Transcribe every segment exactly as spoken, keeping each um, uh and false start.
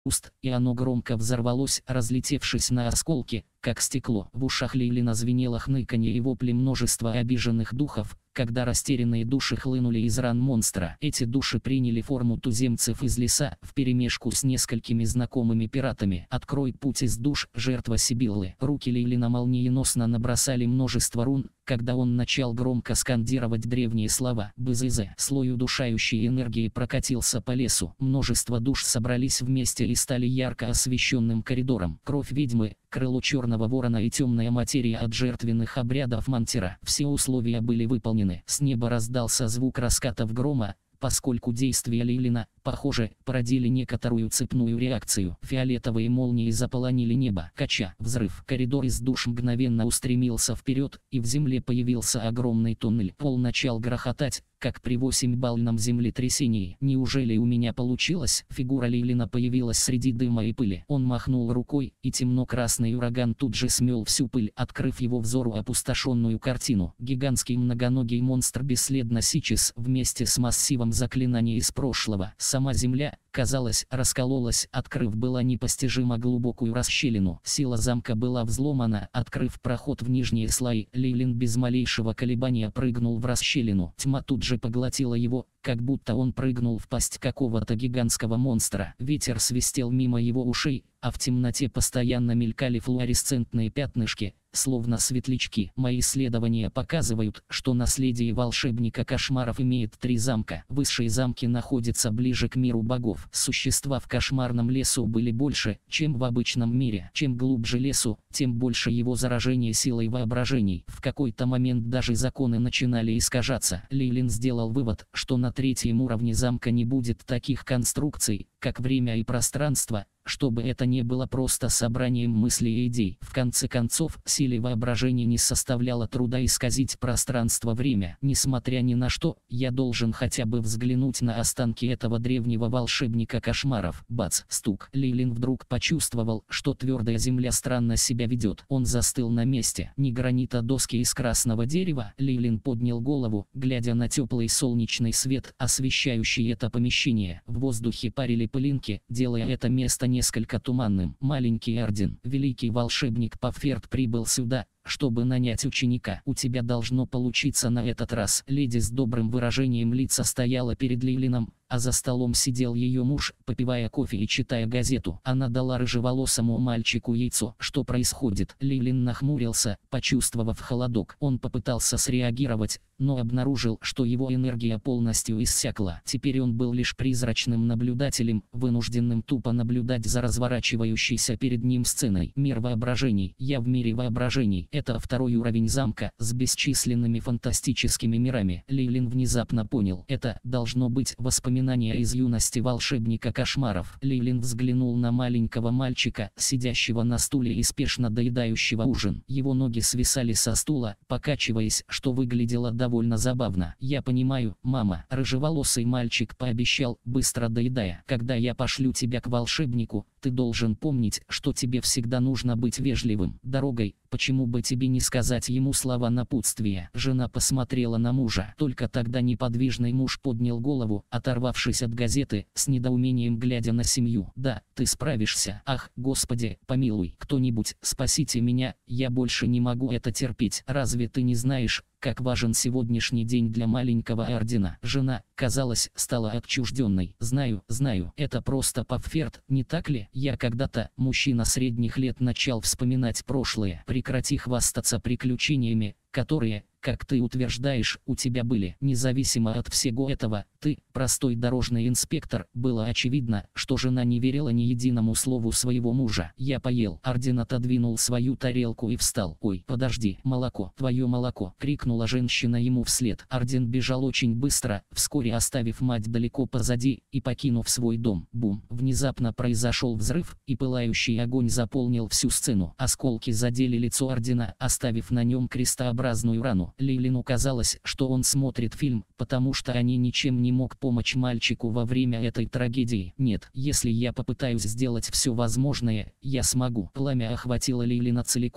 уст, и оно громко взорвалось, разлетевшись на осколки, как стекло. В ушах Лейлина звенело хныканье и вопли множества обиженных духов, когда растерянные души хлынули из ран монстра. Эти души приняли форму туземцев из леса, вперемешку с несколькими знакомыми пиратами. «Открой путь из душ, жертва Сибиллы». Руки Лейлина молниеносно набросали множество рун, когда он начал громко скандировать древние слова. «Бзз». Слой удушающей энергии прокатился по лесу. Множество душ собрались вместе и стали ярко освещенным коридором. Кровь ведьмы, крыло черного ворона и темная материя от жертвенных обрядов Мантира. Все условия были выполнены. С неба раздался звук раскатов грома, поскольку действия Лейлина, похоже, породили некоторую цепную реакцию. Фиолетовые молнии заполонили небо. Кача. Взрыв. Коридор из душ мгновенно устремился вперед, и в земле появился огромный туннель. Пол начал грохотать, как при восьмибалльном землетрясении. «Неужели у меня получилось?» Фигура Лейлина появилась среди дыма и пыли. Он махнул рукой, и темно-красный ураган тут же смел всю пыль, открыв его взору опустошенную картину. Гигантский многоногий монстр бесследно сичес вместе с массивом заклинаний из прошлого. Сама земля, казалось, раскололась, открыв была непостижимо глубокую расщелину. Сила замка была взломана, открыв проход в нижние слои. Лейлин без малейшего колебания прыгнул в расщелину. Тьма тут же поглотила его, как будто он прыгнул в пасть какого-то гигантского монстра. Ветер свистел мимо его ушей, а в темноте постоянно мелькали флуоресцентные пятнышки, словно светлячки. Мои исследования показывают, что наследие волшебника кошмаров имеет три замка. Высшие замки находятся ближе к миру богов. Существа в кошмарном лесу были больше, чем в обычном мире. Чем глубже лесу, тем больше его заражение силой воображений. В какой-то момент даже законы начинали искажаться. Лейлин сделал вывод, что на третьем уровне замка не будет таких конструкций, как время и пространство, чтобы это не было просто собранием мыслей и идей. В конце концов, силе воображения не составляло труда исказить пространство-время. Несмотря ни на что, я должен хотя бы взглянуть на останки этого древнего волшебника кошмаров. Бац! Стук. Лейлин вдруг почувствовал, что твердая земля странно себя ведет. Он застыл на месте. Не гранит, а доски из красного дерева. Лейлин поднял голову, глядя на теплый солнечный свет, освещающий это помещение. В воздухе парили пылинки, делая это место несколько туманным. Маленький орден. Великий волшебник Пафферт прибыл сюда, чтобы нанять ученика. «У тебя должно получиться на этот раз». Леди с добрым выражением лица стояла перед Лейлином, а за столом сидел ее муж, попивая кофе и читая газету. Она дала рыжеволосому мальчику яйцо. Что происходит? Лейлин нахмурился, почувствовав холодок. Он попытался среагировать, но обнаружил, что его энергия полностью иссякла. Теперь он был лишь призрачным наблюдателем, вынужденным тупо наблюдать за разворачивающейся перед ним сценой. Мир воображений. Я в мире воображений. Это второй уровень замка с бесчисленными фантастическими мирами. Лейлин внезапно понял, это должно быть воспоминание из юности волшебника кошмаров. Лейлин взглянул на маленького мальчика, сидящего на стуле и спешно доедающего ужин. Его ноги свисали со стула, покачиваясь, что выглядело довольно забавно. «Я понимаю, мама», — рыжеволосый мальчик пообещал, быстро доедая. «Когда я пошлю тебя к волшебнику, ты должен помнить, что тебе всегда нужно быть вежливым. Дорогой, почему бы тебе не сказать ему слова напутствия?» Жена посмотрела на мужа. Только тогда неподвижный муж поднял голову, оторвавшись от газеты, с недоумением глядя на семью. «Да, ты справишься. Ах, Господи, помилуй. Кто-нибудь, спасите меня, я больше не могу это терпеть. Разве ты не знаешь, как важен сегодняшний день для маленького ордена?» Жена, казалось, стала отчужденной. «Знаю, знаю, это просто Пафферт, не так ли? Я когда-то, мужчина средних лет, начал вспоминать прошлое. Прекрати хвастаться приключениями, которые, как ты утверждаешь, у тебя были. Независимо от всего этого, ты, простой дорожный инспектор». Было очевидно, что жена не верила ни единому слову своего мужа. «Я поел». Орден отодвинул свою тарелку и встал. «Ой, подожди, молоко, твое молоко!» — крикнула женщина ему вслед. Орден бежал очень быстро, вскоре оставив мать далеко позади и покинув свой дом. Бум! Внезапно произошел взрыв, и пылающий огонь заполнил всю сцену. Осколки задели лицо Ордена, оставив на нем крестообразную рану. Лейлину казалось, что он смотрит фильм, потому что они ничем не мог помочь мальчику во время этой трагедии. «Нет, если я попытаюсь сделать все возможное, я смогу». Пламя охватило Лейлина целиком,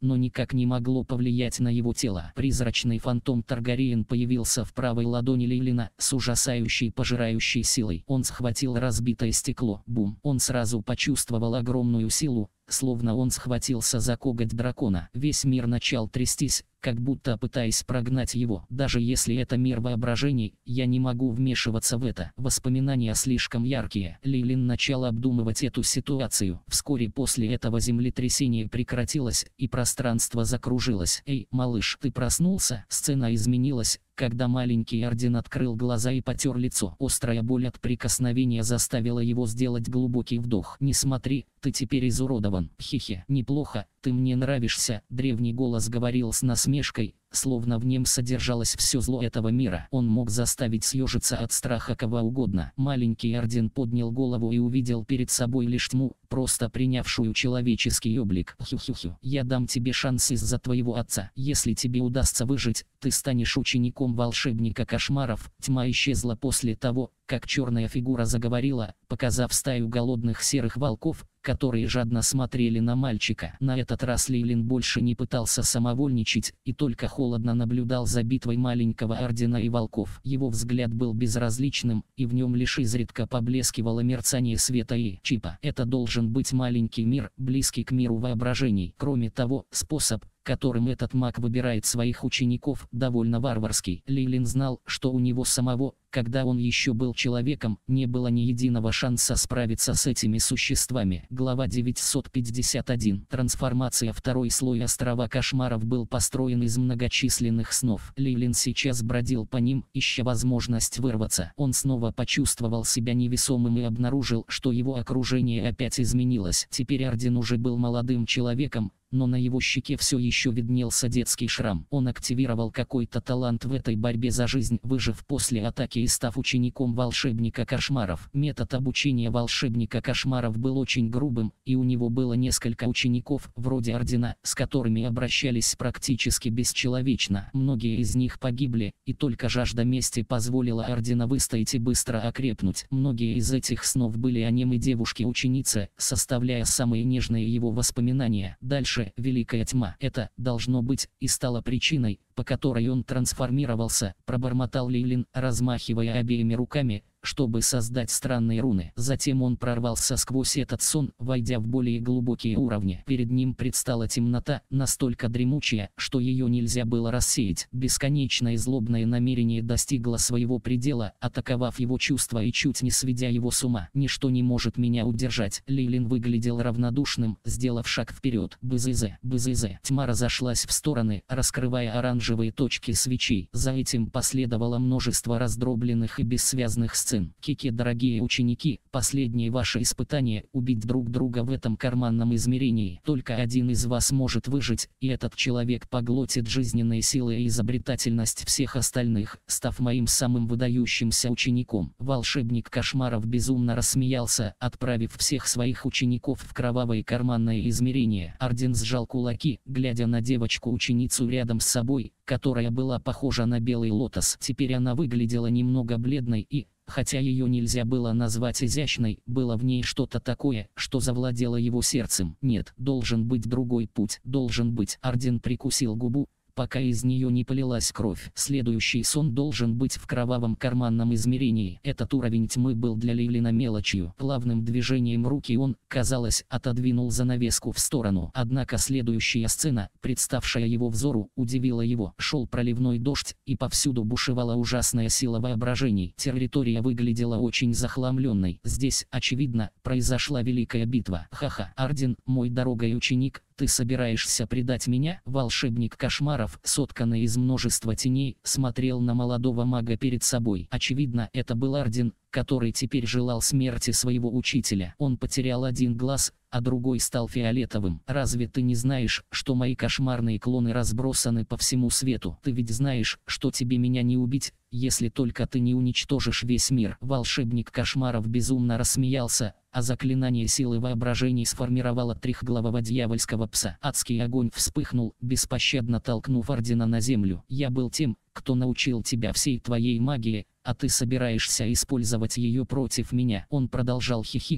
но никак не могло повлиять на его тело. Призрачный фантом Таргариен появился в правой ладони Лейлина с ужасающей пожирающей силой. Он схватил разбитое стекло. Бум! Он сразу почувствовал огромную силу, словно он схватился за коготь дракона. Весь мир начал трястись, как будто пытаясь прогнать его. Даже если это мир воображений, я не могу вмешиваться в это. Воспоминания слишком яркие. Лейлин начал обдумывать эту ситуацию. Вскоре после этого землетрясение прекратилось, и пространство закружилось. «Эй, малыш, ты проснулся?» Сцена изменилась, когда маленький Арден открыл глаза и потер лицо. Острая боль от прикосновения заставила его сделать глубокий вдох. «Не смотри, ты теперь изуродован». «Хе-хе, неплохо, ты мне нравишься», — древний голос говорил с насмешкой, словно в нем содержалось все зло этого мира. Он мог заставить съежиться от страха кого угодно. Маленький Арден поднял голову и увидел перед собой лишь тьму, просто принявшую человеческий облик. «Хю-хю-хю, я дам тебе шанс из-за твоего отца. Если тебе удастся выжить, ты станешь учеником волшебника кошмаров». Тьма исчезла после того, как черная фигура заговорила, показав стаю голодных серых волков, которые жадно смотрели на мальчика. На этот раз Лейлин больше не пытался самовольничать, и только холодно наблюдал за битвой маленького Ардена и волков. Его взгляд был безразличным, и в нем лишь изредка поблескивало мерцание света и чипа. Это должен быть маленький мир, близкий к миру воображений. Кроме того, способ, которым этот маг выбирает своих учеников, довольно варварский. Лейлин знал, что у него самого, когда он еще был человеком, не было ни единого шанса справиться с этими существами. Глава девятьсот пятьдесят один. Трансформация. Второй слой острова кошмаров был построен из многочисленных снов. Лейлин сейчас бродил по ним, ища возможность вырваться. Он снова почувствовал себя невесомым и обнаружил, что его окружение опять изменилось. Теперь Арден уже был молодым человеком, но на его щеке все еще виднелся детский шрам. Он активировал какой-то талант в этой борьбе за жизнь, выжив после атаки и став учеником волшебника кошмаров. Метод обучения волшебника кошмаров был очень грубым, и у него было несколько учеников, вроде Ордена, с которыми обращались практически бесчеловечно. Многие из них погибли, и только жажда мести позволила Ордена выстоять и быстро окрепнуть. Многие из этих снов были о немой девушке-ученице, составляя самые нежные его воспоминания. Дальше великая тьма. Это, должно быть, и стало причиной, по которой он трансформировался, пробормотал Лейлин, размахивая обеими руками, чтобы создать странные руны. Затем он прорвался сквозь этот сон, войдя в более глубокие уровни. Перед ним предстала темнота, настолько дремучая, что ее нельзя было рассеять. Бесконечное злобное намерение достигло своего предела, атаковав его чувства и чуть не сведя его с ума. «Ничто не может меня удержать». Лейлин выглядел равнодушным, сделав шаг вперед. Бзз, бзз. Тьма разошлась в стороны, раскрывая оранжевые точки свечей. За этим последовало множество раздробленных и бессвязных сцен. Кики, дорогие ученики, последнее ваше испытание – убить друг друга в этом карманном измерении. Только один из вас может выжить, и этот человек поглотит жизненные силы и изобретательность всех остальных, став моим самым выдающимся учеником. Волшебник кошмаров безумно рассмеялся, отправив всех своих учеников в кровавое карманное измерение. Орден сжал кулаки, глядя на девочку-ученицу рядом с собой, которая была похожа на белый лотос. Теперь она выглядела немного бледной и, хотя ее нельзя было назвать изящной, было в ней что-то такое, что завладело его сердцем. Нет, должен быть другой путь, должен быть. Орден прикусил губу, пока из нее не полилась кровь. Следующий сон должен быть в кровавом карманном измерении. Этот уровень тьмы был для Лейлина мелочью. Плавным движением руки он, казалось, отодвинул занавеску в сторону. Однако следующая сцена, представшая его взору, удивила его. Шел проливной дождь, и повсюду бушевала ужасная сила воображений. Территория выглядела очень захламленной. Здесь, очевидно, произошла великая битва. Ха-ха. Орден, мой дорогой ученик, ты собираешься предать меня? Волшебник кошмаров, сотканный из множества теней, смотрел на молодого мага перед собой. Очевидно, это был Орден, который теперь желал смерти своего учителя. Он потерял один глаз, а другой стал фиолетовым. Разве ты не знаешь, что мои кошмарные клоны разбросаны по всему свету? Ты ведь знаешь, что тебе меня не убить, если только ты не уничтожишь весь мир. Волшебник кошмаров безумно рассмеялся, а заклинание силы воображений сформировало трехглавого дьявольского пса. Адский огонь вспыхнул, беспощадно толкнув Ордена на землю. Я был тем, кто научил тебя всей твоей магии, а ты собираешься использовать ее против меня. Он продолжал хихикать,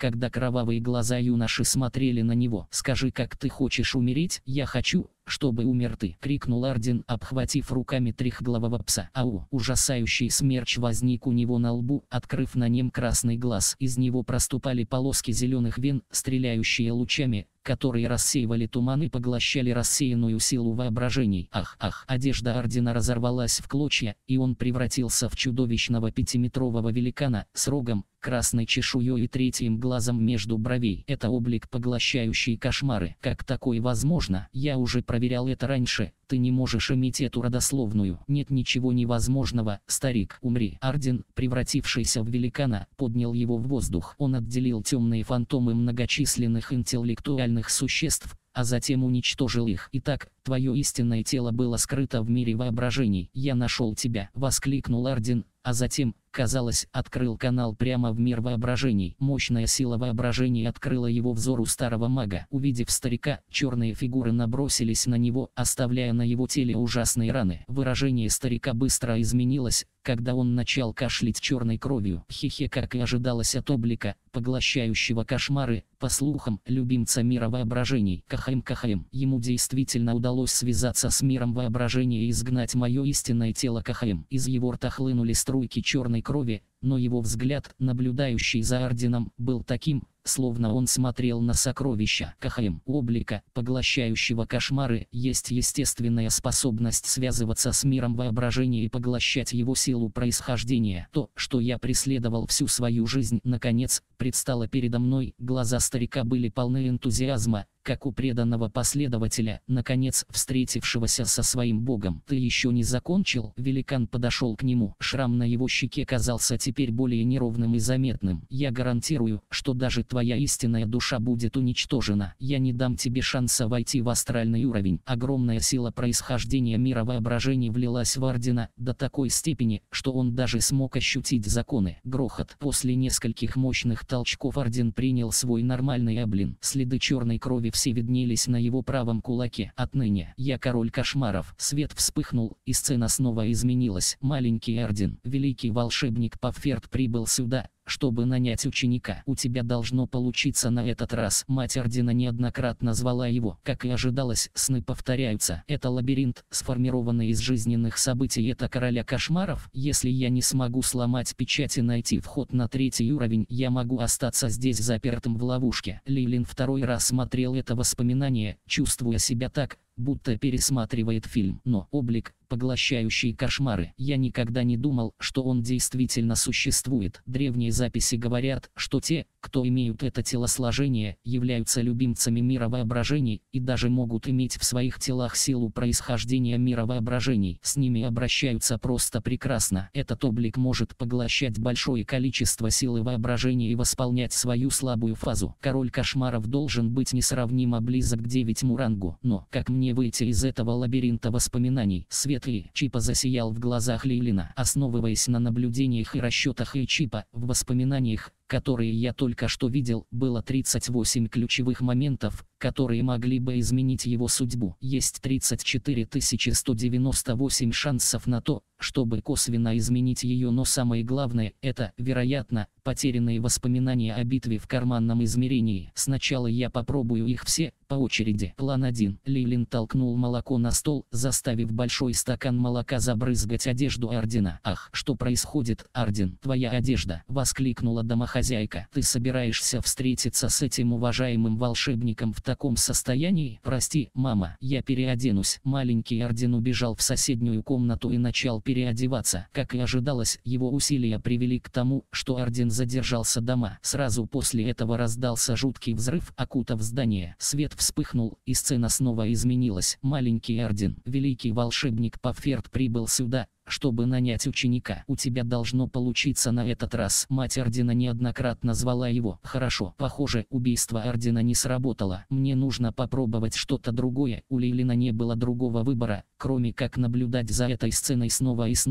когда кровавые глаза юноши смотрели на него. «Скажи, как ты хочешь умереть?» «Я хочу, чтобы умер ты!» — крикнул Арден, обхватив руками трехглавого пса. Ау! Ужасающий смерч возник у него на лбу, открыв на нем красный глаз. Из него проступали полоски зеленых вен, стреляющие лучами, которые рассеивали туман и поглощали рассеянную силу воображений. Ах, ах! Одежда Ардена разорвалась в клочья, и он превратился в чудовищного пятиметрового великана с рогом, красной чешуей и третьим глазом между бровей. Это облик, поглощающий кошмары. Как такое возможно? Я уже проверял это раньше. Ты не можешь иметь эту родословную. Нет ничего невозможного, старик. Умри. Арден, превратившийся в великана, поднял его в воздух. Он отделил темные фантомы многочисленных интеллектуальных существ, а затем уничтожил их. Итак, твое истинное тело было скрыто в мире воображений. «Я нашел тебя!» — воскликнул Арден, а затем, казалось, открыл канал прямо в мир воображений. Мощная сила воображения открыла его взору старого мага. Увидев старика, черные фигуры набросились на него, оставляя на его теле ужасные раны. Выражение старика быстро изменилось, когда он начал кашлять черной кровью. Хе-хе, как и ожидалось от облика, поглощающего кошмары, по слухам, любимца мира воображений. Кахаем-кахаем. Ему действительно удалось связаться с миром воображения и изгнать мое истинное тело. Кахаем. Из его рта хлынули струйки черной крови, но его взгляд, наблюдающий за Арденом, был таким, словно он смотрел на сокровища. Кахаем. У облика, поглощающего кошмары, есть естественная способность связываться с миром воображения и поглощать его силу происхождения. То, что я преследовал всю свою жизнь, наконец, предстало передо мной. Глаза старика были полны энтузиазма, как у преданного последователя, наконец встретившегося со своим богом. «Ты еще не закончил?» Великан подошел к нему. Шрам на его щеке казался теперь более неровным и заметным. «Я гарантирую, что даже твоя истинная душа будет уничтожена. Я не дам тебе шанса войти в астральный уровень». Огромная сила происхождения мира воображений влилась в Ардена до такой степени, что он даже смог ощутить законы. Грохот. После нескольких мощных толчков Арден принял свой нормальный облик. Следы черной крови все виднелись на его правом кулаке. «Отныне я король кошмаров». Свет вспыхнул, и сцена снова изменилась. Маленький Арден, великий волшебник Пафферт, прибыл сюда, чтобы нанять ученика. «У тебя должно получиться на этот раз». Мать Ардена неоднократно звала его. Как и ожидалось, сны повторяются. Это лабиринт, сформированный из жизненных событий. Это короля кошмаров. Если я не смогу сломать печать и найти вход на третий уровень, я могу остаться здесь запертым в ловушке. Лейлин второй раз смотрел это воспоминание, чувствуя себя так, будто пересматривает фильм. Но облик, поглощающий кошмары, я никогда не думал, что он действительно существует. Древние записи говорят, что те, кто имеют это телосложение, являются любимцами мира воображений и даже могут иметь в своих телах силу происхождения мира воображений. С ними обращаются просто прекрасно. Этот облик может поглощать большое количество силы воображения и восполнять свою слабую фазу. Король кошмаров должен быть несравнимо близок к девятому рангу. Но, как мне выйти из этого лабиринта воспоминаний? Свет и Чипа засиял в глазах Лейлина. Основываясь на наблюдениях и расчетах и Чипа, в воспоминаниях, которые я только что видел, было тридцать восемь ключевых моментов, которые могли бы изменить его судьбу. Есть тридцать четыре тысячи сто девяносто восемь шансов на то, чтобы косвенно изменить ее, но самое главное – это, вероятно, потерянные воспоминания о битве в карманном измерении. Сначала я попробую их все, по очереди. План один. Лейлин толкнул молоко на стол, заставив большой стакан молока забрызгать одежду Ардена. «Ах, что происходит, Арден? Твоя одежда!» – воскликнула домохозяйка. «Ты собираешься встретиться с этим уважаемым волшебником в таком состоянии?» «Прости, мама, я переоденусь». Маленький Арден убежал в соседнюю комнату и начал переодеваться. Как и ожидалось, его усилия привели к тому, что Арден задержался дома. Сразу после этого раздался жуткий взрыв, окутав здание. Свет вспыхнул, и сцена снова изменилась. Маленький Арден, великий волшебник Пафферт, прибыл сюда, чтобы нанять ученика. «У тебя должно получиться на этот раз». Мать Ардена неоднократно звала его. «Хорошо, похоже, убийство Ардена не сработало. Мне нужно попробовать что-то другое». У Лейлина не было другого выбора, кроме как наблюдать за этой сценой снова и снова,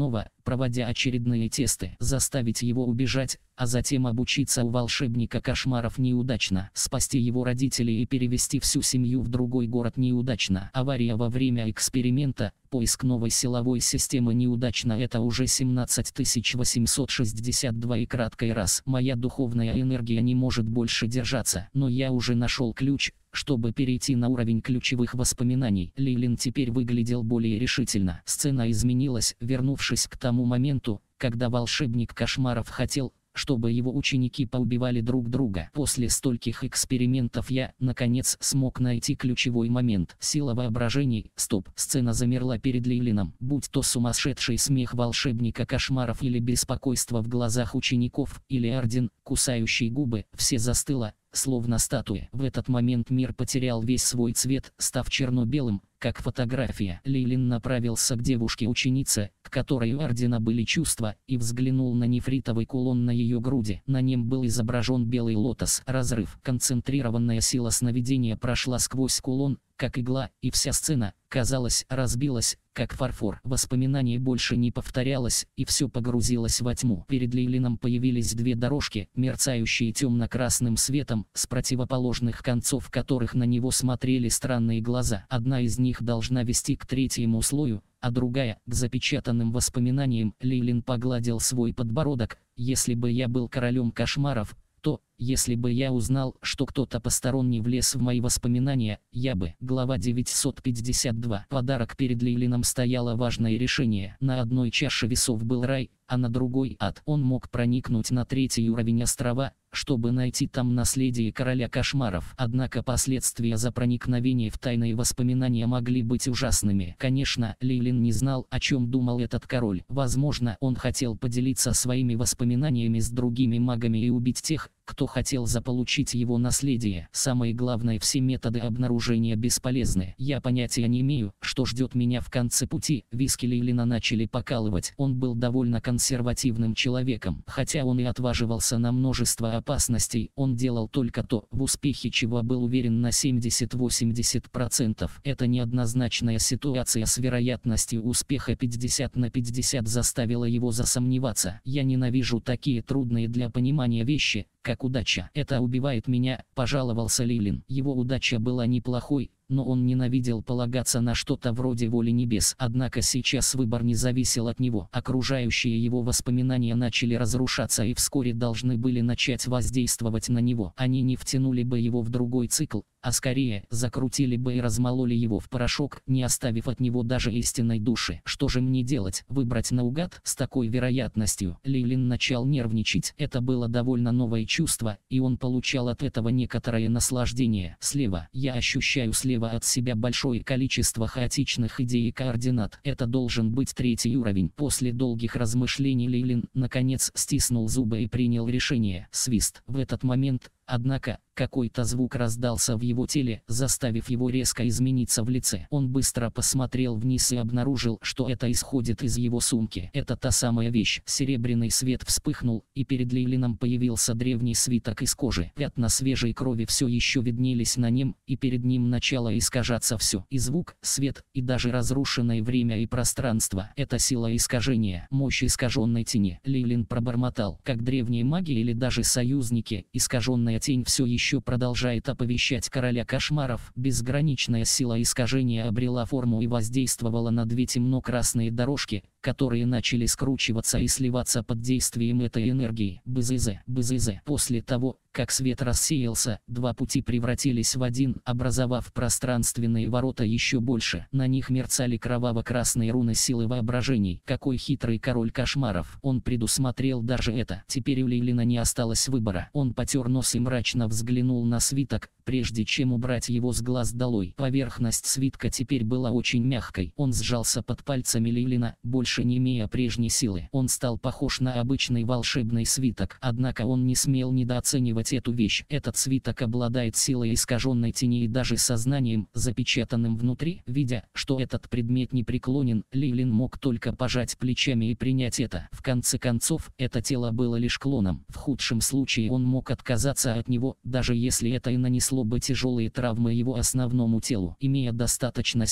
проводя очередные тесты. Заставить его убежать, а затем обучиться у волшебника кошмаров неудачно. Спасти его родителей и перевести всю семью в другой город неудачно. Авария во время эксперимента, поиск новой силовой системы неудачно. Это уже семнадцать тысяч восемьсот шестьдесят два и краткий раз. Моя духовная энергия не может больше держаться, но я уже нашел ключ, чтобы перейти на уровень ключевых воспоминаний. Лейлин теперь выглядел более решительно. Сцена изменилась, вернувшись к тому моменту, когда волшебник кошмаров хотел, чтобы его ученики поубивали друг друга. После стольких экспериментов я, наконец, смог найти ключевой момент. Сила воображений. Стоп. Сцена замерла перед Лейлином. Будь то сумасшедший смех волшебника кошмаров или беспокойство в глазах учеников, или орден, кусающий губы, все застыло, словно статуи. В этот момент мир потерял весь свой цвет, став черно-белым, как фотография. Лейлин направился к девушке-ученице, к которой у ордена были чувства, и взглянул на нефритовый кулон на ее груди. На нем был изображен белый лотос. Разрыв. Концентрированная сила сновидения прошла сквозь кулон, как игла, и вся сцена, казалось, разбилась, как фарфор. Воспоминание больше не повторялось, и все погрузилось во тьму. Перед Лейлином появились две дорожки, мерцающие темно-красным светом, с противоположных концов которых на него смотрели странные глаза. Одна из них должна вести к третьему слою, а другая — к запечатанным воспоминаниям. Лейлин погладил свой подбородок. Если бы я был королем кошмаров, то, если бы я узнал, что кто-то посторонний влез в мои воспоминания, я бы... Глава девятьсот пятьдесят два. Подарок. Перед Лейлином стояло важное решение. На одной чаше весов был рай, а на другой — ад. Он мог проникнуть на третий уровень острова, чтобы найти там наследие короля кошмаров. Однако последствия за проникновение в тайные воспоминания могли быть ужасными. Конечно, Лейлин не знал, о чем думал этот король. Возможно, он хотел поделиться своими воспоминаниями с другими магами и убить тех, кто хотел заполучить его наследие. Самое главное, все методы обнаружения бесполезны. Я понятия не имею, что ждет меня в конце пути. Виски Лейлина начали покалывать. Он был довольно консервативным человеком. Хотя он и отваживался на множество опасностей, он делал только то, в успехе чего был уверен на семьдесят-восемьдесят процентов. Эта неоднозначная ситуация с вероятностью успеха пятьдесят на пятьдесят заставила его засомневаться. Я ненавижу такие трудные для понимания вещи, как удача. Это убивает меня, пожаловался Лейлин. Его удача была неплохой, но он ненавидел полагаться на что-то вроде воли небес. Однако сейчас выбор не зависел от него. Окружающие его воспоминания начали разрушаться и вскоре должны были начать воздействовать на него. Они не втянули бы его в другой цикл, а скорее закрутили бы и размололи его в порошок, не оставив от него даже истинной души. Что же мне делать? Выбрать наугад? С такой вероятностью Лейлин начал нервничать. Это было довольно новое чувство, и он получал от этого некоторое наслаждение. Слева. Я ощущаю слева от себя большое количество хаотичных идей и координат. Это должен быть третий уровень. После долгих размышлений Лейлин, наконец, стиснул зубы и принял решение. Свист. В этот момент, однако, какой-то звук раздался в его теле, заставив его резко измениться в лице. Он быстро посмотрел вниз и обнаружил, что это исходит из его сумки. Это та самая вещь. Серебряный свет вспыхнул, и перед Лейлином появился древний свиток из кожи. Пятна свежей крови все еще виднелись на нем, и перед ним начало искажаться все. И звук, свет, и даже разрушенное время и пространство. Это сила искажения, мощь искаженной тени. Лейлин пробормотал. Как древние маги или даже союзники, искаженная тень все еще еще продолжает оповещать короля кошмаров. Безграничная сила искажения обрела форму и воздействовала на две темно-красные дорожки, которые начали скручиваться и сливаться под действием этой энергии. БЗЗ, БЗЗ. После того, как свет рассеялся, два пути превратились в один, образовав пространственные ворота еще больше. На них мерцали кроваво-красные руны силы воображений. Какой хитрый король кошмаров. Он предусмотрел даже это. Теперь у Лейлина не осталось выбора. Он потер нос и мрачно взглянул на свиток, прежде чем убрать его с глаз долой. Поверхность свитка теперь была очень мягкой. Он сжался под пальцами Лейлина, больше не имея прежней силы. Он стал похож на обычный волшебный свиток. Однако он не смел недооценивать эту вещь. Этот свиток обладает силой искаженной тени и даже сознанием, запечатанным внутри. Видя, что этот предмет не преклонен, Лейлин мог только пожать плечами и принять это. В конце концов, это тело было лишь клоном. В худшем случае он мог отказаться от него, даже если это и нанесло бы тяжелые травмы его основному телу. Имея достаточно силы,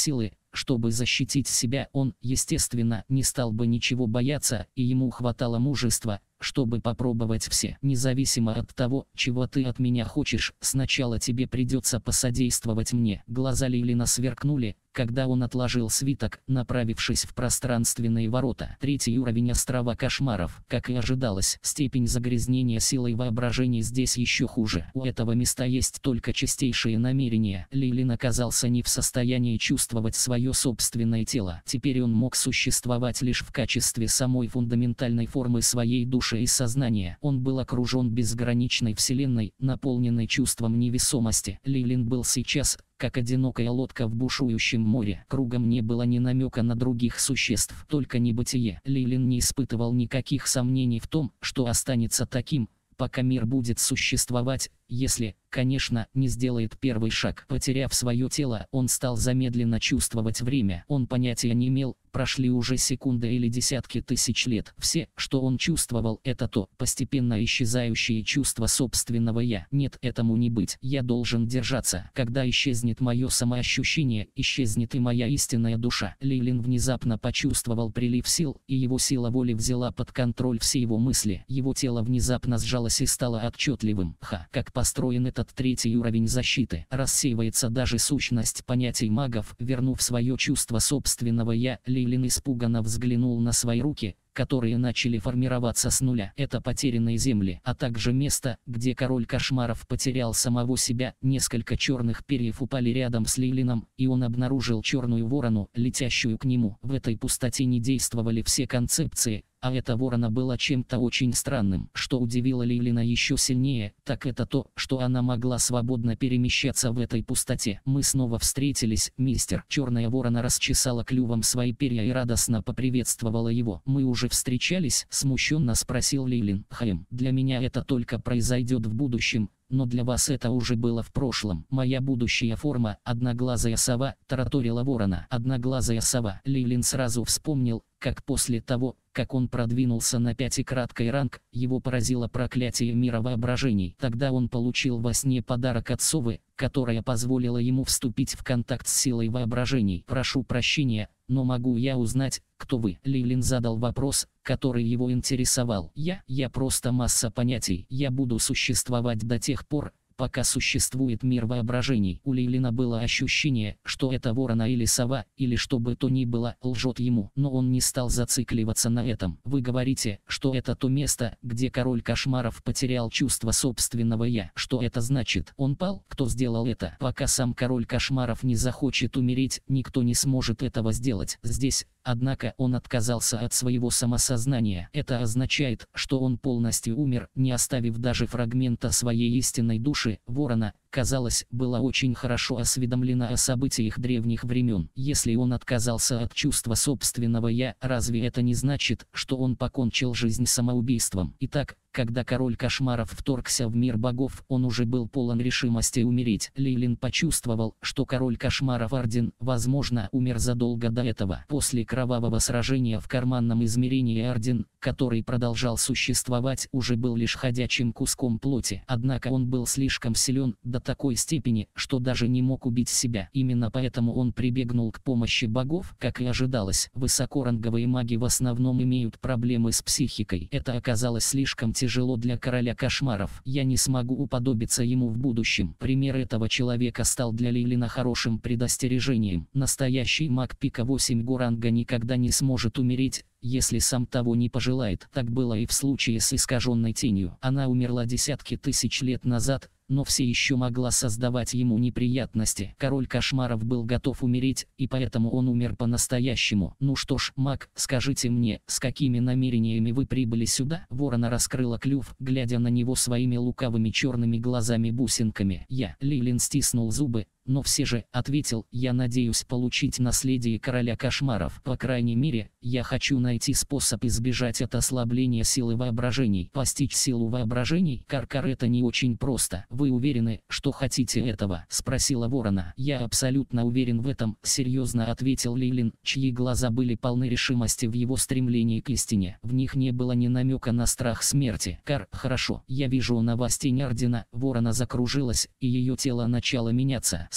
чтобы защитить себя, он, естественно, не стал бы ничего бояться, и ему хватало мужества, чтобы попробовать все. Независимо от того, чего ты от меня хочешь, сначала тебе придется посодействовать мне. Глаза Лейлина сверкнули, когда он отложил свиток, направившись в пространственные ворота. Третий уровень острова кошмаров. Как и ожидалось, степень загрязнения силой воображения здесь еще хуже. У этого места есть только чистейшие намерения. Лейлин оказался не в состоянии чувствовать свое собственное тело. Теперь он мог существовать лишь в качестве самой фундаментальной формы своей души и сознания. Он был окружен безграничной вселенной, наполненной чувством невесомости. Лейлин был сейчас как одинокая лодка в бушующем море. Кругом не было ни намека на других существ, только небытие. Лейлин не испытывал никаких сомнений в том, что останется таким, пока мир будет существовать, если, конечно, не сделает первый шаг. Потеряв свое тело, он стал замедленно чувствовать время. Он понятия не имел, прошли уже секунды или десятки тысяч лет. Все, что он чувствовал, это то постепенно исчезающее чувство собственного «я». Нет, этому не быть. Я должен держаться. Когда исчезнет мое самоощущение, исчезнет и моя истинная душа. Лейлин внезапно почувствовал прилив сил, и его сила воли взяла под контроль все его мысли. Его тело внезапно сжалось и стало отчетливым. Ха, как построен этот третий уровень защиты. Рассеивается даже сущность понятий магов. Вернув свое чувство собственного «я», Лейлин испуганно взглянул на свои руки, которые начали формироваться с нуля. Это потерянные земли, а также место, где король кошмаров потерял самого себя. Несколько черных перьев упали рядом с Лейлином, и он обнаружил черную ворону, летящую к нему. В этой пустоте не действовали все концепции, а эта ворона была чем-то очень странным. Что удивило Лейлина еще сильнее, так это то, что она могла свободно перемещаться в этой пустоте. Мы снова встретились, мистер. Черная ворона расчесала клювом свои перья и радостно поприветствовала его. Мы уже встречались? Смущенно спросил Лейлин. Хм, для меня это только произойдет в будущем, но для вас это уже было в прошлом. Моя будущая форма, одноглазая сова, тараторила ворона. Одноглазая сова. Лейлин сразу вспомнил, как после того, как он продвинулся на пятикраткий ранг, его поразило проклятие мира воображений. Тогда он получил во сне подарок от совы, которая позволила ему вступить в контакт с силой воображений. Прошу прощения, но могу я узнать, кто вы? Лейлин задал вопрос, который его интересовал. Я, я просто масса понятий. Я буду существовать до тех пор, пока существует мир воображений. У Лейлина было ощущение, что это ворона или сова, или что бы то ни было, лжет ему, но он не стал зацикливаться на этом. Вы говорите, что это то место, где король кошмаров потерял чувство собственного «я». Что это значит? Он пал? Кто сделал это? Пока сам король кошмаров не захочет умереть, никто не сможет этого сделать. Здесь, однако, он отказался от своего самосознания. Это означает, что он полностью умер, не оставив даже фрагмента своей истинной души. Ворона, казалось, была очень хорошо осведомлена о событиях древних времен. Если он отказался от чувства собственного «я», разве это не значит, что он покончил жизнь самоубийством? Итак, когда король кошмаров вторгся в мир богов, он уже был полон решимости умереть. Лейлин почувствовал, что король кошмаров Ардин, возможно, умер задолго до этого. После кровавого сражения в карманном измерении Ардин, который продолжал существовать, уже был лишь ходячим куском плоти. Однако он был слишком силен до такой степени, что даже не мог убить себя. Именно поэтому он прибегнул к помощи богов. Как и ожидалось, высокоранговые маги в основном имеют проблемы с психикой. Это оказалось слишком тяжело для короля кошмаров. Я не смогу уподобиться ему в будущем. Пример этого человека стал для Лейлина хорошим предостережением. Настоящий маг пика восемь Гуранга никогда не сможет умереть, если сам того не пожелает. Так было и в случае с искаженной тенью. Она умерла десятки тысяч лет назад, но все еще могла создавать ему неприятности. Король кошмаров был готов умереть, и поэтому он умер по-настоящему. Ну что ж, маг, скажите мне, с какими намерениями вы прибыли сюда? Ворона раскрыла клюв, глядя на него своими лукавыми черными глазами-бусинками. Я, Лейлин стиснул зубы, но все же, ответил, я надеюсь получить наследие короля кошмаров. По крайней мере, я хочу найти способ избежать от ослабления силы воображений. Постичь силу воображений? Каркар, это не очень просто. Вы уверены, что хотите этого? Спросила ворона. Я абсолютно уверен в этом, серьезно ответил Лейлин, чьи глаза были полны решимости в его стремлении к истине. В них не было ни намека на страх смерти. Кар, хорошо, я вижу на вас тень Ардина. Ворона закружилась, и ее тело начало меняться.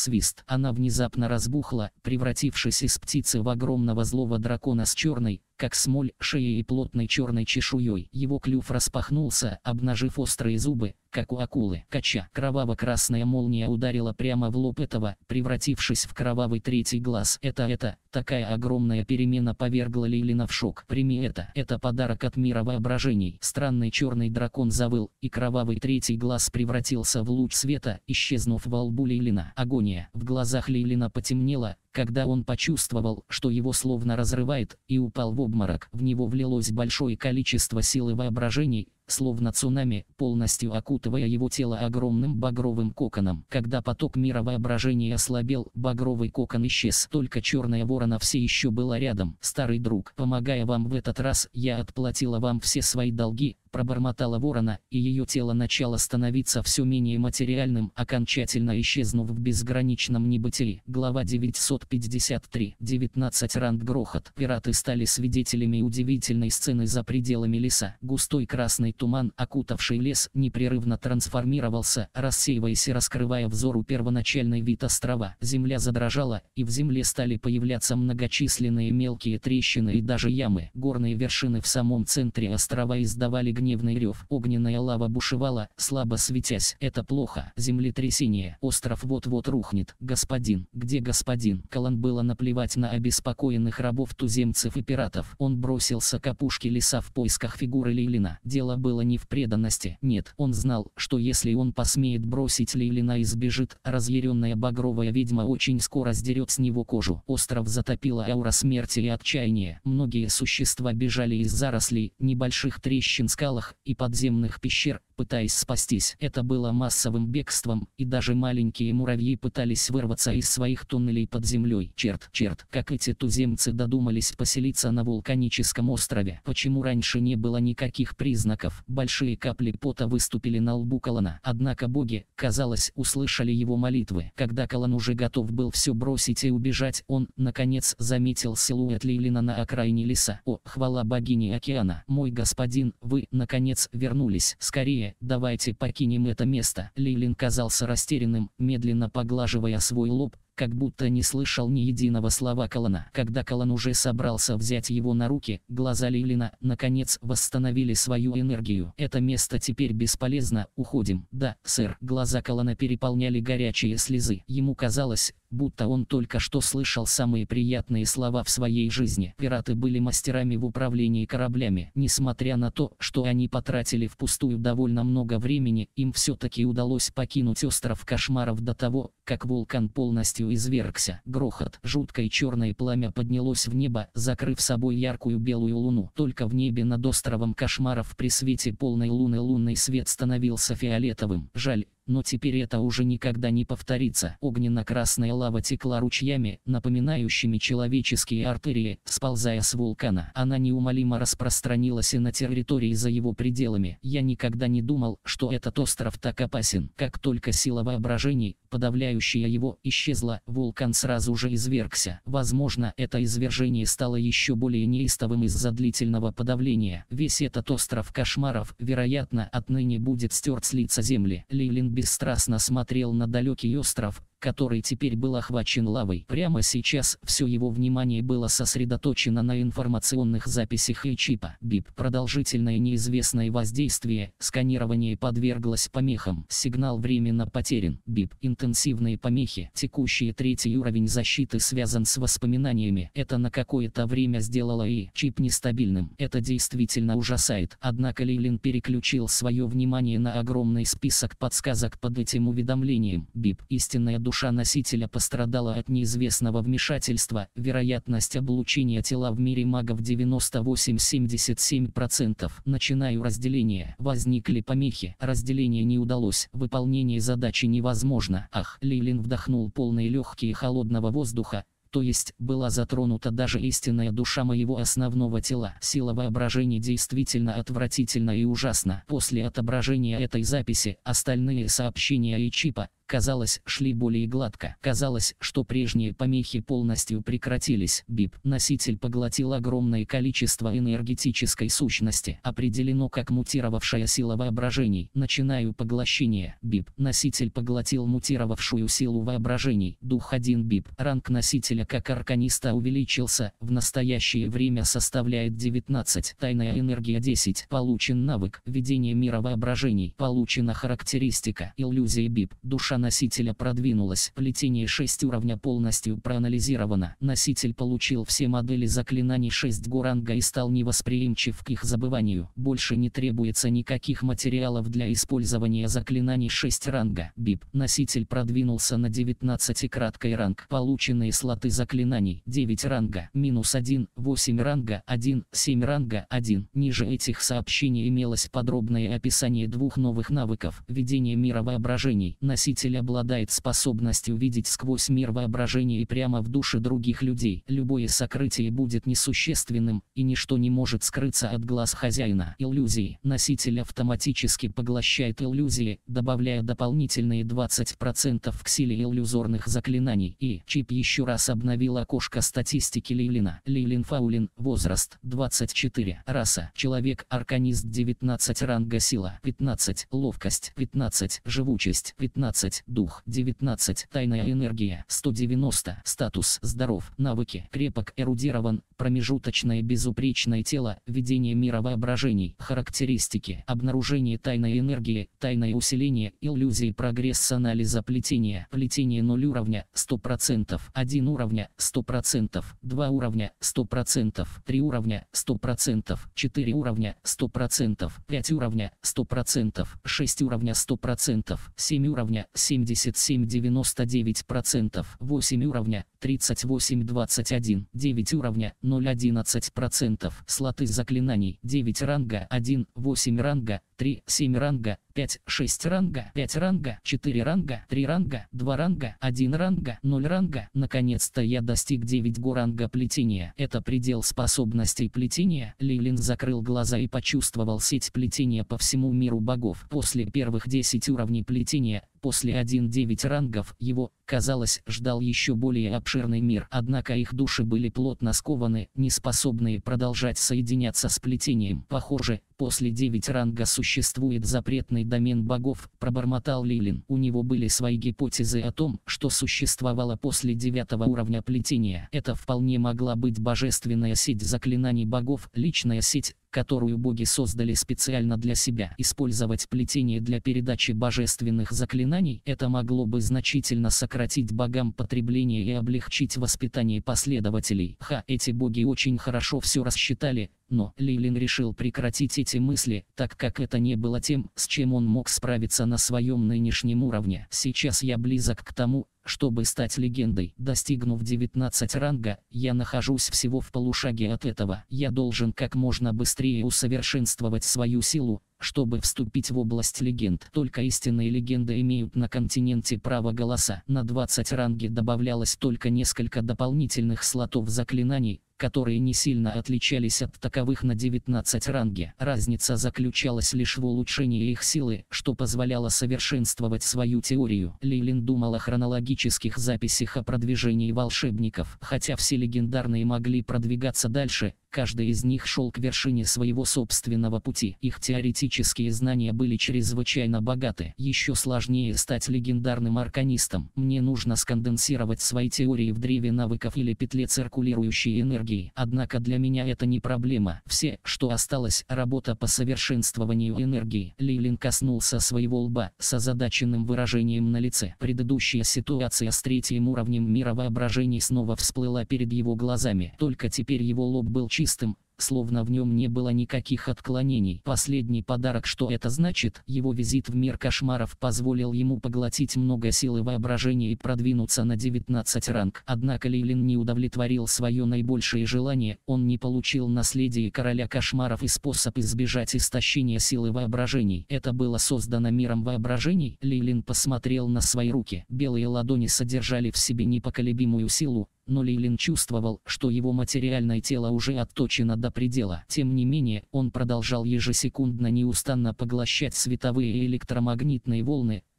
свист. Она внезапно разбухла, превратившись из птицы в огромного злого дракона с черной, как смоль, шеей и плотной черной чешуей. Его клюв распахнулся, обнажив острые зубы, как у акулы. Кача. Кроваво-красная молния ударила прямо в лоб этого, превратившись в кровавый третий глаз. Это это, такая огромная перемена повергла Лейлина в шок. Прими это. Это подарок от мира воображений. Странный черный дракон завыл, и кровавый третий глаз превратился в луч света, исчезнув во лбу Лейлина. Агония. В глазах Лейлина потемнело, когда он почувствовал, что его словно разрывает, и упал в обморок. В него влилось большое количество силы воображений, словно цунами, полностью окутывая его тело огромным багровым коконом. Когда поток мира воображения ослабел, багровый кокон исчез. Только черная ворона все еще была рядом. «Старый друг, помогая вам в этот раз, я отплатила вам все свои долги», пробормотала ворона, и ее тело начало становиться все менее материальным, окончательно исчезнув в безграничном небытии. Глава девятьсот пятьдесят три. девятнадцать Ранд грохот. Пираты стали свидетелями удивительной сцены за пределами леса. Густой красный туман, окутавший лес, непрерывно трансформировался, рассеиваясь и раскрывая взору первоначальный вид острова. Земля задрожала, и в земле стали появляться многочисленные мелкие трещины и даже ямы. Горные вершины в самом центре острова издавали гневный рев. Огненная лава бушевала, слабо светясь. Это плохо. Землетрясение. Остров вот-вот рухнет. Господин. Где господин? Калан было наплевать на обеспокоенных рабов, туземцев и пиратов. Он бросился к опушке леса в поисках фигуры Лейлина. Дело было не в преданности. Нет, он знал, что если он посмеет бросить Лейлина и сбежит, разъяренная багровая ведьма очень скоро сдерет с него кожу. Остров затопила аура смерти и отчаяния. Многие существа бежали из зарослей, небольших трещин, скалах и подземных пещер, пытаясь спастись. Это было массовым бегством, и даже маленькие муравьи пытались вырваться из своих туннелей под землей. Черт, черт, как эти туземцы додумались поселиться на вулканическом острове. Почему раньше не было никаких признаков? Большие капли пота выступили на лбу Калана. Однако боги, казалось, услышали его молитвы. Когда Калан уже готов был все бросить и убежать, он, наконец, заметил силуэт Лейлина на окраине леса. О, хвала богине океана! Мой господин, вы, наконец, вернулись. Скорее, давайте покинем это место. Лейлин казался растерянным, медленно поглаживая свой лоб, как будто не слышал ни единого слова Калана. Когда Калан уже собрался взять его на руки, глаза Лейлина, наконец, восстановили свою энергию. «Это место теперь бесполезно, уходим». «Да, сэр». Глаза Калана переполняли горячие слезы. Ему казалось, будто он только что слышал самые приятные слова в своей жизни. Пираты были мастерами в управлении кораблями. Несмотря на то, что они потратили впустую довольно много времени, им все-таки удалось покинуть остров кошмаров до того, как вулкан полностью извергся. Грохот. Жуткое черное пламя поднялось в небо, закрыв собой яркую белую луну. Только в небе над островом кошмаров при свете полной луны лунный свет становился фиолетовым. Жаль, но теперь это уже никогда не повторится. Огненно-красная лава текла ручьями, напоминающими человеческие артерии, сползая с вулкана. Она неумолимо распространилась и на территории за его пределами. Я никогда не думал, что этот остров так опасен. Как только сила воображений, подавляющая его, исчезла, вулкан сразу же извергся. Возможно, это извержение стало еще более неистовым из-за длительного подавления. Весь этот остров кошмаров, вероятно, отныне будет стерт с лица земли. Лейлин бесстрастно смотрел на далекий остров, который теперь был охвачен лавой. Прямо сейчас все его внимание было сосредоточено на информационных записях и чипа. Бип. Продолжительное неизвестное воздействие. Сканирование подверглось помехам. Сигнал временно потерян. Бип. Интенсивные помехи. Текущий третий уровень защиты связан с воспоминаниями. Это на какое-то время сделало и чип нестабильным. Это действительно ужасает. Однако Лейлин переключил свое внимание на огромный список подсказок под этим уведомлением. Бип. Истинная душа Душа носителя пострадала от неизвестного вмешательства. Вероятность облучения тела в мире магов девяносто восемь целых семьдесят семь сотых процента. Начинаю разделение. Возникли помехи. Разделение не удалось. Выполнение задачи невозможно. Ах, Лейлин вдохнул полные легкие холодного воздуха. То есть, была затронута даже истинная душа моего основного тела. Сила воображения действительно отвратительна и ужасна. После отображения этой записи, остальные сообщения и чипа, казалось, шли более гладко. Казалось, что прежние помехи полностью прекратились. Бип. Носитель поглотил огромное количество энергетической сущности. Определено как мутировавшая сила воображений. Начинаю поглощение. Бип. Носитель поглотил мутировавшую силу воображений. Дух один. Бип. Ранг носителя как арканиста увеличился. В настоящее время составляет девятнадцать. Тайная энергия десять. Получен навык. Видение мира воображений. Получена характеристика. Иллюзия. Бип. Душа носителя продвинулась. Плетение шесть уровня полностью проанализировано. Носитель получил все модели заклинаний шесть ранга и стал невосприимчив к их забыванию. Больше не требуется никаких материалов для использования заклинаний шесть ранга. Бип. Носитель продвинулся на девятнадцать краткий ранг. Полученные слоты заклинаний девять ранга, минус один, восемь ранга один, семь ранга один. Ниже этих сообщений имелось подробное описание двух новых навыков. Видение мира воображений. Носитель обладает способностью видеть сквозь мир воображения и прямо в душе других людей. Любое сокрытие будет несущественным, и ничто не может скрыться от глаз хозяина. Иллюзии. Носитель автоматически поглощает иллюзии, добавляя дополнительные двадцать процентов к силе иллюзорных заклинаний. И чип еще раз обновил окошко статистики Лейлина. Лейлин Фаулин. Возраст двадцать четыре. Раса. Человек. Арканист. девятнадцать. Ранга сила пятнадцать. Ловкость пятнадцать. Живучесть пятнадцать. Дух девятнадцать. Тайная энергия сто девяносто. Статус. Здоров. Навыки. Крепок. Эрудирован. Промежуточное безупречное тело. Видение мира воображений. Характеристики. Обнаружение тайной энергии. Тайное усиление. Иллюзии. Прогресс анализа плетения. Плетение ноль уровня сто процентов. один уровня сто процентов. два уровня сто процентов. три уровня сто процентов. четыре уровня сто процентов. пять уровня сто процентов. шесть уровня сто процентов. семь уровня семьдесят семь девяносто девять процентов. восемь уровня тридцать восемь двадцать один. девять уровня ноль одиннадцать процентов. Слоты заклинаний девять ранга один, восемь ранга три, семь ранга пять, шесть ранга, пять ранга, четыре ранга, три ранга, два ранга, один ранга, ноль ранга. Наконец-то я достиг девять ранга плетения. Это предел способностей плетения. Лейлин закрыл глаза и почувствовал сеть плетения по всему миру богов. После первых десяти уровней плетения, после одиннадцати рангов, его, казалось, ждал еще более обширный мир. Однако их души были плотно скованы, не способные продолжать соединяться с плетением. Похоже, после девяти ранга существует запретный домен богов, пробормотал Лейлин. У него были свои гипотезы о том, что существовало после девятого уровня плетения. Это вполне могла быть божественная сеть заклинаний богов, личная сеть, которую боги создали специально для себя. Использовать плетение для передачи божественных заклинаний — это могло бы значительно сократить богам потребление и облегчить воспитание последователей. Ха, эти боги очень хорошо все рассчитали, но Лейлин решил прекратить эти мысли, так как это не было тем, с чем он мог справиться на своем нынешнем уровне. Сейчас я близок к тому, чтобы стать легендой. Достигнув девятнадцати ранга, я нахожусь всего в полушаге от этого. Я должен как можно быстрее усовершенствовать свою силу, чтобы вступить в область легенд. Только истинные легенды имеют на континенте право голоса. На двадцать ранге добавлялось только несколько дополнительных слотов заклинаний, которые не сильно отличались от таковых на девятнадцатом ранге. Разница заключалась лишь в улучшении их силы, что позволяло совершенствовать свою теорию. Лейлин думал о хронологических записях о продвижении волшебников. Хотя все легендарные могли продвигаться дальше, каждый из них шел к вершине своего собственного пути. Их теоретические знания были чрезвычайно богаты. Еще сложнее стать легендарным арканистом. Мне нужно сконденсировать свои теории в древе навыков или петле циркулирующей энергии. Однако для меня это не проблема. Все, что осталось, работа по совершенствованию энергии. Лейлин коснулся своего лба с озадаченным выражением на лице. Предыдущая ситуация с третьим уровнем мира воображений снова всплыла перед его глазами. Только теперь его лоб был чистым. чистым, словно в нем не было никаких отклонений. Последний подарок. Что это значит? Его визит в мир кошмаров позволил ему поглотить много силы воображения и продвинуться на девятнадцатый ранг. Однако Лейлин не удовлетворил свое наибольшее желание. Он не получил наследие короля кошмаров и способ избежать истощения силы воображений. Это было создано миром воображений. Лейлин посмотрел на свои руки. Белые ладони содержали в себе непоколебимую силу, но Лейлин чувствовал, что его материальное тело уже отточено до предела. Тем не менее, он продолжал ежесекундно неустанно поглощать световые и электромагнитные волны,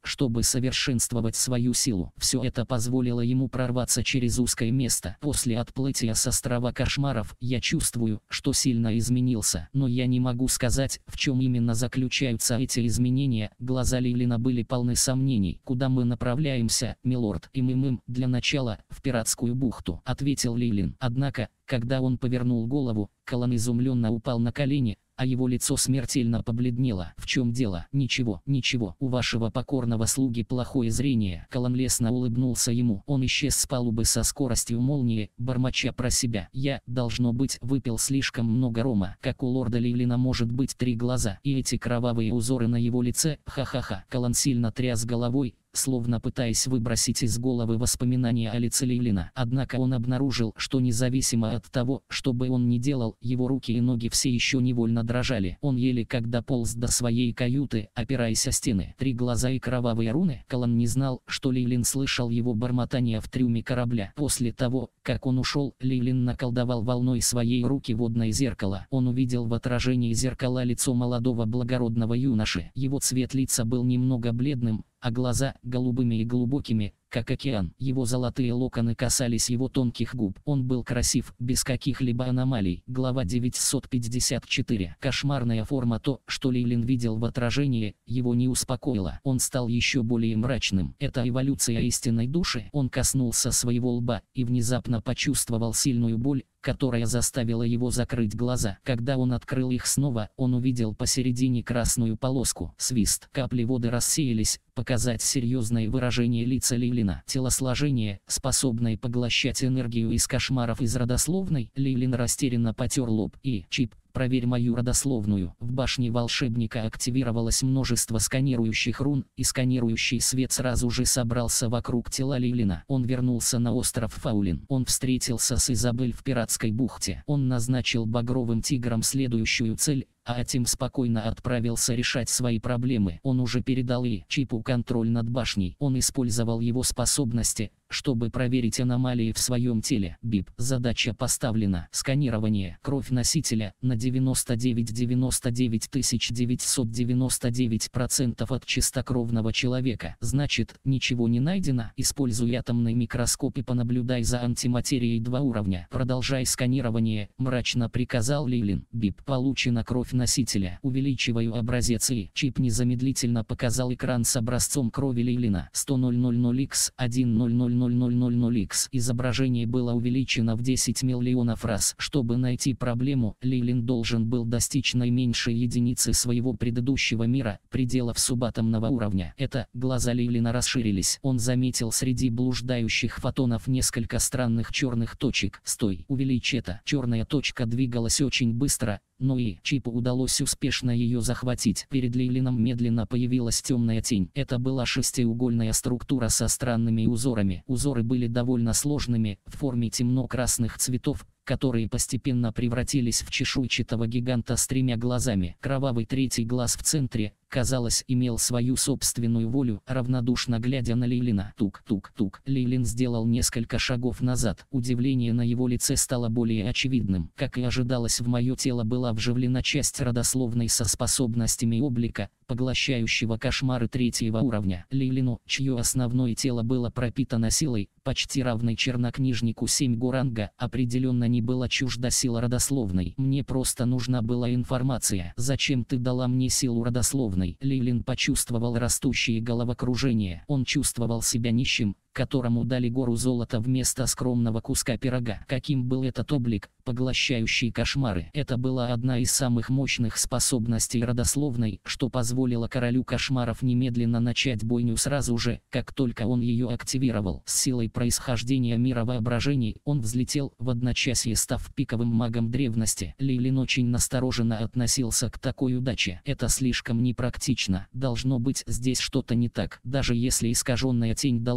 чтобы совершенствовать свою силу. Все это позволило ему прорваться через узкое место. После отплытия с острова кошмаров я чувствую, что сильно изменился, но я не могу сказать, в чем именно заключаются эти изменения. Глаза Лейлина были полны сомнений. «Куда мы направляемся, милорд?» «И мы мым, для начала, в пиратскую бухту», — ответил Лейлин. Однако, когда он повернул голову, Калан изумленно упал на колени, а его лицо смертельно побледнело. «В чем дело?» «Ничего, ничего, у вашего покорного слуги плохое зрение». Калан лестно улыбнулся ему. Он исчез с палубы со скоростью молнии, бормоча про себя. «Я, должно быть, выпил слишком много рома. Как у лорда Лейлина может быть три глаза? И эти кровавые узоры на его лице? Ха-ха-ха». Калан сильно тряс головой, словно пытаясь выбросить из головы воспоминания о лице Лейлина. Однако он обнаружил, что независимо от того, что бы он ни делал, его руки и ноги все еще невольно дрожали. Он еле как дополз до своей каюты, опираясь о стены. Три глаза и кровавые руны. Калан не знал, что Лейлин слышал его бормотание в трюме корабля. После того, как он ушел, Лейлин наколдовал волной своей руки водное зеркало. Он увидел в отражении зеркала лицо молодого благородного юноши. Его цвет лица был немного бледным, а глаза — голубыми и глубокими, как океан. Его золотые локоны касались его тонких губ. Он был красив, без каких-либо аномалий. Глава девятьсот пятьдесят четыре. Кошмарная форма. То, что Лейлин видел в отражении, его не успокоило. Он стал еще более мрачным. Это эволюция истинной души. Он коснулся своего лба и внезапно почувствовал сильную боль, которая заставила его закрыть глаза. Когда он открыл их снова, он увидел посередине красную полоску. Свист. Капли воды рассеялись, показать серьезное выражение лица Лейлина. Телосложение, способное поглощать энергию из кошмаров из родословной. Лейлин растерянно потер лоб. И, Чип, проверь мою родословную. В башне волшебника активировалось множество сканирующих рун, и сканирующий свет сразу же собрался вокруг тела Лейлина. Он вернулся на остров Фаулин. Он встретился с Изабель в пиратской бухте. Он назначил багровым тиграм следующую цель, а этим спокойно отправился решать свои проблемы. Он уже передал и Чипу контроль над башней. Он использовал его способности, чтобы проверить аномалии в своем теле. Бип. Задача поставлена. Сканирование. Кровь носителя на девяносто девять целых девяносто девять тысяч девятьсот девяносто девять процентов от чистокровного человека. Значит, ничего не найдено? Используй атомный микроскоп и понаблюдай за антиматерией два уровня. Продолжай сканирование, мрачно приказал Лейлин. Бип. Получена кровь носителя. Увеличиваю образец и Чип незамедлительно показал экран с образцом крови Лейлина. сто ноль икс один ноль ноль ноль ноль ноль ноль икс. Изображение было увеличено в десять миллионов раз. Чтобы найти проблему, Лейлин должен был достичь наименьшей единицы своего предыдущего мира, пределов субатомного уровня. Это, глаза Лейлина расширились. Он заметил среди блуждающих фотонов несколько странных черных точек. Стой, увеличь это. Черная точка двигалась очень быстро, но и Чипу удалось успешно ее захватить. Перед Лейлином медленно появилась темная тень. Это была шестиугольная структура со странными узорами. Узоры были довольно сложными, в форме темно-красных цветов, которые постепенно превратились в чешуйчатого гиганта с тремя глазами. Кровавый третий глаз в центре, казалось, имел свою собственную волю, равнодушно глядя на Лейлина. Тук-тук-тук. Лейлин сделал несколько шагов назад. Удивление на его лице стало более очевидным. Как и ожидалось, в мое тело была вживлена часть родословной со способностями облика, поглощающего кошмары третьего уровня. Лейлину, чье основное тело было пропитано силой, почти равной чернокнижнику семь гуранга, определенно не была чужда сила родословной. Мне просто нужна была информация. Зачем ты дала мне силу родословной? Лейлин почувствовал растущее головокружение. Он чувствовал себя нищим, которому дали гору золота вместо скромного куска пирога. Каким был этот облик, поглощающий кошмары? Это была одна из самых мощных способностей родословной, что позволило королю кошмаров немедленно начать бойню сразу же, как только он ее активировал. С силой происхождения мира воображений он взлетел, в одночасье став пиковым магом древности. Лейлин очень настороженно относился к такой удаче. Это слишком непрактично. Должно быть, здесь что-то не так. Даже если искаженная тень дала мне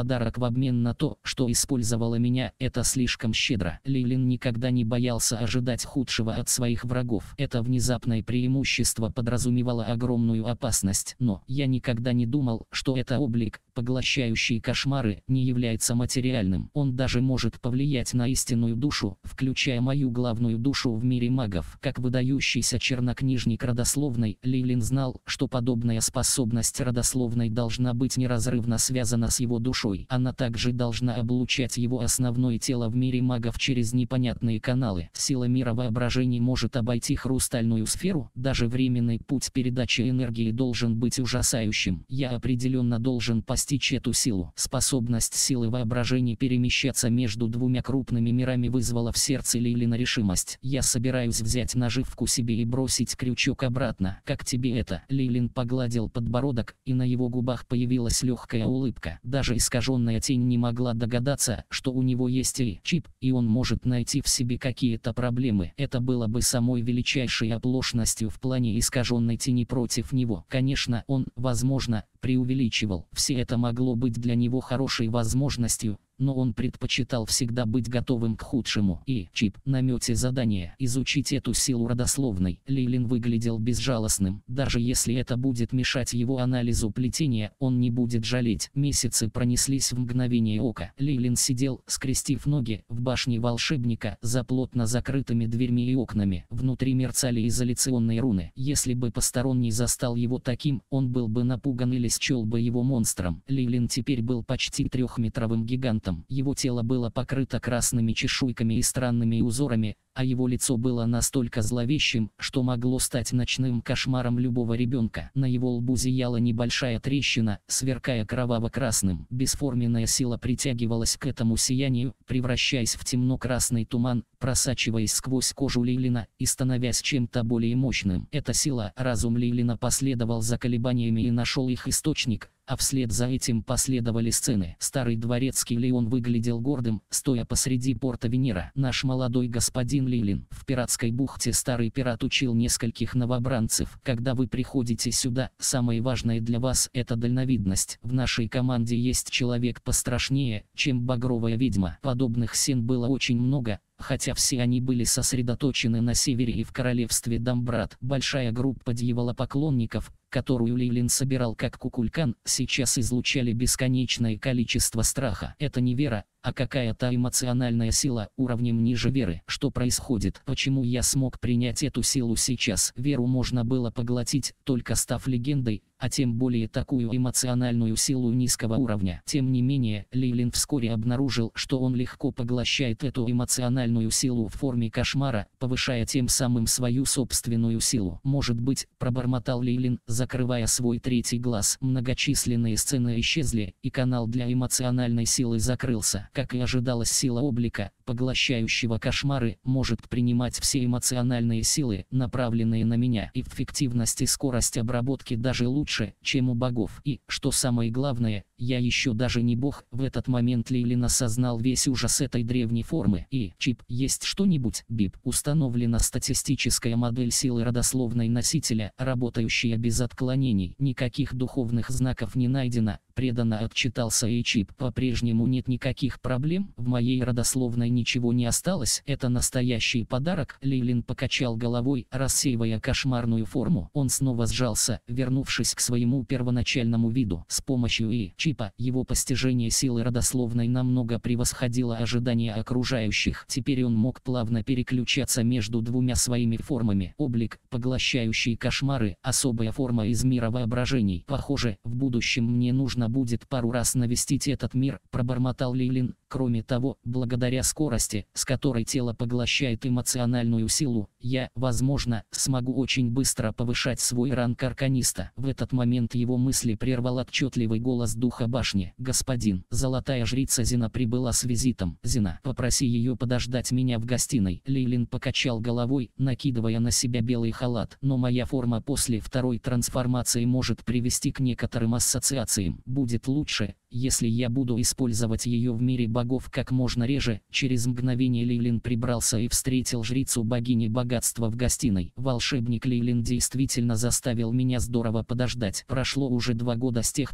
подарок в обмен на то, что использовала меня, это слишком щедро. Лейлин никогда не боялся ожидать худшего от своих врагов. Это внезапное преимущество подразумевало огромную опасность, но я никогда не думал, что это облик, поглощающий кошмары, не является материальным. Он даже может повлиять на истинную душу, включая мою главную душу в мире магов. Как выдающийся чернокнижник родословной, Лейлин знал, что подобная способность родословной должна быть неразрывно связана с его душой. Она также должна облучать его основное тело в мире магов через непонятные каналы. Сила мира воображений может обойти хрустальную сферу, даже временный путь передачи энергии должен быть ужасающим. Я определенно должен постичь эту силу. Способность силы воображения перемещаться между двумя крупными мирами вызвала в сердце Лейлина решимость. Я собираюсь взять наживку себе и бросить крючок обратно. Как тебе это? Лейлин погладил подбородок, и на его губах появилась легкая улыбка. Даже искаженная тень не могла догадаться, что у него есть и чип, и он может найти в себе какие-то проблемы. Это было бы самой величайшей оплошностью в плане искаженной тени против него. Конечно, он, возможно, преувеличивал. Все это могло быть для него хорошей возможностью, но он предпочитал всегда быть готовым к худшему. И чип, намете задание изучить эту силу родословной. Лейлин выглядел безжалостным. Даже если это будет мешать его анализу плетения, он не будет жалеть. Месяцы пронеслись в мгновение ока. Лейлин сидел, скрестив ноги, в башне волшебника, за плотно закрытыми дверьми и окнами. Внутри мерцали изоляционные руны. Если бы посторонний застал его таким, он был бы напуган или счел бы его монстром. Лейлин теперь был почти трехметровым гигантом. Его тело было покрыто красными чешуйками и странными узорами, а его лицо было настолько зловещим, что могло стать ночным кошмаром любого ребенка. На его лбу зияла небольшая трещина, сверкая кроваво-красным. Бесформенная сила притягивалась к этому сиянию, превращаясь в темно-красный туман, просачиваясь сквозь кожу Лейлина и становясь чем-то более мощным. Эта сила, разум Лейлина последовал за колебаниями и нашел их источник, а вслед за этим последовали сцены. Старый дворецкий Леон выглядел гордым, стоя посреди порта Венера. Наш молодой господин Лейлин. В пиратской бухте старый пират учил нескольких новобранцев. Когда вы приходите сюда, самое важное для вас – это дальновидность. В нашей команде есть человек пострашнее, чем багровая ведьма. Подобных сцен было очень много, хотя все они были сосредоточены на севере и в королевстве Дамбрат. Большая группа дьяволопоклонников, которую Лейлин собирал как кукулькан, сейчас излучали бесконечное количество страха. Это не вера, а какая-то эмоциональная сила уровнем ниже веры. Что происходит? Почему я смог принять эту силу сейчас? Веру можно было поглотить, только став легендой, а тем более такую эмоциональную силу низкого уровня. Тем не менее, Лейлин вскоре обнаружил, что он легко поглощает эту эмоциональную силу в форме кошмара, повышая тем самым свою собственную силу. Может быть, пробормотал Лейлин, закрывая свой третий глаз. Многочисленные сцены исчезли, и канал для эмоциональной силы закрылся. Как и ожидалось, сила облика, поглощающего кошмары, может принимать все эмоциональные силы, направленные на меня. И эффективность и скорость обработки даже лучше, чем у богов. И, что самое главное, я еще даже не бог. В этот момент Лейлин осознал весь ужас этой древней формы. И, чип, есть что-нибудь? Бип. Установлена статистическая модель силы родословной носителя, работающая без отклонений. Никаких духовных знаков не найдено. Преданно отчитался и чип. По-прежнему нет никаких проблем. В моей родословной ничего не осталось. Это настоящий подарок. Лейлин покачал головой, рассеивая кошмарную форму. Он снова сжался, вернувшись к своему первоначальному виду. С помощью и чипа его постижение силы родословной намного превосходило ожидания окружающих. Теперь он мог плавно переключаться между двумя своими формами. Облик, поглощающий кошмары, особая форма из мира воображений. Похоже, в будущем мне нужно будет пару раз навестить этот мир, пробормотал Лейлин. Кроме того, благодаря скорости, с которой тело поглощает эмоциональную силу, я, возможно, смогу очень быстро повышать свой ранг арканиста. В этот момент его мысли прервал отчетливый голос духа башни. «Господин, золотая жрица Зина прибыла с визитом. Зина, попроси ее подождать меня в гостиной». Лейлин покачал головой, накидывая на себя белый халат. «Но моя форма после второй трансформации может привести к некоторым ассоциациям. Будет лучше, если я буду использовать ее в мире богов как можно реже». Через мгновение Лейлин прибрался и встретил жрицу богини богатства в гостиной. «Волшебник Лейлин действительно заставил меня здорово подождать. Прошло уже два года с тех пор,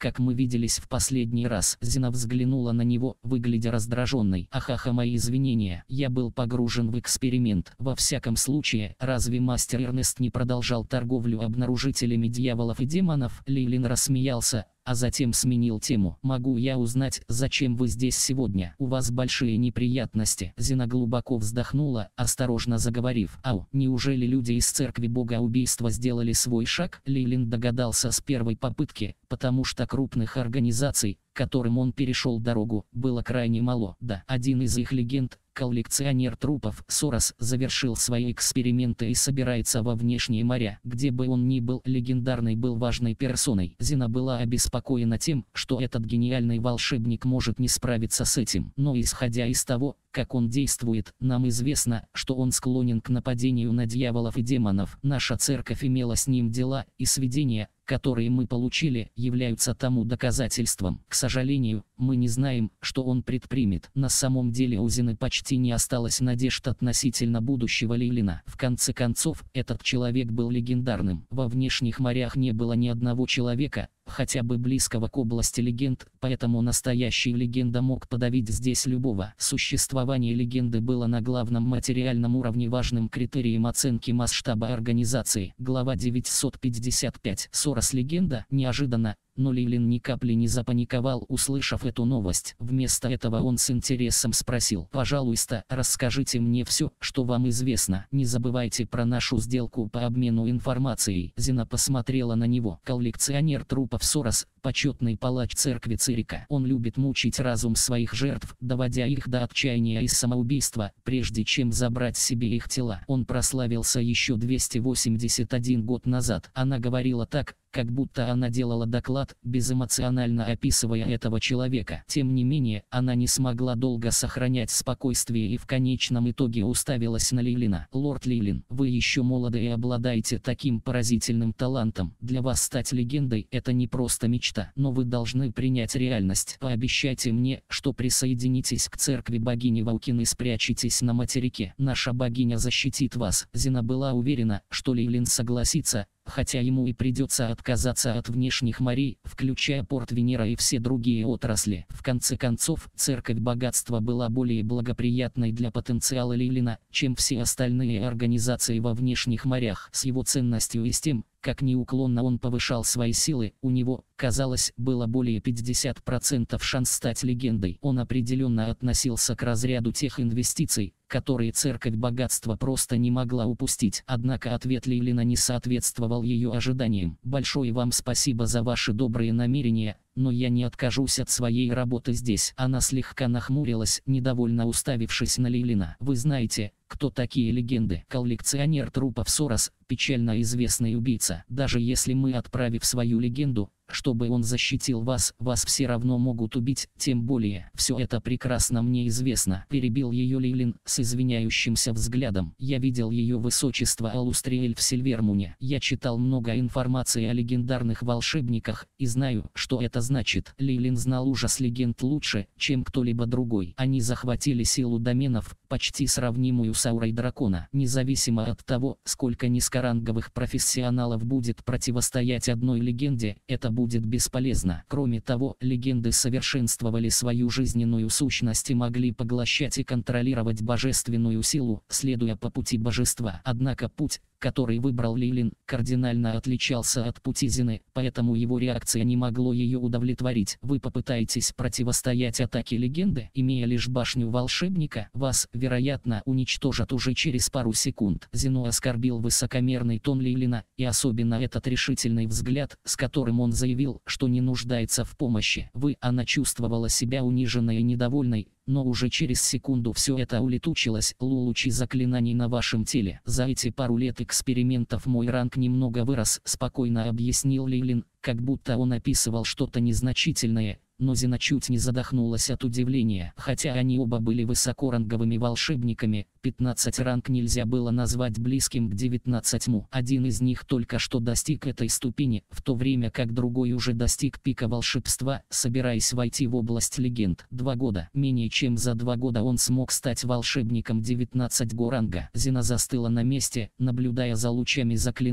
как мы виделись в последний раз». Зина взглянула на него, выглядя раздраженной. «Ахаха, мои извинения, я был погружен в эксперимент. Во всяком случае, разве мастер Эрнест не продолжал торговлю обнаружителями дьяволов и демонов?» Лейлин рассмеялся, а затем сменил тему. «Могу я узнать, зачем вы здесь сегодня? У вас большие неприятности». Зина глубоко вздохнула, осторожно заговорив. «Ау, неужели люди из церкви бога убийства сделали свой шаг?» Лейлин догадался с первой попытки, потому что крупных организаций, которым он перешел дорогу, было крайне мало. Да, один из их легенд, коллекционер трупов Сорос, завершил свои эксперименты и собирается во внешние моря. Где бы он ни был, легендарный был важной персоной. Зина была обеспокоена тем, что этот гениальный волшебник может не справиться с этим. Но исходя из того, как он действует, нам известно, что он склонен к нападению на дьяволов и демонов. Наша церковь имела с ним дела, и сведения, которые мы получили, являются тому доказательством. К сожалению, мы не знаем, что он предпримет. На самом деле у Зины почти не осталось надежд относительно будущего Лейлина. В конце концов, этот человек был легендарным. Во внешних морях не было ни одного человека, хотя бы близкого к области легенд, поэтому настоящий легенда мог подавить здесь любого. Существование легенды было на главном материальном уровне важным критерием оценки масштаба организации. Глава девятьсот пятьдесят пять. Сорос легенда. Неожиданно, но Лейлин ни капли не запаниковал, услышав эту новость. Вместо этого он с интересом спросил: «Пожалуйста, расскажите мне все, что вам известно. Не забывайте про нашу сделку по обмену информацией». Зина посмотрела на него. «Коллекционер трупов Сорос, почетный палач церкви Цирика. Он любит мучить разум своих жертв, доводя их до отчаяния и самоубийства, прежде чем забрать себе их тела. Он прославился еще двести восемьдесят один год назад». Она говорила так, как будто она делала доклад, безэмоционально описывая этого человека. Тем не менее, она не смогла долго сохранять спокойствие и в конечном итоге уставилась на Лейлина. «Лорд Лейлин, вы еще молоды и обладаете таким поразительным талантом. Для вас стать легендой – это не просто мечта, но вы должны принять реальность. Пообещайте мне, что присоединитесь к церкви богини Ваукин и спрячетесь на материке. Наша богиня защитит вас». Зина была уверена, что Лейлин согласится, хотя ему и придется отказаться от внешних морей, включая порт Венера и все другие отрасли. В конце концов, церковь богатства была более благоприятной для потенциала Лейлина, чем все остальные организации во внешних морях. С его ценностью и с тем, как неуклонно он повышал свои силы, у него, казалось, было более пятьдесят процентов шанс стать легендой. Он определенно относился к разряду тех инвестиций, которые церковь богатства просто не могла упустить. Однако ответ Лейлина не соответствовал ее ожиданиям. «Большое вам спасибо за ваши добрые намерения, но я не откажусь от своей работы здесь». Она слегка нахмурилась, недовольно уставившись на Лейлина. «Вы знаете, кто такие легенды?» «Коллекционер трупов Сорос, печально известный убийца. Даже если мы, отправив свою легенду, чтобы он защитил вас, вас все равно могут убить, тем более. Все это прекрасно мне известно», — перебил ее Лейлин с извиняющимся взглядом. «Я видел ее высочество Алустриэль в Сильвермуне. Я читал много информации о легендарных волшебниках и знаю, что это значит». Лейлин знал ужас легенд лучше, чем кто-либо другой. Они захватили силу доменов, почти сравнимую с аурой дракона. Независимо от того, сколько низкоранговых профессионалов будет противостоять одной легенде, это будет бесполезно. Кроме того, легенды совершенствовали свою жизненную сущность и могли поглощать и контролировать божественную силу, следуя по пути божества. Однако путь, который выбрал Лейлин, кардинально отличался от пути Зины, поэтому его реакция не могло ее удовлетворить. «Вы попытаетесь противостоять атаке легенды, имея лишь башню волшебника? Вас, вероятно, уничтожат уже через пару секунд». Зину оскорбил высокомерный тон Лейлина, и особенно этот решительный взгляд, с которым он заявил, что не нуждается в помощи. «Вы». Она чувствовала себя униженной и недовольной, но уже через секунду все это улетучилось. «Лучи заклинаний на вашем теле. За эти пару лет экспериментов мой ранг немного вырос», — спокойно объяснил Лейлин, как будто он описывал что-то незначительное. Но Зина чуть не задохнулась от удивления. Хотя они оба были высокоранговыми волшебниками, пятнадцать ранг нельзя было назвать близким к девятнадцатому. Один из них только что достиг этой ступени, в то время как другой уже достиг пика волшебства, собираясь войти в область легенд. Два года. Менее чем за два года он смог стать волшебником девятнадцатого ранга. Зина застыла на месте, наблюдая за лучами заклинаний,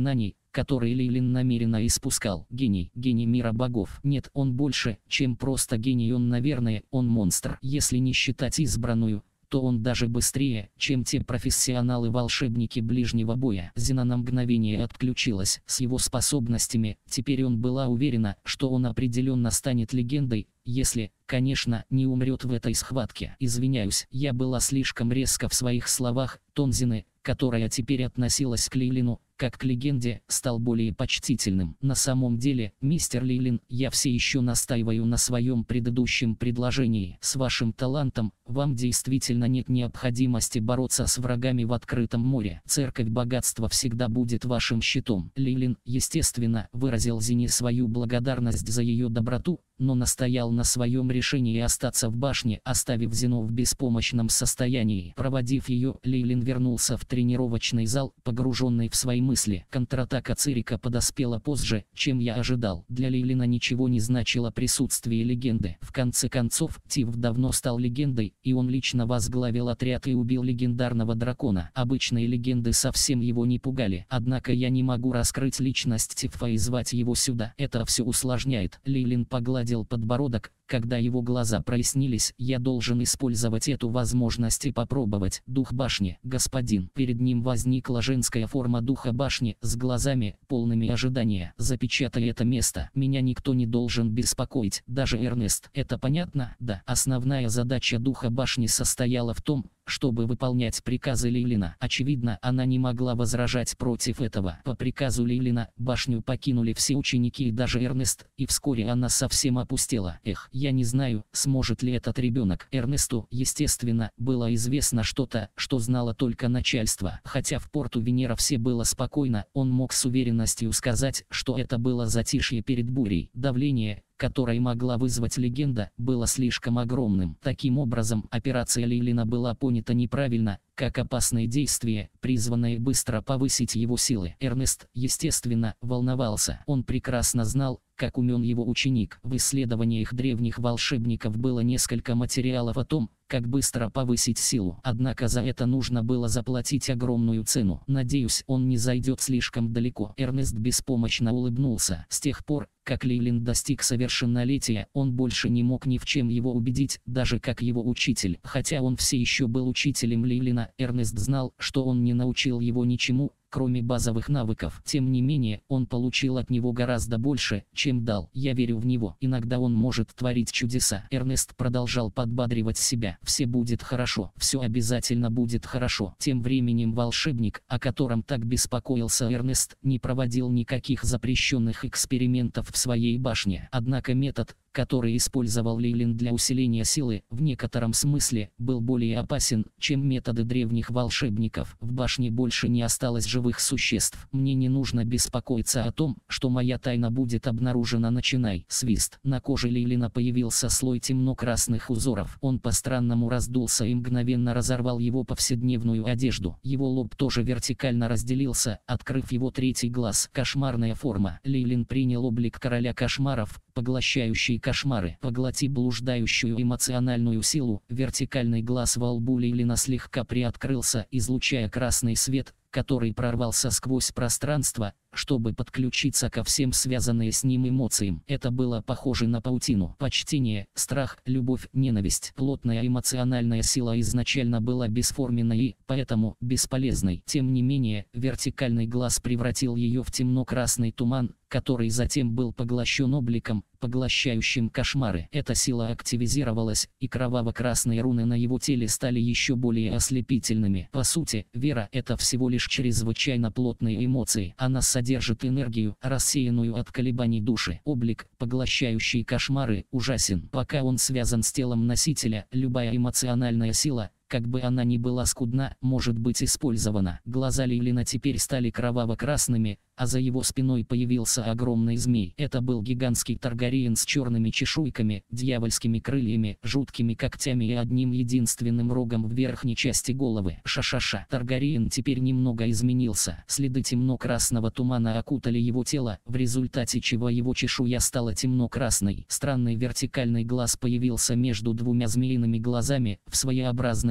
который Лейлин намеренно испускал. Гений, гений мира богов. Нет, он больше, чем просто гений, он, наверное, он монстр. Если не считать избранную, то он даже быстрее, чем те профессионалы-волшебники ближнего боя. Зина на мгновение отключилась. С его способностями, теперь он была уверена, что он определенно станет легендой, если, конечно, не умрет в этой схватке. Извиняюсь, я была слишком резка в своих словах. Тон Зины, которая теперь относилась к Лейлину как к легенде, стал более почтительным. На самом деле, мистер Лейлин, я все еще настаиваю на своем предыдущем предложении. С вашим талантом, вам действительно нет необходимости бороться с врагами в открытом море. Церковь богатства всегда будет вашим щитом. Лейлин, естественно, выразил Зине свою благодарность за ее доброту, но настоял на своем решении остаться в башне, оставив Зину в беспомощном состоянии. Проводив ее, Лейлин вернулся в тренировочный зал, погруженный в свои мысли. Контратака Цирика подоспела позже, чем я ожидал. Для Лейлина ничего не значило присутствие легенды. В конце концов, Тиф давно стал легендой, и он лично возглавил отряд и убил легендарного дракона. Обычные легенды совсем его не пугали. Однако я не могу раскрыть личность Тифа и звать его сюда. Это все усложняет. Лейлин погладил подбородок, когда его глаза прояснились. Я должен использовать эту возможность и попробовать. Дух башни, господин. Перед ним возникла женская форма духа башни, с глазами, полными ожидания. Запечатай это место. Меня никто не должен беспокоить, даже Эрнест. Это понятно? Да. Основная задача духа башни состояла в том, чтобы выполнять приказы Лейлина. Очевидно, она не могла возражать против этого. По приказу Лейлина, башню покинули все ученики и даже Эрнест, и вскоре она совсем опустела. Эх, я не знаю, сможет ли этот ребенок. Эрнесту, естественно, было известно что-то, что знало только начальство. Хотя в порту Венера все было спокойно, он мог с уверенностью сказать, что это было затишье перед бурей. Давление, которое могла вызвать легенда, было слишком огромным. Таким образом, операция Лейлина была понята неправильно, как опасное действие, призванное быстро повысить его силы. Эрнест, естественно, волновался. Он прекрасно знал, как умен его ученик. В исследованиях древних волшебников было несколько материалов о том, как быстро повысить силу. Однако за это нужно было заплатить огромную цену. Надеюсь, он не зайдет слишком далеко. Эрнест беспомощно улыбнулся. С тех пор, как Лейлин достиг совершеннолетия, он больше не мог ни в чем его убедить, даже как его учитель. Хотя он все еще был учителем Лейлина, Эрнест знал, что он не научил его ничему, кроме базовых навыков. Тем не менее, он получил от него гораздо больше, чем дал. Я верю в него. Иногда он может творить чудеса. Эрнест продолжал подбадривать себя. Все будет хорошо. Все обязательно будет хорошо. Тем временем волшебник, о котором так беспокоился Эрнест, не проводил никаких запрещенных экспериментов в своей башне. Однако метод, который использовал Лейлин для усиления силы, в некотором смысле, был более опасен, чем методы древних волшебников. В башне больше не осталось живых существ. Мне не нужно беспокоиться о том, что моя тайна будет обнаружена. Начинай. Свист. На коже Лейлина появился слой темно-красных узоров. Он по-странному раздулся и мгновенно разорвал его повседневную одежду. Его лоб тоже вертикально разделился, открыв его третий глаз. Кошмарная форма. Лейлин принял облик короля кошмаров, поглощающий кошмары. Поглоти блуждающую эмоциональную силу. Вертикальный глаз во лбу Лейлина слегка приоткрылся, излучая красный свет, который прорвался сквозь пространство, чтобы подключиться ко всем связанным с ним эмоциям. Это было похоже на паутину. Почтение, страх, любовь, ненависть. Плотная эмоциональная сила изначально была бесформенной и, поэтому, бесполезной. Тем не менее, вертикальный глаз превратил ее в темно-красный туман, который затем был поглощен обликом, поглощающим кошмары. Эта сила активизировалась, и кроваво-красные руны на его теле стали еще более ослепительными. По сути, вера — это всего лишь чрезвычайно плотные эмоции. Она содержит энергию, рассеянную от колебаний души. Облик, поглощающий кошмары, ужасен. Пока он связан с телом носителя, любая эмоциональная сила, как бы она ни была скудна, может быть использована. Глаза Лейлина теперь стали кроваво-красными, а за его спиной появился огромный змей. Это был гигантский Таргариен с черными чешуйками, дьявольскими крыльями, жуткими когтями и одним единственным рогом в верхней части головы. Ша-ша-ша. Таргариен теперь немного изменился. Следы темно-красного тумана окутали его тело, в результате чего его чешуя стала темно-красной. Странный вертикальный глаз появился между двумя змеиными глазами, в своеобразной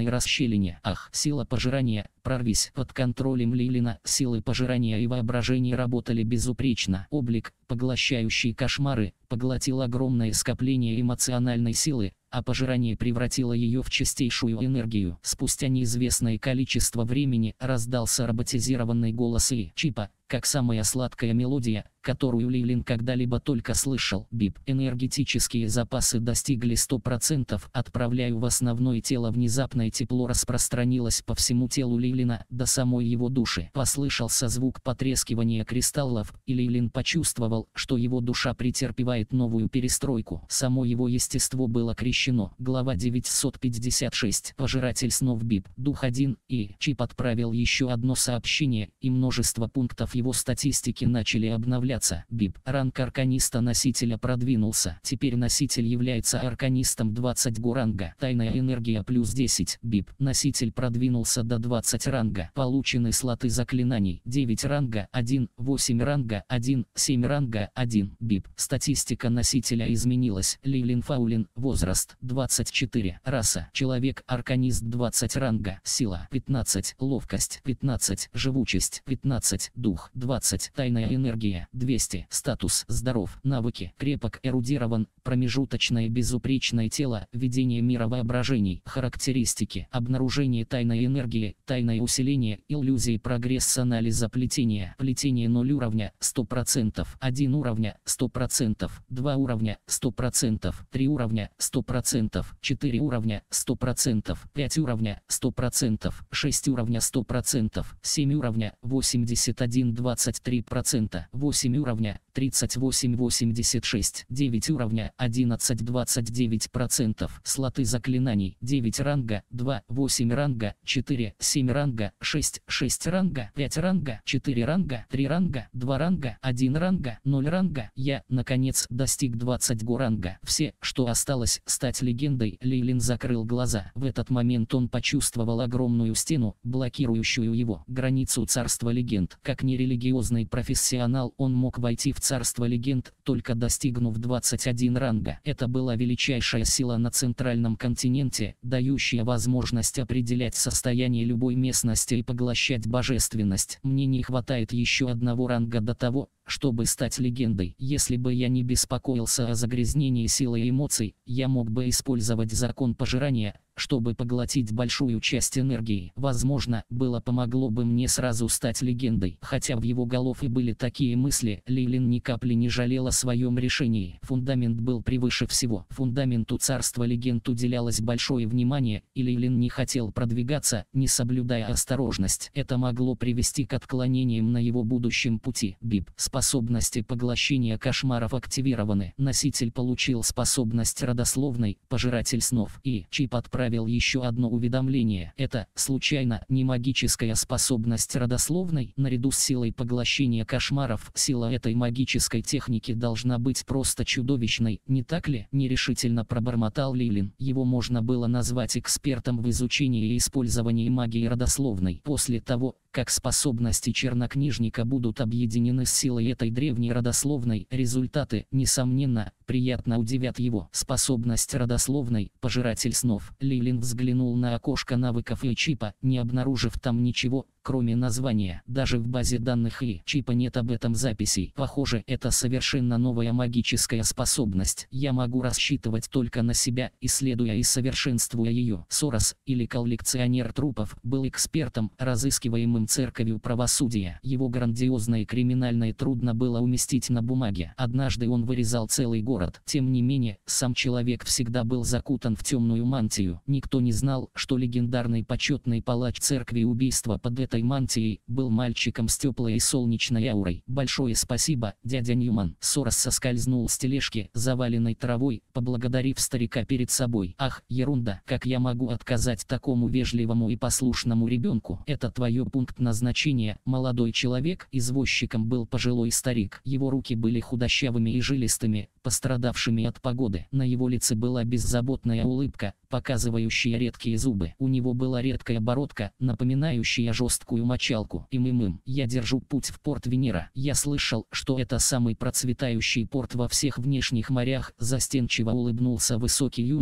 черной расщелине. Ах, сила пожирания, прорвись. Под контролем Лейлина силы пожирания и воображения работали безупречно. Облик, поглощающий кошмары, поглотил огромное скопление эмоциональной силы, а пожирание превратило ее в чистейшую энергию. Спустя неизвестное количество времени раздался роботизированный голос и Чипа, как самая сладкая мелодия, которую Лейлин когда-либо только слышал. Бип. Энергетические запасы достигли ста процентов. Отправляю в основное тело. Внезапное тепло распространилось по всему телу Лейлина, до самой его души. Послышался звук потрескивания кристаллов, и Лейлин почувствовал, что его душа претерпевает новую перестройку. Само его естество было крещено. Глава девятьсот пятьдесят шесть. Пожиратель снов Бип. Дух один, и Чип отправил еще одно сообщение, и множество пунктов его статистики начали обновляться. Бип. Ранг арканиста носителя продвинулся. Теперь носитель является арканистом двадцать ранга. Тайная энергия плюс десять. Бип. Носитель продвинулся до двадцать ранга. Получены слоты заклинаний. девять ранга один, восемь ранга один, семь ранга один. Бип. Статистика носителя изменилась. Лейлин Фаулин. Возраст двадцать четыре. Раса. Человек арканист двадцать ранга. Сила пятнадцать. Ловкость пятнадцать. Живучесть пятнадцать. Дух двадцать. Тайная энергия двести. Статус здоров. Навыки крепок, эрудирован. Промежуточное безупречное тело. Видение мира воображений. Характеристики: обнаружение тайной энергии, тайное усиление, иллюзии, прогресс анализа плетения. Плетение ноль уровня сто процентов, один уровня сто процентов, два уровня сто процентов, три уровня сто процентов, четыре уровня сто процентов, пять уровня сто процентов, шесть уровня сто процентов, семь уровня восемьдесят один двадцать три процента, восемь уровня тридцать восемь восемьдесят шесть, девять уровня одиннадцать двадцать девять процентов. Слоты заклинаний: девять ранга, два, восемь ранга, четыре, семь ранга, шесть, шесть ранга, пять ранга, четыре ранга, три ранга, два ранга, один ранга, ноль ранга. Я, наконец, достиг двадцать ранга. Все, что осталось, стать легендой. Лейлин закрыл глаза. В этот момент он почувствовал огромную стену, блокирующую его. Границу царства легенд. Как нерелигиозный профессионал, он мог войти в царство легенд, только достигнув двадцать один ранга. Это была величайшая сила на центральном континенте, дающая возможность определять состояние любой местности и поглощать божественность. Мне не хватает еще одного ранга до того, чтобы стать легендой. Если бы я не беспокоился о загрязнении силы и эмоций, я мог бы использовать закон пожирания, чтобы поглотить большую часть энергии. Возможно, было помогло бы мне сразу стать легендой. Хотя в его голове были такие мысли, Лейлин ни капли не жалел о своем решении. Фундамент был превыше всего. Фундаменту царства легенд уделялось большое внимание, и Лейлин не хотел продвигаться, не соблюдая осторожность. Это могло привести к отклонениям на его будущем пути. Бип. Способности поглощения кошмаров активированы. Носитель получил способность родословной, пожиратель снов, и Чип отправил еще одно уведомление. Это, случайно, не магическая способность родословной. Наряду с силой поглощения кошмаров, сила этой магической техники должна быть просто чудовищной, не так ли? Нерешительно пробормотал Лейлин. Его можно было назвать экспертом в изучении и использовании магии родословной. После того, как способности чернокнижника будут объединены с силой этой древней родословной, результаты, несомненно, приятно удивят его. Способность родословной, пожиратель снов. Лейлин взглянул на окошко навыков и Чипа, не обнаружив там ничего, кроме названия. Даже в базе данных и Чипа нет об этом записей. Похоже, это совершенно новая магическая способность. Я могу рассчитывать только на себя, исследуя и совершенствуя ее. Сорос, или коллекционер трупов, был экспертом, разыскиваемым церковью правосудия. Его грандиозное криминальное трудно было уместить на бумаге. Однажды он вырезал целый город. Тем не менее, сам человек всегда был закутан в темную мантию. Никто не знал, что легендарный почетный палач церкви убийства под этой мантией был мальчиком с теплой и солнечной аурой. Большое спасибо, дядя Ньюман. Сорос соскользнул с тележки, заваленной травой, поблагодарив старика перед собой. Ах, ерунда, как я могу отказать такому вежливому и послушному ребенку? Это твое пункт назначения. Молодой человек. Извозчиком был пожилой старик. Его руки были худощавыми и жилистыми, пострадавшими от погоды. На его лице была беззаботная улыбка, показывающая редкие зубы. У него была редкая бородка, напоминающая жесткую мочалку. Им-им-им. Я держу путь в порт Венера. Я слышал, что это самый процветающий порт во всех внешних морях. Застенчиво улыбнулся высокий юноша,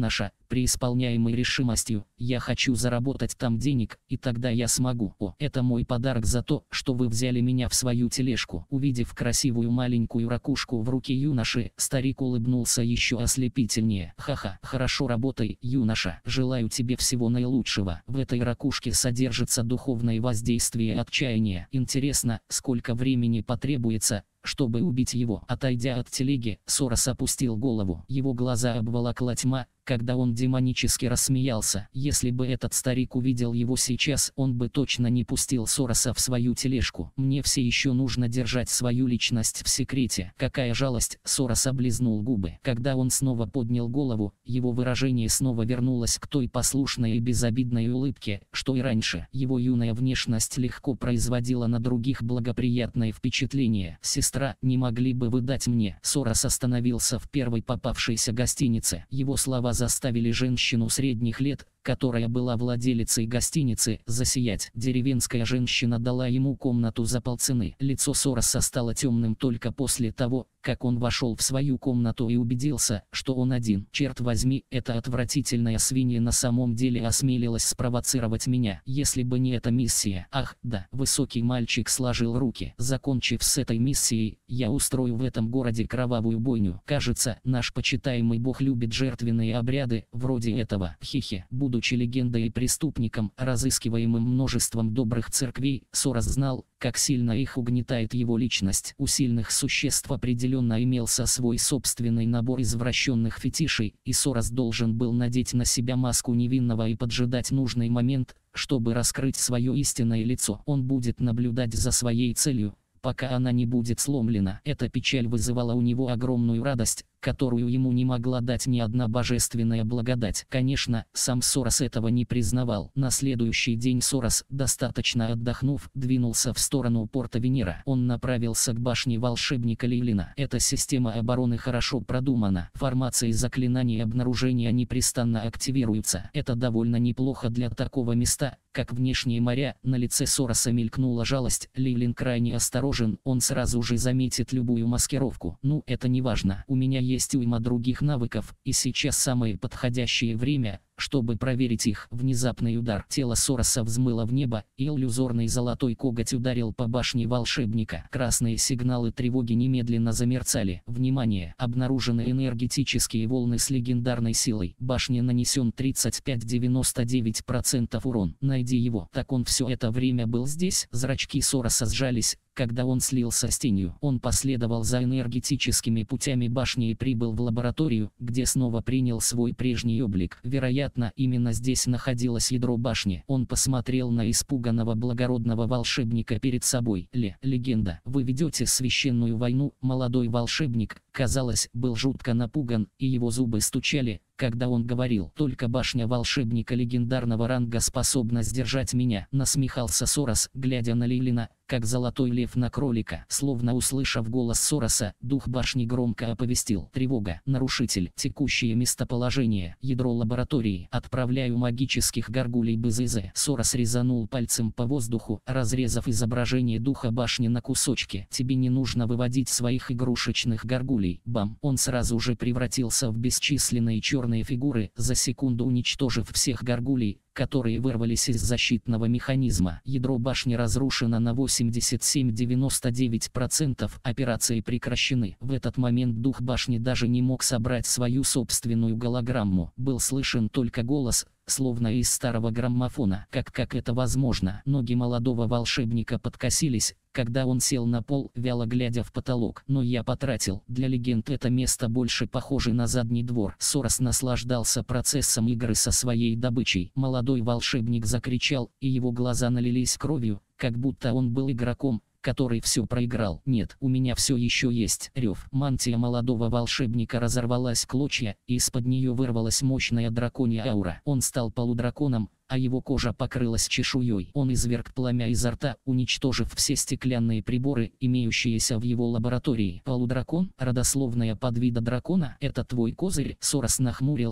преисполняемый решимостью: «Я хочу заработать там денег, и тогда я смогу. О, это мой подарок за то, что вы взяли меня в свою тележку». Увидев красивую маленькую ракушку в руке юноши, старик улыбнулся еще ослепительнее. «Ха-ха, хорошо работай, юноша. Желаю тебе всего наилучшего. В этой ракушке содержится духовное воздействие отчаяния. Интересно, сколько времени потребуется, чтобы убить его?» Отойдя от телеги, Сорос опустил голову. Его глаза обволокла тьма, когда он демонически рассмеялся. Если бы этот старик увидел его сейчас, он бы точно не пустил Сороса в свою тележку. «Мне все еще нужно держать свою личность в секрете». Какая жалость! Сорос облизнул губы. Когда он снова поднял голову, его выражение снова вернулось к той послушной и безобидной улыбке, что и раньше. Его юная внешность легко производила на других благоприятное впечатление. «Сестра, не могли бы вы дать мне?» Сорос остановился в первой попавшейся гостинице. Его слова заставили женщину средних лет, которая была владелицей гостиницы, засиять. Деревенская женщина дала ему комнату за полцены. Лицо Сороса стало темным только после того, как он вошел в свою комнату и убедился, что он один. «Черт возьми, эта отвратительная свинья на самом деле осмелилась спровоцировать меня. Если бы не эта миссия. Ах, да». Высокий мальчик сложил руки. «Закончив с этой миссией, я устрою в этом городе кровавую бойню. Кажется, наш почитаемый бог любит жертвенные обряды, вроде этого». Хихи. Будучи легендой и преступником, разыскиваемым множеством добрых церквей, Сорос знал, как сильно их угнетает его личность. У сильных существ определенно имелся свой собственный набор извращенных фетишей, и Сорос должен был надеть на себя маску невинного и поджидать нужный момент, чтобы раскрыть свое истинное лицо. Он будет наблюдать за своей целью, пока она не будет сломлена. Эта печаль вызывала у него огромную радость, которую ему не могла дать ни одна божественная благодать. Конечно, сам Сорос этого не признавал. На следующий день Сорос, достаточно отдохнув, двинулся в сторону порта Венера. Он направился к башне волшебника Лейлина. Эта система обороны хорошо продумана. Формации заклинаний обнаружения непрестанно активируются. Это довольно неплохо для такого места, как внешние моря. На лице Сороса мелькнула жалость. Лейлин крайне осторожен, он сразу же заметит любую маскировку. «Ну, это не важно. У меня есть уйма других навыков, и сейчас самое подходящее время, чтобы проверить их». Внезапный удар. Тело Сороса взмыло в небо, и иллюзорный золотой коготь ударил по башне волшебника. Красные сигналы тревоги немедленно замерцали. «Внимание! Обнаружены энергетические волны с легендарной силой. Башне нанесен тридцать пять — девяносто девять процентов урон. Найди его». Так он все это время был здесь? Зрачки Сороса сжались, когда он слился с тенью. Он последовал за энергетическими путями башни и прибыл в лабораторию, где снова принял свой прежний облик. Вероятно, именно здесь находилось ядро башни. Он посмотрел на испуганного благородного волшебника перед собой. Ле, легенда, вы ведете священную войну. Молодой волшебник, казалось, был жутко напуган, и его зубы стучали, когда он говорил. «Только башня волшебника легендарного ранга способна сдержать меня», — насмехался Сорос, глядя на Лейлина, как золотой лев на кролика. Словно услышав голос Сороса, дух башни громко оповестил: «Тревога! Нарушитель! Текущее местоположение! Ядро лаборатории! Отправляю магических горгулей БЗЗ!» Сорос резанул пальцем по воздуху, разрезав изображение духа башни на кусочки. «Тебе не нужно выводить своих игрушечных горгулей». Бам! Он сразу же превратился в бесчисленные черные фигуры, за секунду уничтожив всех горгулей, которые вырвались из защитного механизма. Ядро башни разрушено на восемьдесят семь — девяносто девять процентов. Операции прекращены. В этот момент дух башни даже не мог собрать свою собственную голограмму. Был слышен только голос, словно из старого граммофона. Как как это возможно? Ноги молодого волшебника подкосились, когда он сел на пол, вяло глядя в потолок. «Но я потратил. Для легенд это место больше похоже на задний двор». Сорос наслаждался процессом игры со своей добычей. Молодой волшебник закричал, и его глаза налились кровью, как будто он был игроком, который все проиграл. «Нет, у меня все еще есть». Рев. Мантия молодого волшебника разорвалась в клочья, и из-под нее вырвалась мощная драконья аура. Он стал полудраконом, а его кожа покрылась чешуей. Он изверг пламя изо рта, уничтожив все стеклянные приборы, имеющиеся в его лаборатории. «Полудракон? Родословная подвида дракона? Это твой козырь?» Сорос нахмурился,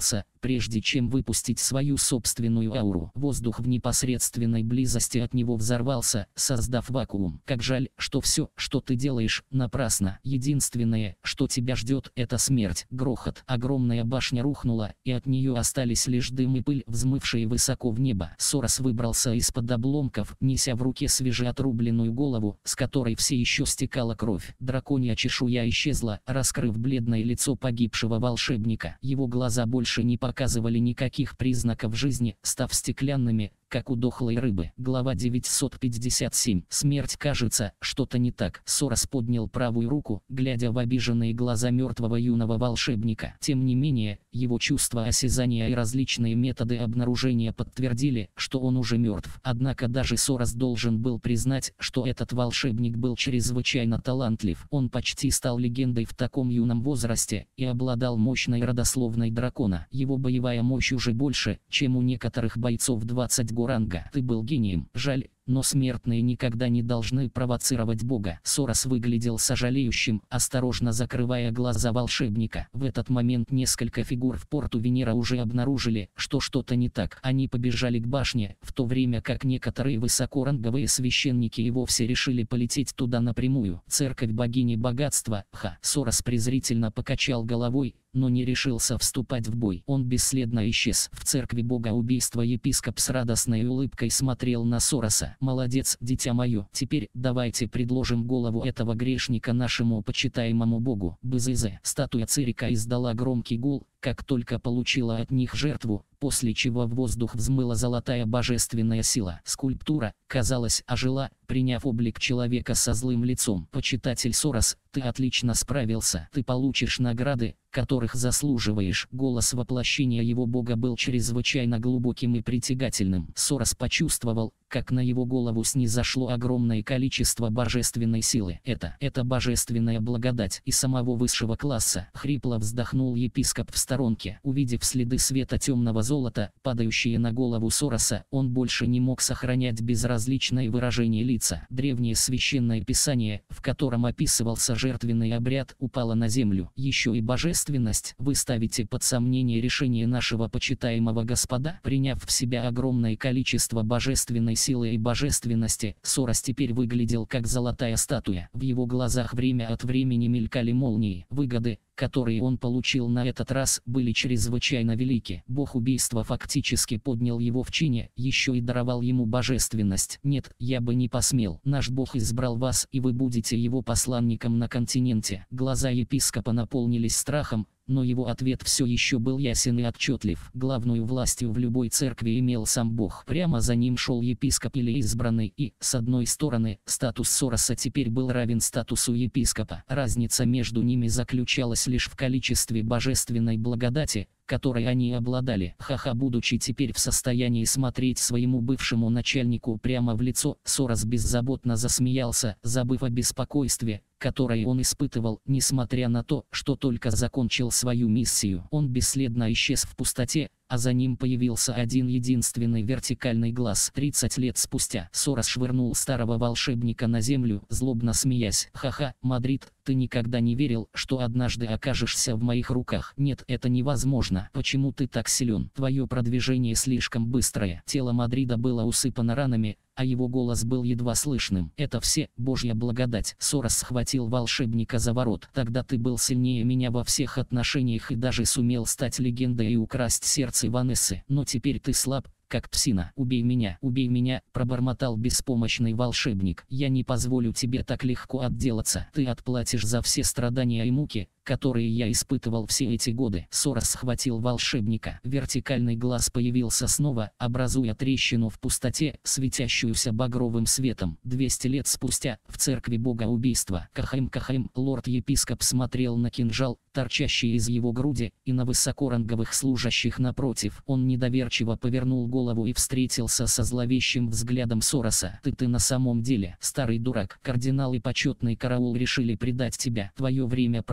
прежде чем выпустить свою собственную ауру. Воздух в непосредственной близости от него взорвался, создав вакуум. Как жаль, что все, что ты делаешь, напрасно. Единственное, что тебя ждет, это смерть. Грохот. Огромная башня рухнула, и от нее остались лишь дым и пыль, взмывшие высоко в небо. Сорос выбрался из-под обломков, неся в руке свежеотрубленную голову, с которой все еще стекала кровь. Драконья чешуя исчезла, раскрыв бледное лицо погибшего волшебника. Его глаза больше не показывали никаких признаков жизни, став стеклянными, как у дохлой рыбы. Глава девятьсот пятьдесят семь. Смерть, кажется, что-то не так. Сорос поднял правую руку, глядя в обиженные глаза мертвого юного волшебника. Тем не менее, его чувства осязания и различные методы обнаружения подтвердили, что он уже мертв. Однако даже Сорос должен был признать, что этот волшебник был чрезвычайно талантлив. Он почти стал легендой в таком юном возрасте и обладал мощной родословной дракона. Его боевая мощь уже больше, чем у некоторых бойцов двадцать ранга. Ты был гением. Жаль, но смертные никогда не должны провоцировать Бога. Сорос выглядел сожалеющим, осторожно закрывая глаза волшебника. В этот момент несколько фигур в порту Венера уже обнаружили, что что-то не так. Они побежали к башне, в то время как некоторые высокоранговые священники и вовсе решили полететь туда напрямую. Церковь богини богатства, ха. Сорос презрительно покачал головой, но не решился вступать в бой. Он бесследно исчез. В церкви бога убийства епископ с радостной улыбкой смотрел на Сороса. «Молодец, дитя мое. Теперь давайте предложим голову этого грешника нашему почитаемому богу». Бзз. Статуя Цирика издала громкий гул, как только получила от них жертву, после чего в воздух взмыла золотая божественная сила. Скульптура, казалось, ожила, приняв облик человека со злым лицом. «Почитатель Сорос, ты отлично справился. Ты получишь награды, которых заслуживаешь». Голос воплощения его бога был чрезвычайно глубоким и притягательным. Сорос почувствовал, как на его голову снизошло огромное количество божественной силы. Это, это божественная благодать и самого высшего класса. Хрипло вздохнул епископ в сторонке. Увидев следы света темного золота, падающие на голову Сороса, он больше не мог сохранять безразличное выражение лица. Древнее священное писание, в котором описывался жертвенный обряд, упало на землю. Еще и божественность. Вы ставите под сомнение решение нашего почитаемого Господа? Приняв в себя огромное количество божественной силы и божественности, Сорос теперь выглядел как золотая статуя. В его глазах время от времени мелькали молнии. Выгоды, которые он получил на этот раз, были чрезвычайно велики. Бог убийства фактически поднял его в чине, еще и даровал ему божественность. Нет, я бы не посмел. Наш Бог избрал вас, и вы будете его посланником на континенте. Глаза епископа наполнились страхом, но его ответ все еще был ясен и отчетлив. Главную властью в любой церкви имел сам Бог. Прямо за ним шел епископ или избранный, и, с одной стороны, статус Сороса теперь был равен статусу епископа. Разница между ними заключалась лишь в количестве божественной благодати, которой они обладали. Ха-ха, будучи теперь в состоянии смотреть своему бывшему начальнику прямо в лицо, Сорос беззаботно засмеялся, забыв о беспокойстве, которое он испытывал, несмотря на то, что только закончил свою миссию. Он бесследно исчез в пустоте, а за ним появился один единственный вертикальный глаз. тридцать лет спустя Сорос швырнул старого волшебника на землю, злобно смеясь. «Ха-ха, Мадрид, ты никогда не верил, что однажды окажешься в моих руках. Нет, это невозможно. Почему ты так силен? Твое продвижение слишком быстрое». Тело Мадрида было усыпано ранами, а его голос был едва слышным. «Это все Божья благодать». Сорос схватил волшебника за ворот. «Тогда ты был сильнее меня во всех отношениях и даже сумел стать легендой и украсть сердце Ванессы. Но теперь ты слаб, как псина. Убей меня, убей меня», — пробормотал беспомощный волшебник. «Я не позволю тебе так легко отделаться. Ты отплатишь за все страдания и муки, которые я испытывал все эти годы». Сорос схватил волшебника. Вертикальный глаз появился снова, образуя трещину в пустоте, светящуюся багровым светом. двести лет спустя, в церкви бога убийства. Кахаим-кахаим, лорд-епископ смотрел на кинжал, торчащий из его груди, и на высокоранговых служащих напротив. Он недоверчиво повернул голову и встретился со зловещим взглядом Сороса. «Ты ты на самом деле, старый дурак. Кардинал и почетный караул решили предать тебя. Твое время прошло.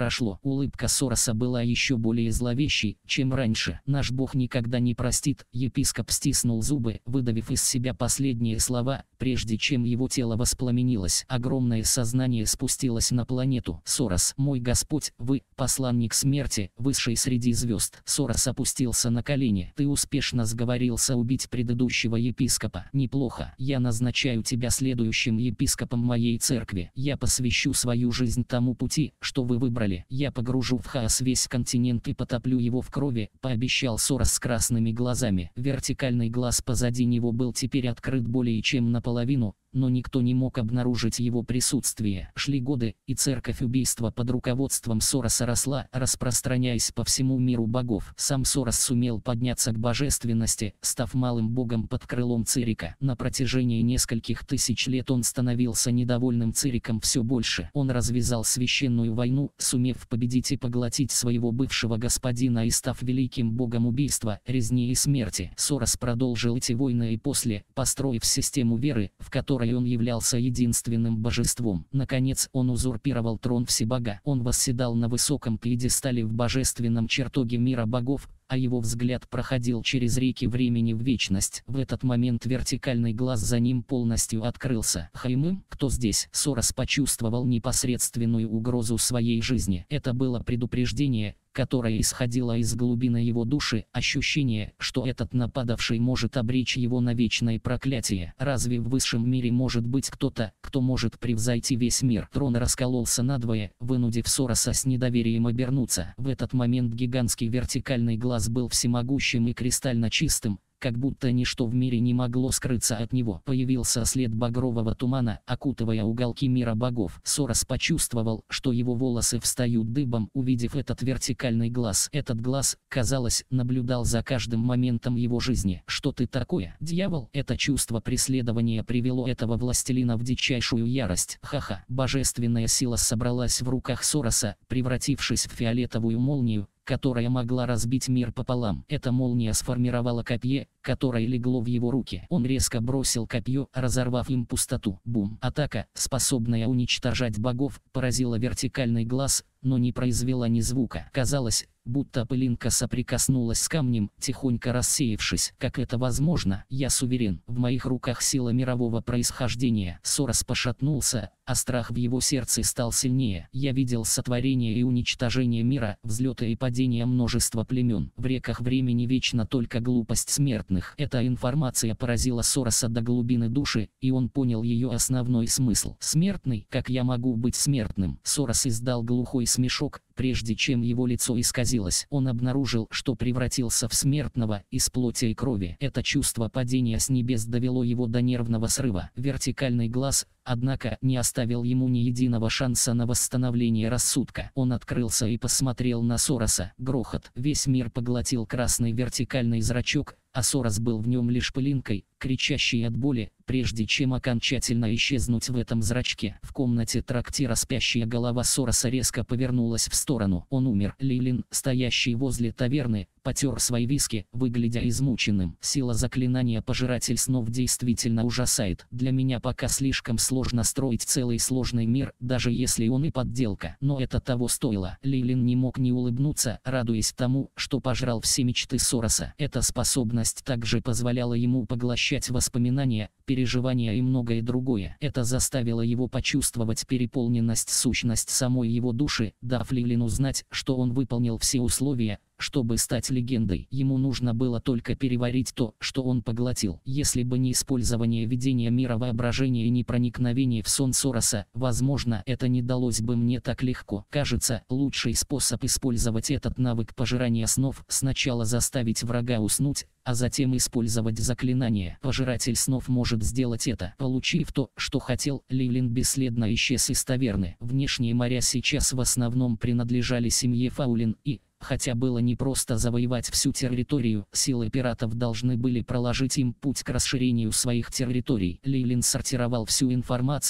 Улыбка Сороса была еще более зловещей, чем раньше. «Наш Бог никогда не простит». Епископ стиснул зубы, выдавив из себя последние слова, прежде чем его тело воспламенилось. Огромное сознание спустилось на планету. «Сорос, мой Господь, вы, посланник смерти, высший среди звезд». Сорос опустился на колени. «Ты успешно сговорился убить предыдущего епископа. Неплохо. Я назначаю тебя следующим епископом моей церкви. Я посвящу свою жизнь тому пути, что вы выбрали. Я погружу в хаос весь континент и потоплю его в крови», — пообещал Сорос с красными глазами. Вертикальный глаз позади него был теперь открыт более чем наполовину, но никто не мог обнаружить его присутствие. Шли годы, и церковь убийства под руководством Сороса росла, распространяясь по всему миру богов. Сам Сорос сумел подняться к божественности, став малым богом под крылом Цирика. На протяжении нескольких тысяч лет он становился недовольным Цириком все больше. Он развязал священную войну, сумев победить и поглотить своего бывшего господина и став великим богом убийства, резни и смерти. Сорос продолжил эти войны и после, построив систему веры, в которой он являлся единственным божеством. Наконец, он узурпировал трон Всебога. Он восседал на высоком пьедестале в божественном чертоге мира богов, а его взгляд проходил через реки времени в вечность. В этот момент вертикальный глаз за ним полностью открылся. «Хаймым, кто здесь?» Сорос почувствовал непосредственную угрозу своей жизни. Это было предупреждение, которое исходило из глубины его души, ощущение, что этот нападавший может обречь его на вечное проклятие. Разве в высшем мире может быть кто-то, кто может превзойти весь мир? Трон раскололся надвое, вынудив Сороса с недоверием обернуться. В этот момент гигантский вертикальный глаз был всемогущим и кристально чистым, как будто ничто в мире не могло скрыться от него. Появился след багрового тумана, окутывая уголки мира богов. Сорос почувствовал, что его волосы встают дыбом, увидев этот вертикальный глаз. Этот глаз, казалось, наблюдал за каждым моментом его жизни. «Что ты такое, дьявол?» Это чувство преследования привело этого властелина в дичайшую ярость. Ха-ха. Божественная сила собралась в руках Сороса, превратившись в фиолетовую молнию, которая могла разбить мир пополам. Эта молния сформировала копье, которое легло в его руки. Он резко бросил копье, разорвав им пустоту. Бум! Атака, способная уничтожать богов, поразила вертикальный глаз, но не произвела ни звука. Казалось, будто пылинка соприкоснулась с камнем, тихонько рассеявшись. «Как это возможно? Я суверен. В моих руках сила мирового происхождения». Сорос пошатнулся, а страх в его сердце стал сильнее. «Я видел сотворение и уничтожение мира, взлеты и падения множества племен. В реках времени вечно только глупость смертных». Эта информация поразила Сороса до глубины души, и он понял ее основной смысл. «Смертный? Как я могу быть смертным?» Сорос издал глухой смешок, прежде чем его лицо исказилось. Он обнаружил, что превратился в смертного, из плоти и крови. Это чувство падения с небес довело его до нервного срыва. Вертикальный глаз, однако, не оставил ему ни единого шанса на восстановление рассудка. Он открылся и посмотрел на Сороса. Грохот. Весь мир поглотил красный вертикальный зрачок, а Сорос был в нем лишь пылинкой, кричащей от боли, прежде чем окончательно исчезнуть в этом зрачке. В комнате трактира спящая голова Сороса резко повернулась в сторону. Он умер. Лейлин, стоящий возле таверны, потер свои виски, выглядя измученным. Сила заклинания «Пожиратель снов» действительно ужасает. Для меня пока слишком сложно строить целый сложный мир, даже если он и подделка. Но это того стоило. Лейлин не мог не улыбнуться, радуясь тому, что пожрал все мечты Сороса. Эта способность также позволяла ему поглощать воспоминания, переживания и многое другое. Это заставило его почувствовать переполненность, сущность самой его души, дав Лейлину знать, что он выполнил все условия, чтобы стать легендой. Ему нужно было только переварить то, что он поглотил. Если бы не использование видения мира воображения и не проникновение в сон Сороса, возможно, это не далось бы мне так легко. Кажется, лучший способ использовать этот навык пожирания снов — сначала заставить врага уснуть, а затем использовать заклинание. Пожиратель снов может сделать это. Получив то, что хотел, Лейлин бесследно исчез из таверны. Внешние моря сейчас в основном принадлежали семье Фаулин и, хотя было непросто завоевать всю территорию, силы пиратов должны были проложить им путь к расширению своих территорий. Лейлин сортировал всю информацию,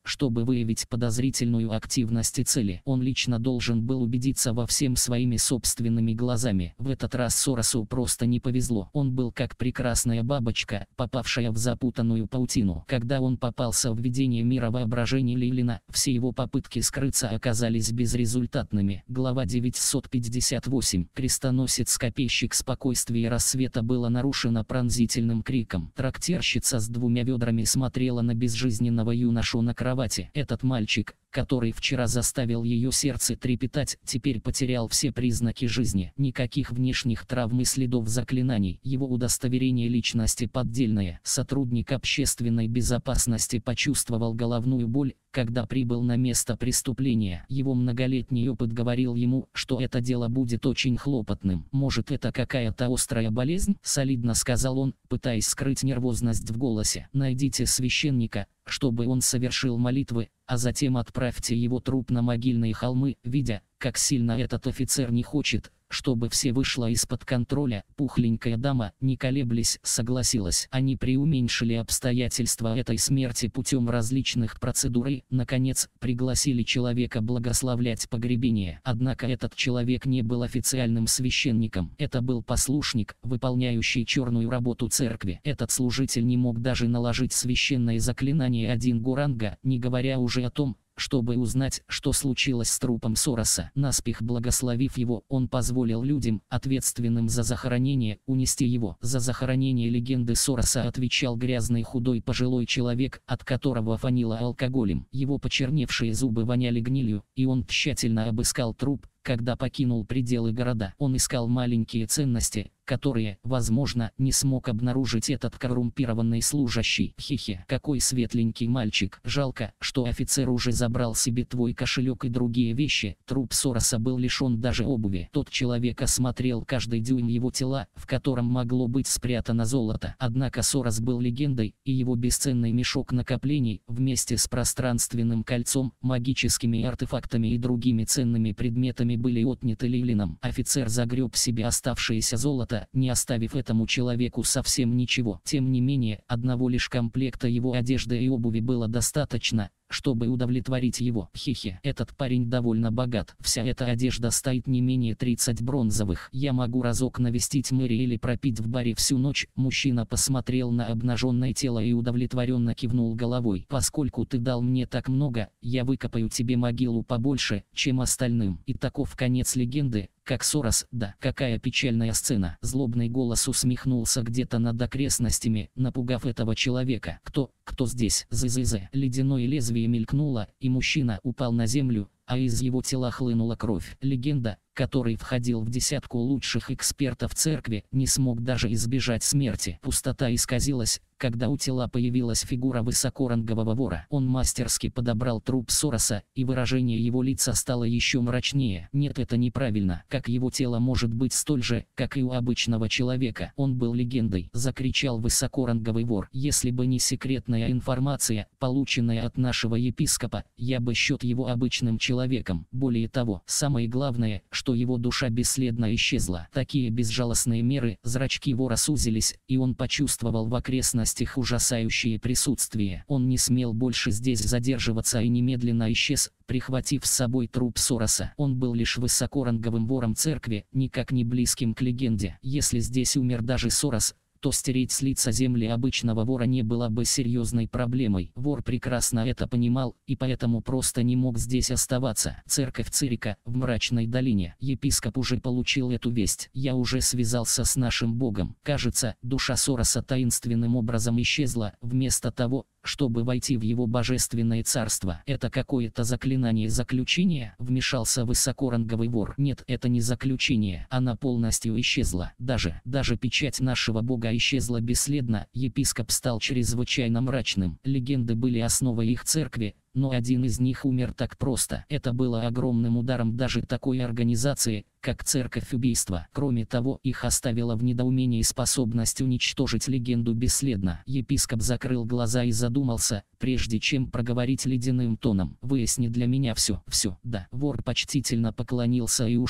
чтобы выявить подозрительную активность и цели. Он лично должен был убедиться во всем своими собственными глазами. В этот раз Соросу просто не повезло. Он был как прекрасная бабочка, попавшая в запутанную паутину. Когда он попался в видение мира воображения Лейлина, все его попытки скрыться оказались безрезультатными. Глава девятьсот пятьдесят восемь. Крестоносец-копейщик спокойствия и рассвета было нарушено пронзительным криком. Трактирщица с двумя ведрами смотрела на безжизненного юношу на кровати. Этот мальчик, который вчера заставил ее сердце трепетать, теперь потерял все признаки жизни. Никаких внешних травм и следов заклинаний. Его удостоверение личности поддельное. Сотрудник общественной безопасности почувствовал головную боль, когда прибыл на место преступления. Его многолетний опыт говорил ему, что это дело будет очень хлопотным. «Может, это какая-то острая болезнь?» – солидно сказал он, пытаясь скрыть нервозность в голосе. «Найдите священника, чтобы он совершил молитвы, а затем отправьте его труп на могильные холмы». Видя, как сильно этот офицер не хочет, чтобы все вышло из-под контроля, пухленькая дама, не колеблясь, согласилась. Они преуменьшили обстоятельства этой смерти путем различных процедур и, наконец, пригласили человека благословлять погребение. Однако этот человек не был официальным священником. Это был послушник, выполняющий черную работу церкви. Этот служитель не мог даже наложить священное заклинание один гуранга, не говоря уже о том, чтобы узнать, что случилось с трупом Сороса. Наспех благословив его, он позволил людям, ответственным за захоронение, унести его. За захоронение легенды Сороса отвечал грязный худой пожилой человек, от которого фанило алкоголем. Его почерневшие зубы воняли гнилью, и он тщательно обыскал труп, когда покинул пределы города. Он искал маленькие ценности, которые, возможно, не смог обнаружить этот коррумпированный служащий. Хе-хе, какой светленький мальчик. Жалко, что офицер уже забрал себе твой кошелек и другие вещи. Труп Сороса был лишен даже обуви. Тот человек осмотрел каждый дюйм его тела, в котором могло быть спрятано золото. Однако Сорос был легендой, и его бесценный мешок накоплений, вместе с пространственным кольцом, магическими артефактами и другими ценными предметами, были отняты Лейлином. Офицер загреб себе оставшееся золото, не оставив этому человеку совсем ничего. Тем не менее, одного лишь комплекта его одежды и обуви было достаточно, чтобы удовлетворить его. Хе-хе, этот парень довольно богат. Вся эта одежда стоит не менее тридцать бронзовых. Я могу разок навестить Мэри или пропить в баре всю ночь. Мужчина посмотрел на обнаженное тело и удовлетворенно кивнул головой. Поскольку ты дал мне так много, я выкопаю тебе могилу побольше, чем остальным. И таков конец легенды, как Сорос. Да, какая печальная сцена. Злобный голос усмехнулся где-то над окрестностями, напугав этого человека. Кто, кто здесь? Зы-зы-зы. Ледяное лезвие мелькнуло, и мужчина упал на землю, а из его тела хлынула кровь. Легенда, который входил в десятку лучших экспертов церкви, не смог даже избежать смерти. Пустота исказилась, когда у тела появилась фигура высокорангового вора. Он мастерски подобрал труп Сороса, и выражение его лица стало еще мрачнее. Нет, это неправильно. Как его тело может быть столь же, как и у обычного человека? Он был легендой, закричал высокоранговый вор. Если бы не секретная информация, полученная от нашего епископа, я бы счет его обычным человеком. Более того, самое главное, что его душа бесследно исчезла. Такие безжалостные меры, зрачки вора сузились, и он почувствовал в окрестностях ужасающее присутствие. Он не смел больше здесь задерживаться и немедленно исчез, прихватив с собой труп Сороса. Он был лишь высокоранговым вором церкви, никак не близким к легенде. Если здесь умер даже Сорос, то стереть с лица земли обычного вора не было бы серьезной проблемой. Вор прекрасно это понимал, и поэтому просто не мог здесь оставаться. Церковь Цирика, в мрачной долине. Епископ уже получил эту весть. Я уже связался с нашим богом. Кажется, душа Сороса таинственным образом исчезла, вместо того, чтобы войти в его божественное царство. Это какое-то заклинание заключения? Вмешался высокоранговый вор. Нет, это не заключение. Она полностью исчезла. Даже, даже печать нашего бога исчезла бесследно. Епископ стал чрезвычайно мрачным. Легенды были основой их церкви, но один из них умер так просто. Это было огромным ударом даже такой организации, как Церковь Убийства. Кроме того, их оставила в недоумении способность уничтожить легенду бесследно. Епископ закрыл глаза и задумался, прежде чем проговорить ледяным тоном. «Выясни для меня все, все». Да, вор почтительно поклонился и ушел,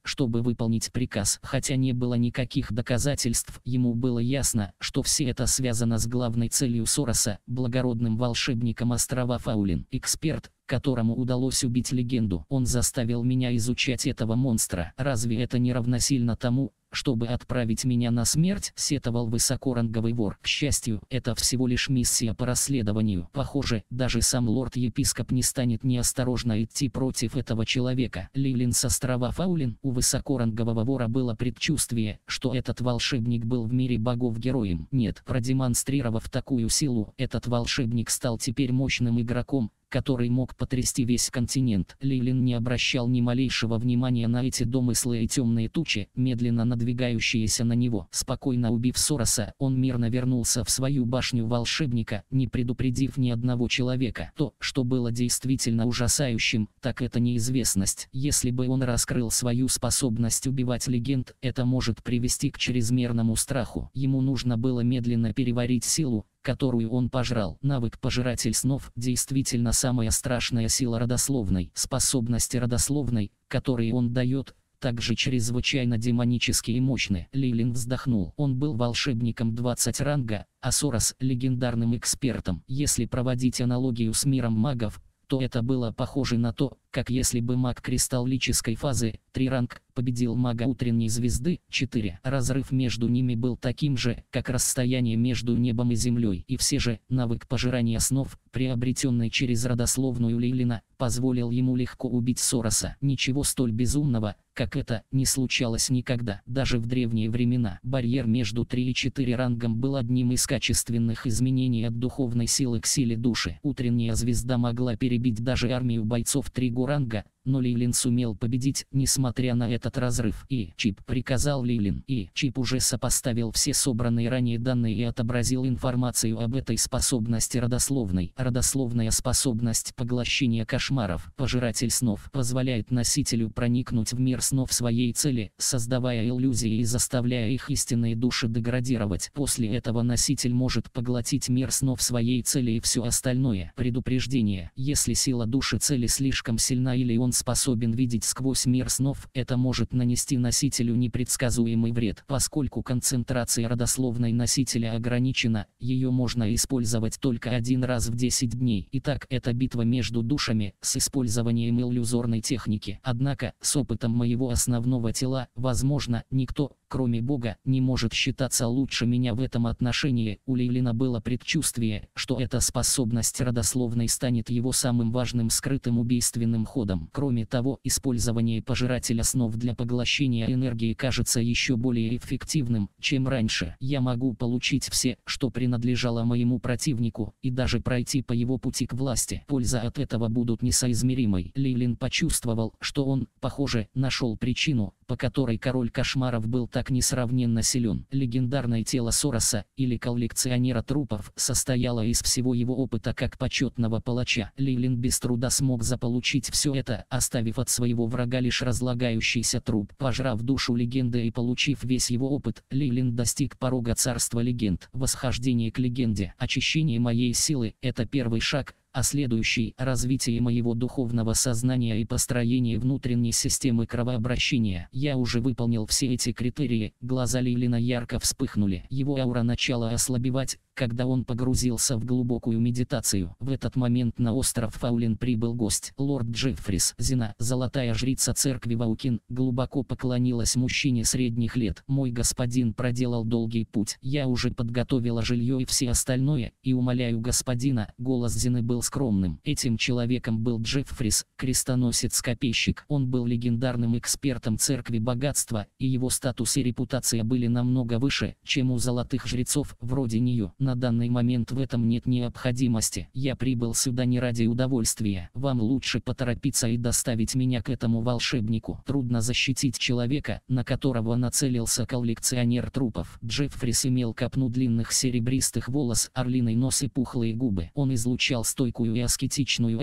чтобы выполнить приказ. Хотя не было никаких доказательств, ему было ясно, что все это связано с главной целью Сороса, благородным волшебником острова Фаулин. Эксперт, которому удалось убить легенду. Он заставил меня изучать этого монстра. Разве это не равносильно тому, чтобы отправить меня на смерть? Сетовал высокоранговый вор. К счастью, это всего лишь миссия по расследованию. Похоже, даже сам лорд-епископ не станет неосторожно идти против этого человека. Лейлин с острова Фаулин. У высокорангового вора было предчувствие, что этот волшебник был в мире богов героем. Нет, продемонстрировав такую силу, этот волшебник стал теперь мощным игроком, который мог потрясти весь континент. Лейлин не обращал ни малейшего внимания на эти домыслы и темные тучи, медленно надвигающиеся на него. Спокойно убив Сороса, он мирно вернулся в свою башню волшебника, не предупредив ни одного человека. То, что было действительно ужасающим, так это неизвестность. Если бы он раскрыл свою способность убивать легенд, это может привести к чрезмерному страху. Ему нужно было медленно переварить силу, которую он пожрал. Навык «Пожиратель снов» действительно самая страшная сила родословной. Способности родословной, которые он дает, также чрезвычайно демонические и мощны. Лейлин вздохнул. Он был волшебником двадцать ранга, а Сорос – легендарным экспертом. Если проводить аналогию с миром магов, то это было похоже на то, как если бы маг кристаллической фазы, три ранг, победил мага утренней звезды, четыре. Разрыв между ними был таким же, как расстояние между небом и землей. И все же, навык пожирания снов, приобретенный через родословную Лейлина, позволил ему легко убить Сороса. Ничего столь безумного, как это, не случалось никогда. Даже в древние времена барьер между три и четыре рангом был одним из качественных изменений от духовной силы к силе души. Утренняя звезда могла перебить даже армию бойцов три ранга, но Лейлин сумел победить, несмотря на этот разрыв. И Чип приказал Лейлин. И Чип уже сопоставил все собранные ранее данные и отобразил информацию об этой способности родословной. Родословная способность поглощения кошмаров. Пожиратель снов позволяет носителю проникнуть в мир снов своей цели, создавая иллюзии и заставляя их истинные души деградировать. После этого носитель может поглотить мир снов своей цели и все остальное. Предупреждение. Если сила души цели слишком сильна или он способен видеть сквозь мир снов, это может нанести носителю непредсказуемый вред. Поскольку концентрация родословной носителя ограничена, ее можно использовать только один раз в десять дней. Итак, это битва между душами с использованием иллюзорной техники. Однако, с опытом моего основного тела, возможно, никто, кроме Бога, не может считаться лучше меня в этом отношении. У Лейлина было предчувствие, что эта способность родословной станет его самым важным скрытым убийственным ходом. Кроме того, использование пожирателя снов для поглощения энергии кажется еще более эффективным, чем раньше. Я могу получить все, что принадлежало моему противнику, и даже пройти по его пути к власти. Польза от этого будут несоизмеримой. Лейлин почувствовал, что он, похоже, нашел причину, по которой король кошмаров был так несравненно силен. Легендарное тело Сороса, или коллекционера трупов, состояло из всего его опыта как почетного палача. Лейлин без труда смог заполучить все это, оставив от своего врага лишь разлагающийся труп. Пожрав душу легенды и получив весь его опыт, Лейлин достиг порога царства легенд. Восхождение к легенде. Очищение моей силы – это первый шаг, а следующий – развитие моего духовного сознания и построение внутренней системы кровообращения. Я уже выполнил все эти критерии. Глаза Лейлина ярко вспыхнули. Его аура начала ослабевать, когда он погрузился в глубокую медитацию. В этот момент на остров Фаулин прибыл гость. Лорд Джеффрис. Зина, золотая жрица церкви Ваукин, глубоко поклонилась мужчине средних лет. «Мой господин проделал долгий путь. Я уже подготовила жилье и все остальное, и умоляю господина». Голос Зины был скромным. Этим человеком был Джеффрис, крестоносец-копейщик. Он был легендарным экспертом церкви богатства, и его статус и репутация были намного выше, чем у золотых жрецов вроде нее. На данный момент в этом нет необходимости. Я прибыл сюда не ради удовольствия. Вам лучше поторопиться и доставить меня к этому волшебнику. Трудно защитить человека, на которого нацелился коллекционер трупов. Джеффрис имел копну длинных серебристых волос, орлиный нос и пухлые губы. Он излучал стойкую и аскетичную ауру,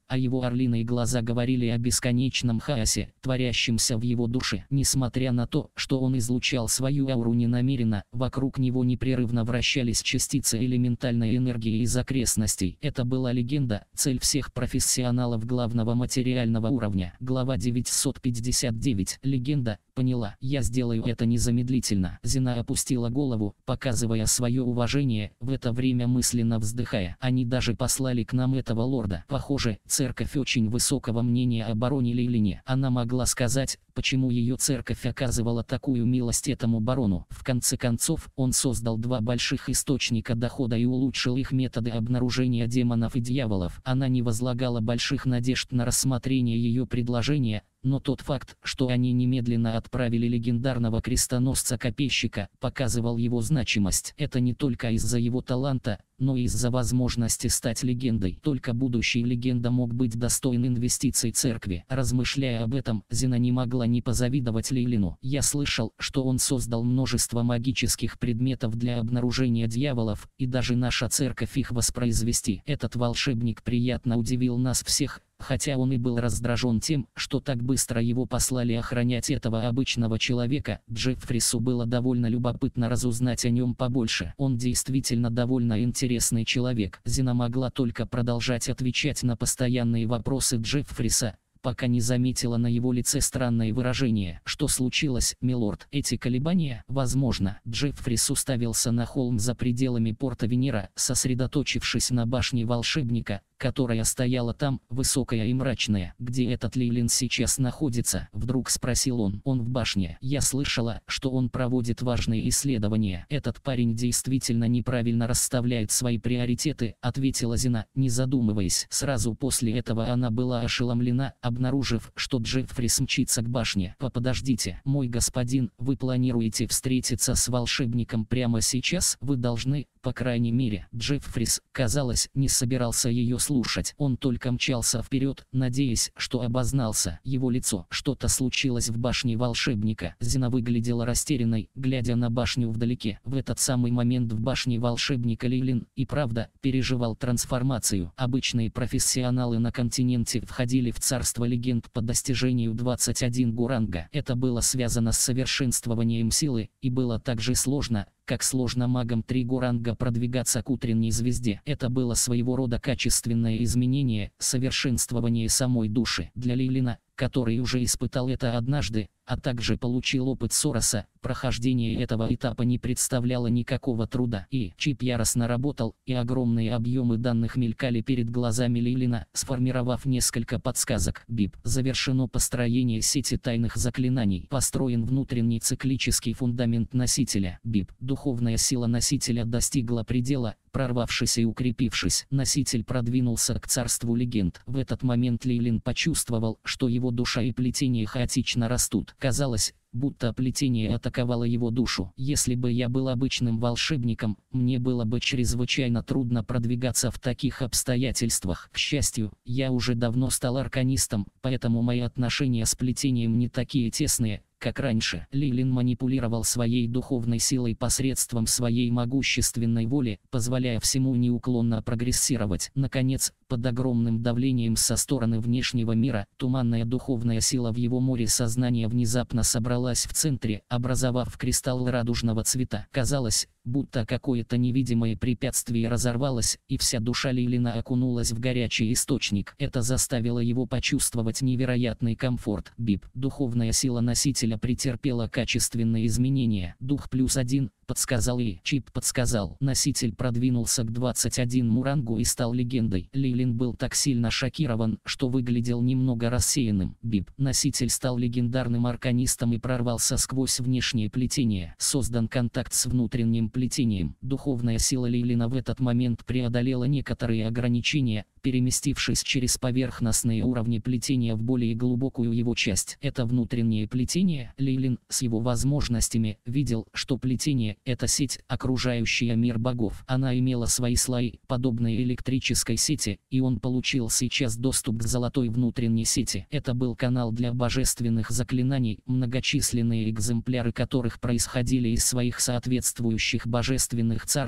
а его орлиные глаза говорили о бесконечном хаосе, творящемся в его душе. Несмотря на то, что он излучал свою ауру ненамеренно, вокруг него непрерывно вращались частицы элементальной энергии из окрестностей. Это была легенда, цель всех профессионалов главного материального уровня. Глава девятьсот пятьдесят девять. Легенда. Поняла. Я сделаю это незамедлительно. Зина опустила голову, показывая свое уважение, в это время мысленно вздыхая. Они даже послали к нам этого лорда. Похоже, церковь очень высокого мнения о бароне Лейлине. Она могла сказать, почему ее церковь оказывала такую милость этому барону. В конце концов, он создал два больших источника дохода и улучшил их методы обнаружения демонов и дьяволов. Она не возлагала больших надежд на рассмотрение ее предложения, но тот факт, что они немедленно отправили легендарного крестоносца-копейщика, показывал его значимость. Это не только из-за его таланта, но и из-за возможности стать легендой. Только будущий легенда мог быть достоин инвестиций церкви. Размышляя об этом, Зина не могла не позавидовать Лейлину. Я слышал, что он создал множество магических предметов для обнаружения дьяволов, и даже наша церковь их воспроизвести. Этот волшебник приятно удивил нас всех, хотя он и был раздражен тем, что так быстро его послали охранять этого обычного человека. Джеффрису было довольно любопытно разузнать о нем побольше. Он действительно довольно интересный человек. Зина могла только продолжать отвечать на постоянные вопросы Джеффриса, пока не заметила на его лице странное выражение. Что случилось, милорд? Эти колебания? Возможно. Джеффрис уставился на холм за пределами порта Венера, сосредоточившись на башне волшебника, которая стояла там, высокая и мрачная. «Где этот Лейлин сейчас находится?» — вдруг спросил он. «Он в башне. Я слышала, что он проводит важные исследования». «Этот парень действительно неправильно расставляет свои приоритеты», — ответила Зина, не задумываясь. Сразу после этого она была ошеломлена, обнаружив, что Джеффрис мчится к башне. «Подождите, мой господин, вы планируете встретиться с волшебником прямо сейчас? Вы должны, по крайней мере». Джеффрис, казалось, не собирался ее слушать. Он только мчался вперед, надеясь, что обознался. Его лицо. Что-то случилось в башне волшебника. Зина выглядела растерянной, глядя на башню вдалеке. В этот самый момент в башне волшебника Лейлин и правда переживал трансформацию. Обычные профессионалы на континенте входили в царство легенд по достижению двадцать один гуранга. Это было связано с совершенствованием силы, и было так же сложно, как сложно магам три гуранга продвигаться к утренней звезде. Это было своего рода качественное изменение, совершенствование самой души. Для Лейлина, который уже испытал это однажды, а также получил опыт Сороса, прохождение этого этапа не представляло никакого труда. И чип яростно работал, и огромные объемы данных мелькали перед глазами Лейлина, сформировав несколько подсказок. Бип. Завершено построение сети тайных заклинаний. Построен внутренний циклический фундамент носителя. Бип. Духовная сила носителя достигла предела, прорвавшись и укрепившись. Носитель продвинулся к царству легенд. В этот момент Лейлин почувствовал, что его душа и плетение хаотично растут. Казалось, будто плетение атаковало его душу. Если бы я был обычным волшебником, мне было бы чрезвычайно трудно продвигаться в таких обстоятельствах. К счастью, я уже давно стал арканистом, поэтому мои отношения с плетением не такие тесные, как раньше. Лейлин манипулировал своей духовной силой посредством своей могущественной воли, позволяя всему неуклонно прогрессировать. Наконец, под огромным давлением со стороны внешнего мира, туманная духовная сила в его море сознания внезапно собралась в центре, образовав кристалл радужного цвета. Казалось, будто какое-то невидимое препятствие разорвалось, и вся душа Лейлина окунулась в горячий источник. Это заставило его почувствовать невероятный комфорт. Бип. Духовная сила носителя претерпела качественные изменения. Дух плюс один, подсказал и чип подсказал. Носитель продвинулся к двадцать одному рангу и стал легендой. Лейлин был так сильно шокирован, что выглядел немного рассеянным. Бип. Носитель стал легендарным арканистом и прорвался сквозь внешнее плетение. Создан контакт с внутренним плетением. Духовная сила Лейлина в этот момент преодолела некоторые ограничения, переместившись через поверхностные уровни плетения в более глубокую его часть. Это внутреннее плетение. Лейлин, с его возможностями, видел, что плетение — это сеть, окружающая мир богов. Она имела свои слои, подобные электрической сети, и он получил сейчас доступ к золотой внутренней сети. Это был канал для божественных заклинаний, многочисленные экземпляры которых происходили из своих соответствующих божественных царств,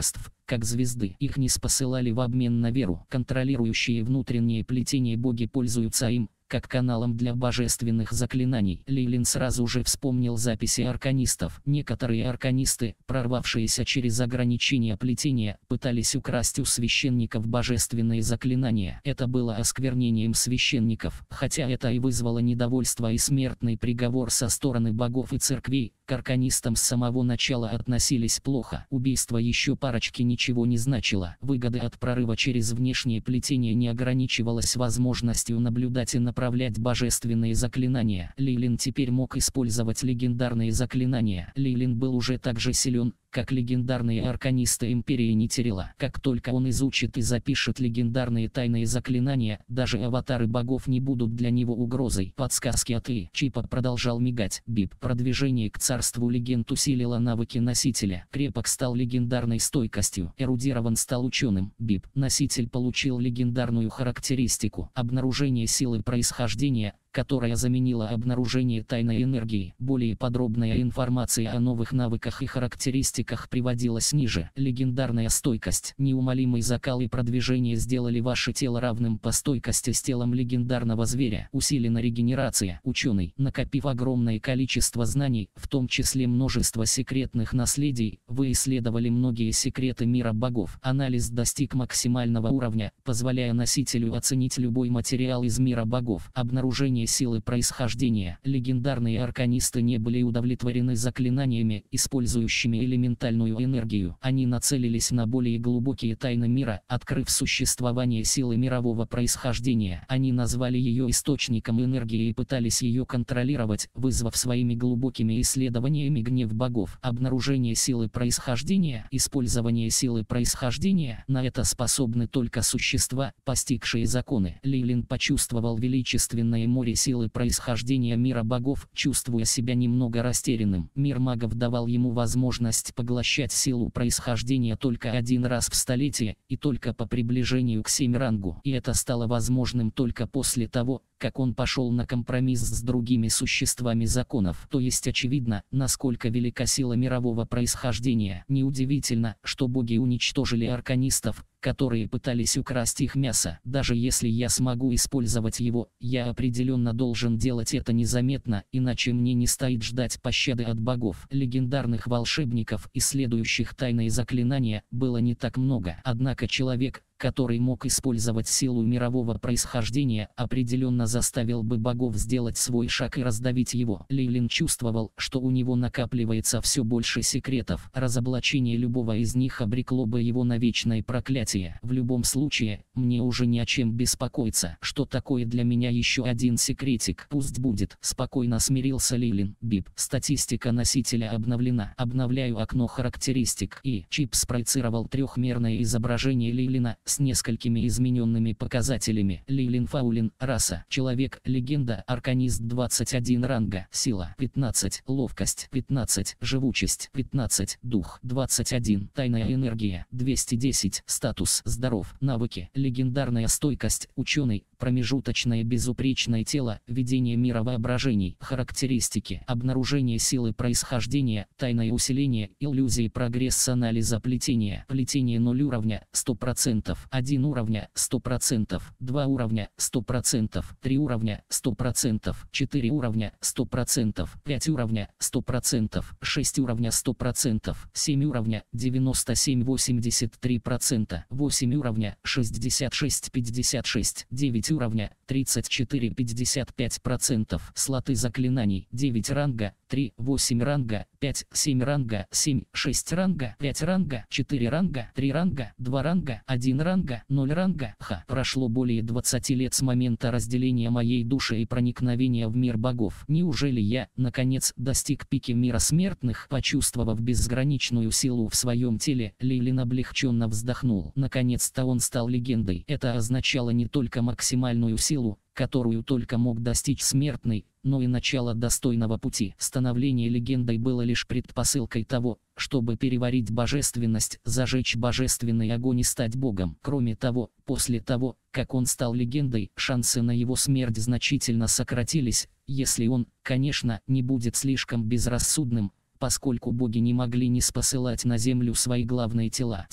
как звезды. Их не спосылали в обмен на веру. Контролирующие внутреннее плетение боги пользуются им, как каналом для божественных заклинаний. Лейлин сразу же вспомнил записи арканистов. Некоторые арканисты, прорвавшиеся через ограничения плетения, пытались украсть у священников божественные заклинания. Это было осквернением священников, хотя это и вызвало недовольство и смертный приговор со стороны богов и церквей. К арканистам с самого начала относились плохо. Убийство еще парочки ничего не значило. Выгоды от прорыва через внешнее плетение не ограничивалось возможностью наблюдать и направлять божественные заклинания. Лейлин теперь мог использовать легендарные заклинания. Лейлин был уже так же силен, как легендарные арканисты Империи Нетерила. Как только он изучит и запишет легендарные тайные заклинания, даже аватары богов не будут для него угрозой. Подсказки от И. Чипа продолжал мигать. Бип. Продвижение к царству легенд усилило навыки носителя. Крепок стал легендарной стойкостью. Эрудирован стал ученым. Бип. Носитель получил легендарную характеристику. Обнаружение силы происхождения, которая заменила обнаружение тайной энергии. Более подробная информация о новых навыках и характеристиках приводилась ниже. Легендарная стойкость. Неумолимый закал и продвижение сделали ваше тело равным по стойкости с телом легендарного зверя. Усилена регенерация. Ученый, накопив огромное количество знаний, в том числе множество секретных наследий, вы исследовали многие секреты мира богов. Анализ достиг максимального уровня, позволяя носителю оценить любой материал из мира богов. Обнаружение силы происхождения. Легендарные арканисты не были удовлетворены заклинаниями, использующими элементальную энергию. Они нацелились на более глубокие тайны мира, открыв существование силы мирового происхождения. Они назвали ее источником энергии и пытались ее контролировать, вызвав своими глубокими исследованиями гнев богов. Обнаружение силы происхождения. Использование силы происхождения. На это способны только существа, постигшие законы. Лейлин почувствовал величественное море силы происхождения мира богов, чувствуя себя немного растерянным. Мир магов давал ему возможность поглощать силу происхождения только один раз в столетие, и только по приближению к семирангу. И это стало возможным только после того, как он пошел на компромисс с другими существами законов. То есть очевидно, насколько велика сила мирового происхождения. Неудивительно, что боги уничтожили арканистов, которые пытались украсть их мясо. Даже если я смогу использовать его, я определенно должен делать это незаметно, иначе мне не стоит ждать пощады от богов. Легендарных волшебников, исследующих тайные заклинания, было не так много. Однако человек, который мог использовать силу мирового происхождения, определенно заставил бы богов сделать свой шаг и раздавить его. Лейлин чувствовал, что у него накапливается все больше секретов. Разоблачение любого из них обрекло бы его на вечное проклятие. В любом случае, мне уже не о чем беспокоиться. Что такое для меня еще один секретик? Пусть будет. Спокойно смирился Лейлин. Бип. Статистика носителя обновлена. Обновляю окно характеристик. И чип спроецировал трехмерное изображение Лейлина с несколькими измененными показателями. Лейлин Фаулин, раса, человек, легенда, арканист двадцать один ранга, сила пятнадцать, ловкость пятнадцать, живучесть пятнадцать, дух двадцать один, тайная энергия двести десять, статус здоров, навыки, легендарная стойкость, ученый, промежуточное безупречное тело, видение мира воображений, характеристики, обнаружение силы происхождения, тайное усиление, иллюзии прогресс анализа плетения, плетение ноль уровня, сто процентов, один уровня, сто процентов, два уровня, сто процентов, три уровня, сто процентов, четыре уровня, сто процентов, пять уровня, сто процентов, шесть уровня, сто процентов, семь уровня, девяносто семь восемьдесят три процента, восемь уровня, шестьдесят шесть пятьдесят шесть, девять уровня, тридцать четыре пятьдесят пять процентов, слоты заклинаний, девять ранга, три, восемь ранга, пять, семь ранга, семь, шесть ранга, пять ранга, четыре ранга, три ранга, два ранга, один ранга, ноль ранга. Ха, прошло более двадцати лет с момента разделения моей души и проникновения в мир богов. Неужели я, наконец, достиг пики мира смертных? Почувствовав безграничную силу в своем теле, Лейлин облегченно вздохнул. Наконец-то он стал легендой. Это означало не только максимальную силу, которую только мог достичь смертный, но и начало достойного пути. Становление легендой было лишь предпосылкой того, чтобы переварить божественность, зажечь божественный огонь и стать богом. Кроме того, после того, как он стал легендой, шансы на его смерть значительно сократились, если он, конечно, не будет слишком безрассудным, поскольку боги не могли не спосылать на землю свои главные тела. Теперь,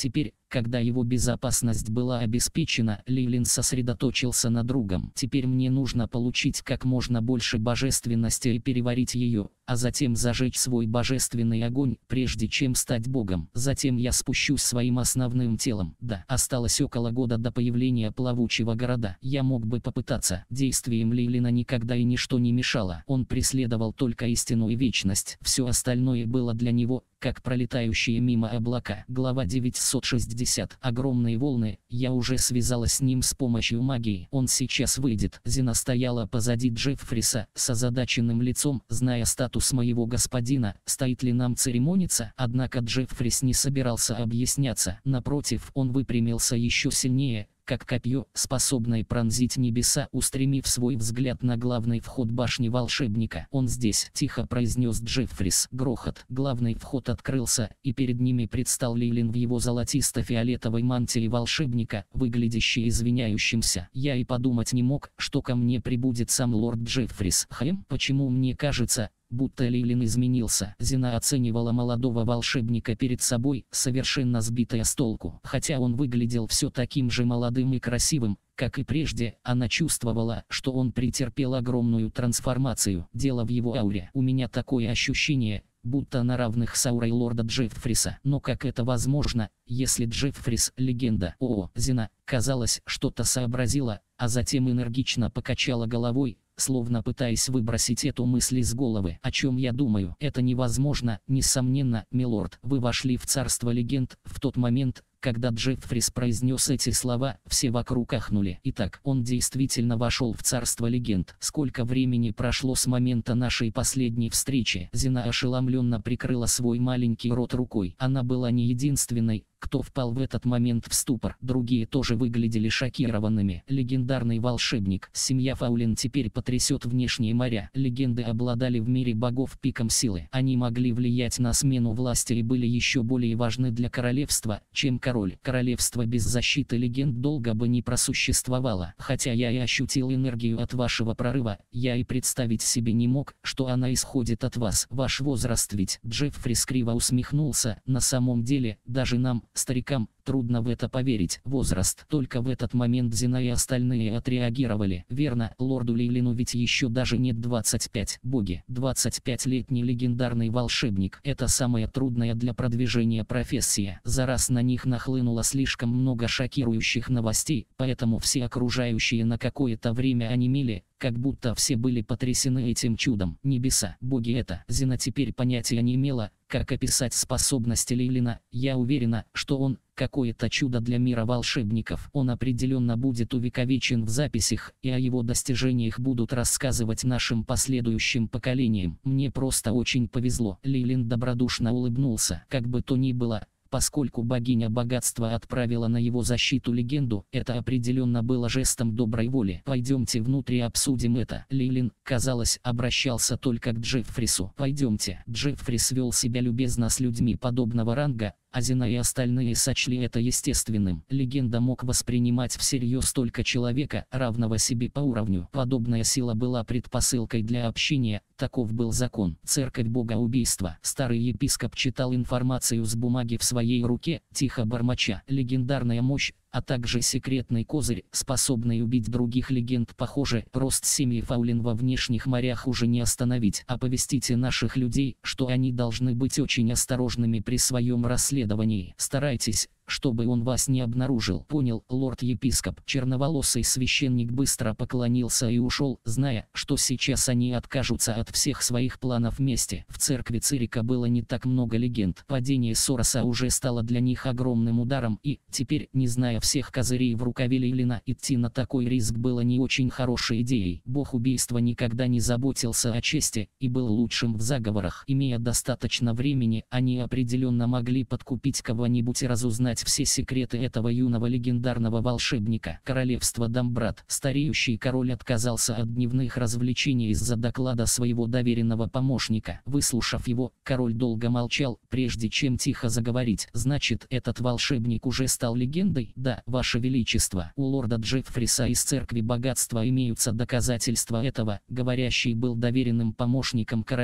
когда его безопасность была обеспечена, Лейлин сосредоточился на другом. Теперь мне нужно получить как можно больше божественности и переварить ее, а затем зажечь свой божественный огонь, прежде чем стать богом. Затем я спущусь своим основным телом. Да, осталось около года до появления плавучего города. Я мог бы попытаться. Действием Лейлина никогда и ничто не мешало. Он преследовал только истину и вечность. Все остальное было для него как пролетающие мимо облака. Глава девятьсот шестьдесят. Огромные волны. Я уже связалась с ним с помощью магии. Он сейчас выйдет. Зина стояла позади Джеффриса с озадаченным лицом, зная статус моего господина, стоит ли нам церемониться. Однако Джеффрис не собирался объясняться. Напротив, он выпрямился еще сильнее, как копье, способное пронзить небеса, устремив свой взгляд на главный вход башни волшебника. «Он здесь», — тихо произнес Джеффрис. Грохот. Главный вход открылся, и перед ними предстал Лейлин в его золотисто-фиолетовой мантии волшебника, выглядящий извиняющимся. Я и подумать не мог, что ко мне прибудет сам лорд Джеффрис. Хм, почему мне кажется, будто Лейлин изменился? Зина оценивала молодого волшебника перед собой, совершенно сбитая с толку. Хотя он выглядел все таким же молодым и красивым, как и прежде, она чувствовала, что он претерпел огромную трансформацию. Дело в его ауре. У меня такое ощущение, будто на равных с аурой лорда Джеффриса. Но как это возможно, если Джеффрис — легенда? О, Зина, казалось, что-то сообразила, а затем энергично покачала головой, словно пытаясь выбросить эту мысль из головы. О чем я думаю? Это невозможно, несомненно, милорд. Вы вошли в царство легенд в тот момент, когда Джеффрис произнес эти слова, все вокруг ахнули. Итак, он действительно вошел в царство легенд. Сколько времени прошло с момента нашей последней встречи? Зина ошеломленно прикрыла свой маленький рот рукой. Она была не единственной, кто впал в этот момент в ступор. Другие тоже выглядели шокированными. Легендарный волшебник. Семья Фаулин теперь потрясет внешние моря. Легенды обладали в мире богов пиком силы. Они могли влиять на смену власти и были еще более важны для королевства, чем король. Королевство без защиты легенд долго бы не просуществовало. Хотя я и ощутил энергию от вашего прорыва, я и представить себе не мог, что она исходит от вас. Ваш возраст ведь... Джеффрис криво усмехнулся. На самом деле, даже нам, старикам, трудно в это поверить. Возраст. Только в этот момент Зина и остальные отреагировали. Верно, лорду Лейлину ведь еще даже нет двадцать пять. Боги. двадцатипятилетний легендарный волшебник. Это самая трудная для продвижения профессия. За раз на них нахлынуло слишком много шокирующих новостей, поэтому все окружающие на какое-то время онемели, как будто все были потрясены этим чудом. Небеса, боги, это. Зина теперь понятия не имела, как описать способности Лейлина. Я уверена, что он какое-то чудо для мира волшебников. Он определенно будет увековечен в записях, и о его достижениях будут рассказывать нашим последующим поколениям. Мне просто очень повезло. Лейлин добродушно улыбнулся. Как бы то ни было, поскольку богиня богатства отправила на его защиту легенду, это определенно было жестом доброй воли. Пойдемте внутрь и обсудим это. Лейлин, казалось, обращался только к Джеффрису. Пойдемте. Джеффрис вел себя любезно с людьми подобного ранга, а Зина и остальные сочли это естественным. Легенда мог воспринимать всерьез только человека, равного себе по уровню. Подобная сила была предпосылкой для общения, таков был закон. Церковь бога убийства. Старый епископ читал информацию с бумаги в своей руке, тихо бормоча. Легендарная мощь, а также секретный козырь, способный убить других легенд. Похоже, рост семьи Фаулин во внешних морях уже не остановить. Оповестите наших людей, что они должны быть очень осторожными при своем расследовании. Старайтесь, чтобы он вас не обнаружил. Понял, лорд-епископ. Черноволосый священник быстро поклонился и ушел, зная, что сейчас они откажутся от всех своих планов вместе. В церкви Цирика было не так много легенд. Падение Сороса уже стало для них огромным ударом, и, теперь, не зная всех козырей в рукаве Лейлина, идти на такой риск было не очень хорошей идеей. Бог убийства никогда не заботился о чести и был лучшим в заговорах. Имея достаточно времени, они определенно могли подкупить кого-нибудь и разузнать все секреты этого юного легендарного волшебника. Королевство Дамбрат. Стареющий король отказался от дневных развлечений из-за доклада своего доверенного помощника. Выслушав его, король долго молчал, прежде чем тихо заговорить. Значит, этот волшебник уже стал легендой? Да, ваше величество. У лорда Джеффриса из церкви богатства имеются доказательства этого. Говорящий был доверенным помощником короля,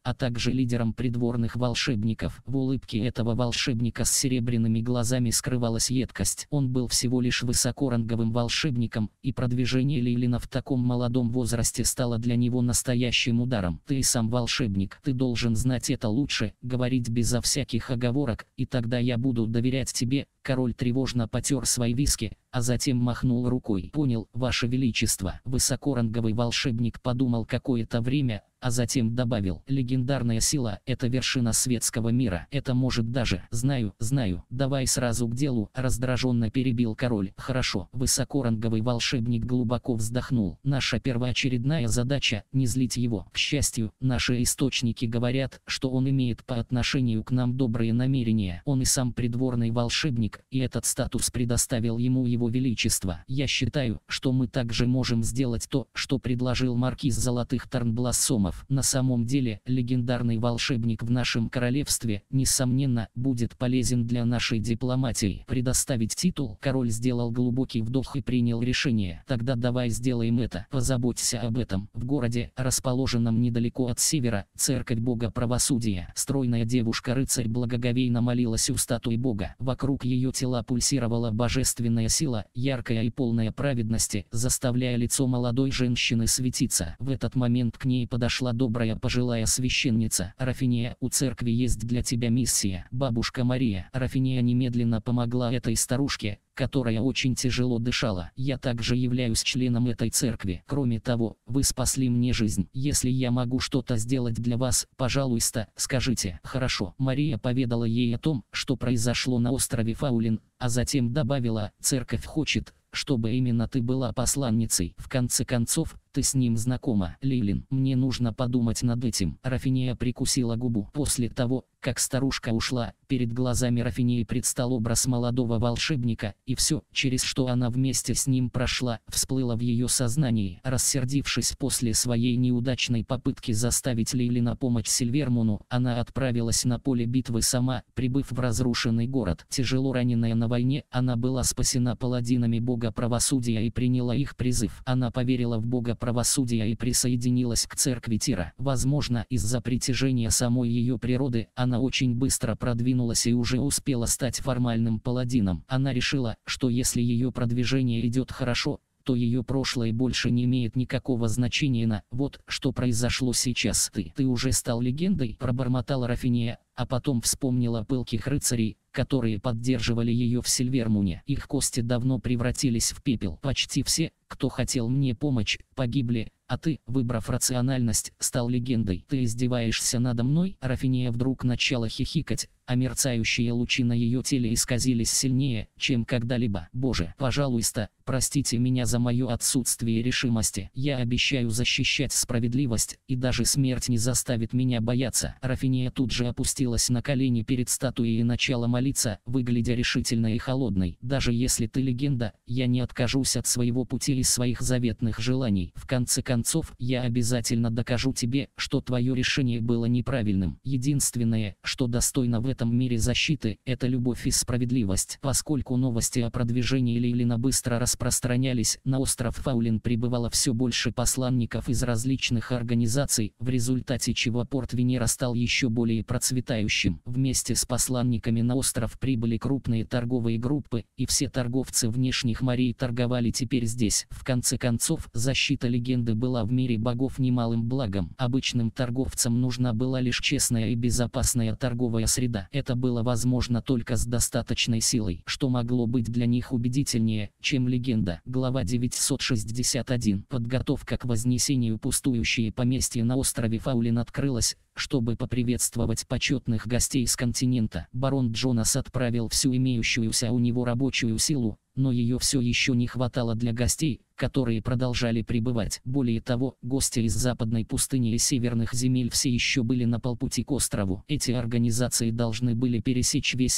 а также лидером придворных волшебников. В улыбке этого волшебника с серебряными глазами скрывалась едкость. Он был всего лишь высокоранговым волшебником, и продвижение Лейлина в таком молодом возрасте стало для него настоящим ударом. «Ты и сам волшебник, ты должен знать это лучше, говорить безо всяких оговорок, и тогда я буду доверять тебе». Король тревожно потер свои виски, а затем махнул рукой. «Понял, Ваше Величество». Высокоранговый волшебник подумал какое-то время, а затем добавил: «Легендарная сила – это вершина светского мира. Это может даже…» «Знаю, знаю, давай сразу к делу», – раздраженно перебил король. «Хорошо». Высокоранговый волшебник глубоко вздохнул. «Наша первоочередная задача – не злить его. К счастью, наши источники говорят, что он имеет по отношению к нам добрые намерения. Он и сам придворный волшебник, и этот статус предоставил ему его величество. Я считаю, что мы также можем сделать то, что предложил маркиз Золотых Тарнблассомов. На самом деле, легендарный волшебник в нашем королевстве, несомненно, будет полезен для нашей дипломатии. Предоставить титул?» Король сделал глубокий вдох и принял решение. «Тогда давай сделаем это. Позаботься об этом». В городе, расположенном недалеко от севера, церковь бога правосудия. Стройная девушка-рыцарь благоговейно молилась у статуи бога. Вокруг ее тела пульсировала божественная сила, яркая и полная праведности, заставляя лицо молодой женщины светиться. В этот момент к ней подошла добрая пожилая священница. «Рафиния, у церкви есть для тебя миссия. Бабушка Мария». Рафиния немедленно помогла этой старушке, которая очень тяжело дышала. «Я также являюсь членом этой церкви. Кроме того, вы спасли мне жизнь. Если я могу что-то сделать для вас, пожалуйста, скажите». «Хорошо». Мария поведала ей о том, что произошло на острове Фаулин, а затем добавила: «Церковь хочет, чтобы именно ты была посланницей. В конце концов, ты с ним знакома. Лейлин, мне нужно подумать над этим». Рафиния прикусила губу. После того, как старушка ушла, перед глазами Рафинии предстал образ молодого волшебника, и все, через что она вместе с ним прошла, всплыло в ее сознании. Рассердившись после своей неудачной попытки заставить Лейлина помочь Сильвермуну, она отправилась на поле битвы сама, прибыв в разрушенный город. Тяжело раненая на войне, она была спасена паладинами бога правосудия и приняла их призыв. Она поверила в бога правосудия и присоединилась к церкви Тира. Возможно, из-за притяжения самой ее природы, она очень быстро продвинулась и уже успела стать формальным паладином. Она решила, что если ее продвижение идет хорошо, то ее прошлое больше не имеет никакого значения. На вот что произошло сейчас. «Ты, ты уже стал легендой», – пробормотала Рафиния, а потом вспомнила пылких рыцарей, которые поддерживали ее в Сильвермуне. Их кости давно превратились в пепел. «Почти все, кто хотел мне помочь, погибли, а ты, выбрав рациональность, стал легендой. Ты издеваешься надо мной?» Рафиния вдруг начала хихикать, а мерцающие лучи на ее теле исказились сильнее, чем когда-либо. «Боже, пожалуйста, простите меня за мое отсутствие решимости. Я обещаю защищать справедливость, и даже смерть не заставит меня бояться». Рафиния тут же опустилась на колени перед статуей и начала молиться, выглядя решительной и холодной. «Даже если ты легенда, я не откажусь от своего пути и своих заветных желаний. В конце концов, я обязательно докажу тебе, что твое решение было неправильным. Единственное, что достойно в этом мире защиты, это любовь и справедливость». Поскольку новости о продвижении Лейлина быстро распространялись, на остров Фаулин прибывало все больше посланников из различных организаций, в результате чего порт Венера стал еще более процветающим. Вместе с посланниками на остров прибыли крупные торговые группы, и все торговцы внешних морей торговали теперь здесь. В конце концов, защита легенды была в мире богов немалым благом. Обычным торговцам нужна была лишь честная и безопасная торговая среда. Это было возможно только с достаточной силой, что могло быть для них убедительнее, чем легенда. Глава девятьсот шестьдесят один. Подготовка к вознесению. Пустующее поместье на острове Фаулин открылось, чтобы поприветствовать почетных гостей с континента. Барон Джонас отправил всю имеющуюся у него рабочую силу, но ее все еще не хватало для гостей, которые продолжали прибывать. Более того, гости из западной пустыни и северных земель все еще были на полпути к острову. Эти организации должны были пересечь весь мир,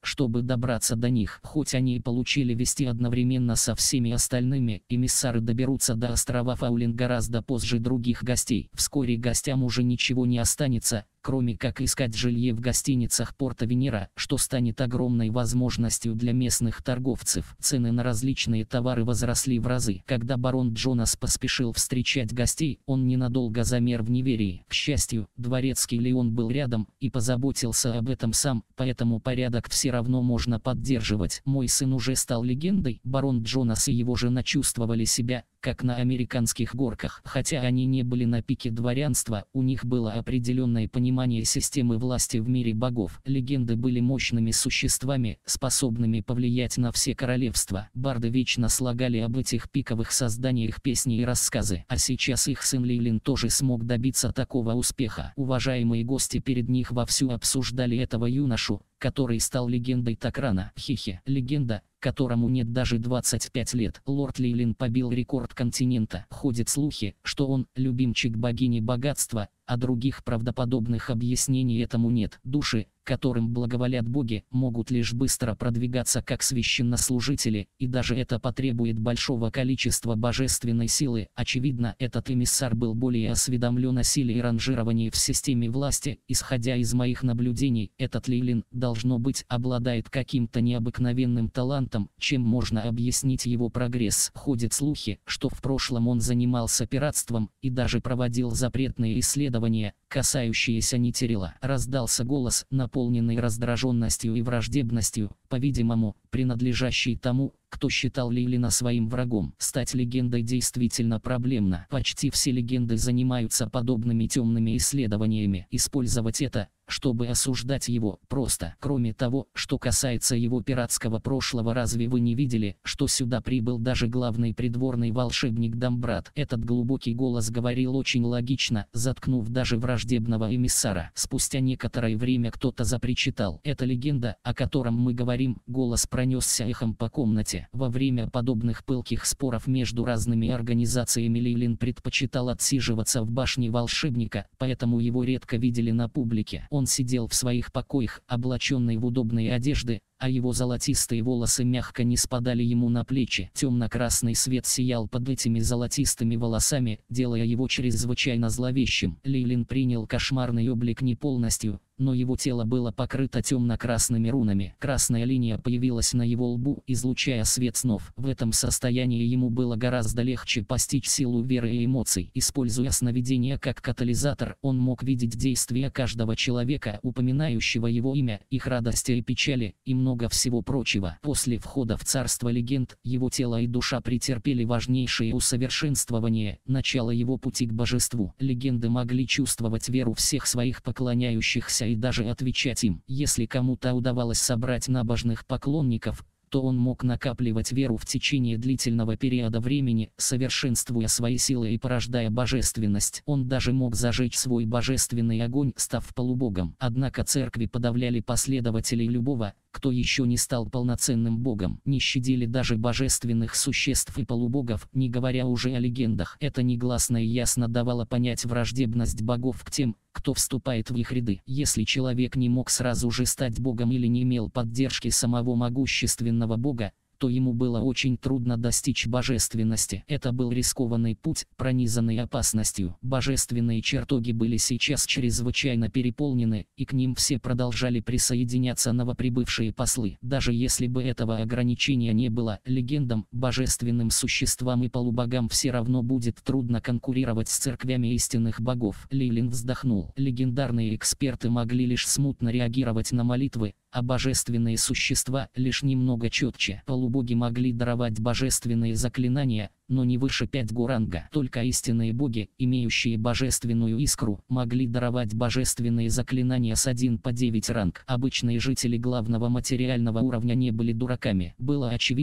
чтобы добраться до них. Хоть они и получили вести одновременно со всеми остальными, эмиссары доберутся до острова Фаулин гораздо позже других гостей. Вскоре гостям уже ничего не останется, кроме как искать жилье в гостиницах порта Венера, что станет огромной возможностью для местных торговцев. Цены на различные товары возросли в разы. Когда барон Джонас поспешил встречать гостей, он ненадолго замер в неверии. К счастью, дворецкий Леон был рядом и позаботился об этом сам, поэтому порядок все равно можно поддерживать. Мой сын уже стал легендой. Барон Джонас и его жена чувствовали себя как на американских горках. Хотя они не были на пике дворянства, у них было определенное понимание системы власти в мире богов. Легенды были мощными существами, способными повлиять на все королевства. Барды вечно слагали об этих пиковых созданиях песни и рассказы. А сейчас их сын Лейлин тоже смог добиться такого успеха. Уважаемые гости перед них вовсю обсуждали этого юношу, который стал легендой так рано. Хихи, легенда, которому нет даже двадцати пяти лет. Лорд Лейлин побил рекорд континента. Ходят слухи, что он любимчик богини богатства, а других правдоподобных объяснений этому нет. Души, которым благоволят боги, могут лишь быстро продвигаться как священнослужители, и даже это потребует большого количества божественной силы. Очевидно, этот эмиссар был более осведомлен о силе и ранжировании в системе власти. Исходя из моих наблюдений, этот Лейлин, должно быть, обладает каким-то необыкновенным талантом, чем можно объяснить его прогресс. Ходят слухи, что в прошлом он занимался пиратством и даже проводил запретные исследования, касающиеся Нитерила. Раздался голос, наполненный раздраженностью и враждебностью, по-видимому, принадлежащий тому, кто считал Лейлина своим врагом. Стать легендой действительно проблемно. Почти все легенды занимаются подобными темными исследованиями. Использовать это, чтобы осуждать его, просто. Кроме того, что касается его пиратского прошлого, разве вы не видели, что сюда прибыл даже главный придворный волшебник Дамбрат? Этот глубокий голос говорил очень логично, заткнув даже враждебного эмиссара. Спустя некоторое время кто-то запричитал: «Это легенда, о котором мы говорим». Голос пронесся эхом по комнате. Во время подобных пылких споров между разными организациями Лейлин предпочитал отсиживаться в башне волшебника, поэтому его редко видели на публике. Он сидел в своих покоях, облаченный в удобные одежды, а его золотистые волосы мягко не спадали ему на плечи. Темно-красный свет сиял под этими золотистыми волосами, делая его чрезвычайно зловещим. Лейлин принял кошмарный облик не полностью, но его тело было покрыто темно-красными рунами. Красная линия появилась на его лбу, излучая свет снов. В этом состоянии ему было гораздо легче постичь силу веры и эмоций. Используя сновидения как катализатор, он мог видеть действия каждого человека, упоминающего его имя, их радости и печали, и много всего прочего. После входа в царство легенд, его тело и душа претерпели важнейшие усовершенствования, начало его пути к божеству. Легенды могли чувствовать веру всех своих поклоняющихся и даже отвечать им. Если кому-то удавалось собрать набожных поклонников, то он мог накапливать веру в течение длительного периода времени, совершенствуя свои силы и порождая божественность. Он даже мог зажечь свой божественный огонь, став полубогом. Однако церкви подавляли последователей любого, кто еще не стал полноценным богом. Не щадили даже божественных существ и полубогов, не говоря уже о легендах. Это негласно и ясно давало понять враждебность богов к тем, кто вступает в их ряды. Если человек не мог сразу же стать богом или не имел поддержки самого могущественного бога, то ему было очень трудно достичь божественности. Это был рискованный путь, пронизанный опасностью. Божественные чертоги были сейчас чрезвычайно переполнены, и к ним все продолжали присоединяться новоприбывшие послы. Даже если бы этого ограничения не было, легендам, божественным существам и полубогам все равно будет трудно конкурировать с церквями истинных богов. Лейлин вздохнул. Легендарные эксперты могли лишь смутно реагировать на молитвы, а божественные существа лишь немного четче. Полубоги могли даровать божественные заклинания, но не выше пятого ранга. Только истинные боги, имеющие божественную искру, могли даровать божественные заклинания с один по девять ранг. Обычные жители главного материального уровня не были дураками. Было очевидно,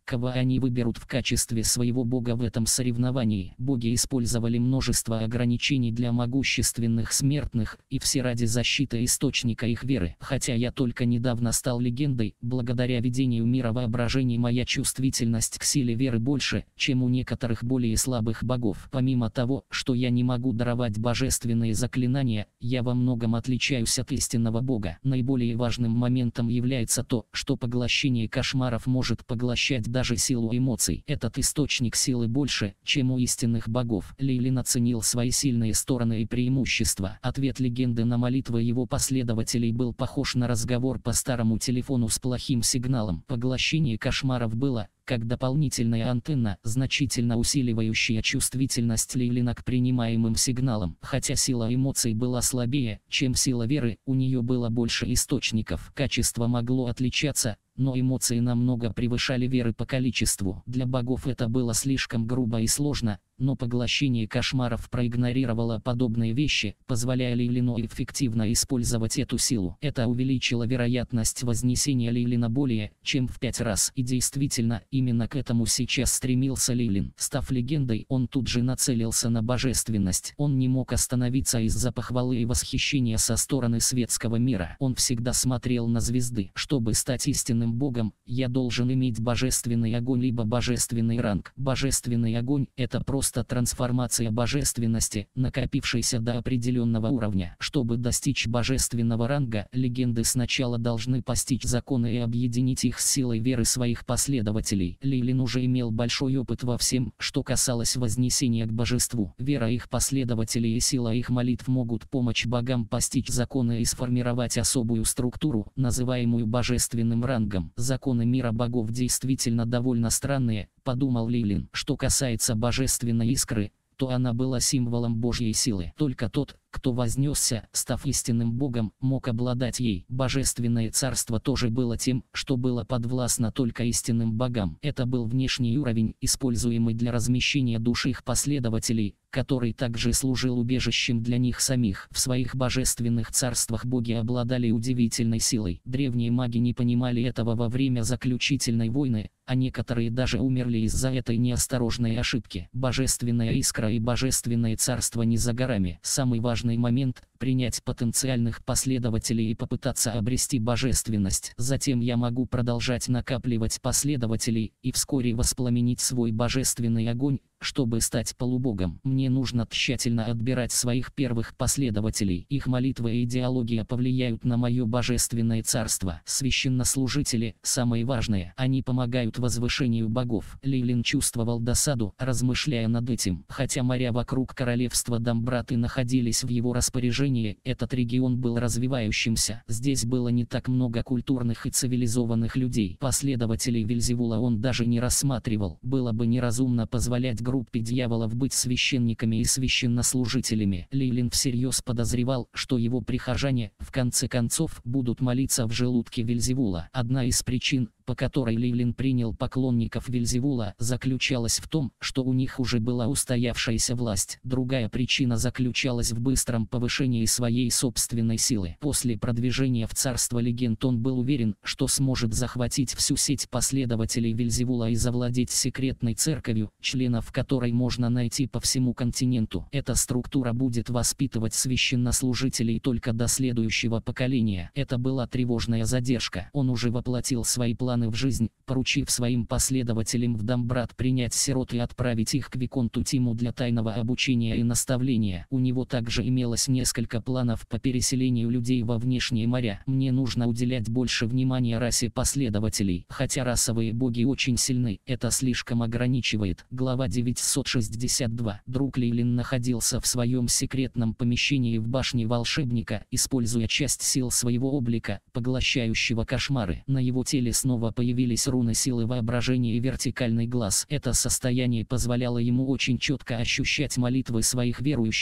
кого они выберут в качестве своего бога в этом соревновании. Боги использовали множество ограничений для могущественных смертных, и все ради защиты источника их веры. Хотя я только недавно стал легендой, благодаря видению мира воображений моя чувствительность к силе веры больше, чем у некоторых более слабых богов. Помимо того, что я не могу даровать божественные заклинания, я во многом отличаюсь от истинного бога. Наиболее важным моментом является то, что поглощение кошмаров может поглощать даже силу эмоций. Этот источник силы больше, чем у истинных богов. Лейлин оценил свои сильные стороны и преимущества. Ответ легенды на молитвы его последователей был похож на разговор по старому телефону с плохим сигналом. Поглощение кошмаров было как дополнительная антенна, значительно усиливающая чувствительность Лейлина к принимаемым сигналам. Хотя сила эмоций была слабее, чем сила веры, у нее было больше источников. Качество могло отличаться, но эмоции намного превышали веры по количеству. Для богов это было слишком грубо и сложно, но поглощение кошмаров проигнорировало подобные вещи, позволяя Лейлину эффективно использовать эту силу. Это увеличило вероятность вознесения Лейлина более, чем в пять раз. И действительно, именно к этому сейчас стремился Лейлин. Став легендой, он тут же нацелился на божественность. Он не мог остановиться из-за похвалы и восхищения со стороны светского мира. Он всегда смотрел на звезды. Чтобы стать истинным богом, я должен иметь божественный огонь либо божественный ранг. Божественный огонь – это просто трансформация божественности, накопившейся до определенного уровня. Чтобы достичь божественного ранга, легенды сначала должны постичь законы и объединить их с силой веры своих последователей. Лейлин уже имел большой опыт во всем, что касалось вознесения к божеству. Вера их последователей и сила их молитв могут помочь богам постичь законы и сформировать особую структуру, называемую божественным рангом. Законы мира богов действительно довольно странные, подумал Лейлин. Что касается божественной искры, то она была символом Божьей силы. Только тот, кто вознесся, став истинным богом, мог обладать ей. Божественное царство тоже было тем, что было подвластно только истинным богам. Это был внешний уровень, используемый для размещения душ их последователей, который также служил убежищем для них самих. В своих божественных царствах боги обладали удивительной силой. Древние маги не понимали этого во время заключительной войны, а некоторые даже умерли из-за этой неосторожной ошибки. Божественная искра и божественное царство не за горами. Самый важный момент – принять потенциальных последователей и попытаться обрести божественность. Затем я могу продолжать накапливать последователей и вскоре воспламенить свой божественный огонь, чтобы стать полубогом. Мне нужно тщательно отбирать своих первых последователей. Их молитвы и идеология повлияют на мое божественное царство. Священнослужители – самые важные. Они помогают возвышению богов. Лейлин чувствовал досаду, размышляя над этим. Хотя моря вокруг королевства Дамбраты находились в его распоряжении, этот регион был развивающимся. Здесь было не так много культурных и цивилизованных людей. Последователей Вельзевула он даже не рассматривал. Было бы неразумно позволять группе дьяволов быть священниками и священнослужителями. Лейлин всерьез подозревал, что его прихожане, в конце концов, будут молиться в желудке Вельзевула. Одна из причин, по которой Лейлин принял поклонников Вельзевула, заключалась в том, что у них уже была устоявшаяся власть. Другая причина заключалась в быстром повышении своей собственной силы. После продвижения в царство легенд он был уверен, что сможет захватить всю сеть последователей Вельзевула и завладеть секретной церковью, членов которой можно найти по всему континенту. Эта структура будет воспитывать священнослужителей только до следующего поколения. Это была тревожная задержка. Он уже воплотил свои планы в жизнь, поручив своим последователям в Дамбрат принять сирот и отправить их к Виконту Тиму для тайного обучения и наставления. У него также имелось несколько планов по переселению людей во внешние моря. Мне нужно уделять больше внимания расе последователей. Хотя расовые боги очень сильны, это слишком ограничивает. Глава девятьсот шестьдесят два. Друг Лейлин находился в своем секретном помещении в башне волшебника, используя часть сил своего облика, поглощающего кошмары. На его теле снова появились руны силы воображения и вертикальный глаз. Это состояние позволяло ему очень четко ощущать молитвы своих верующих,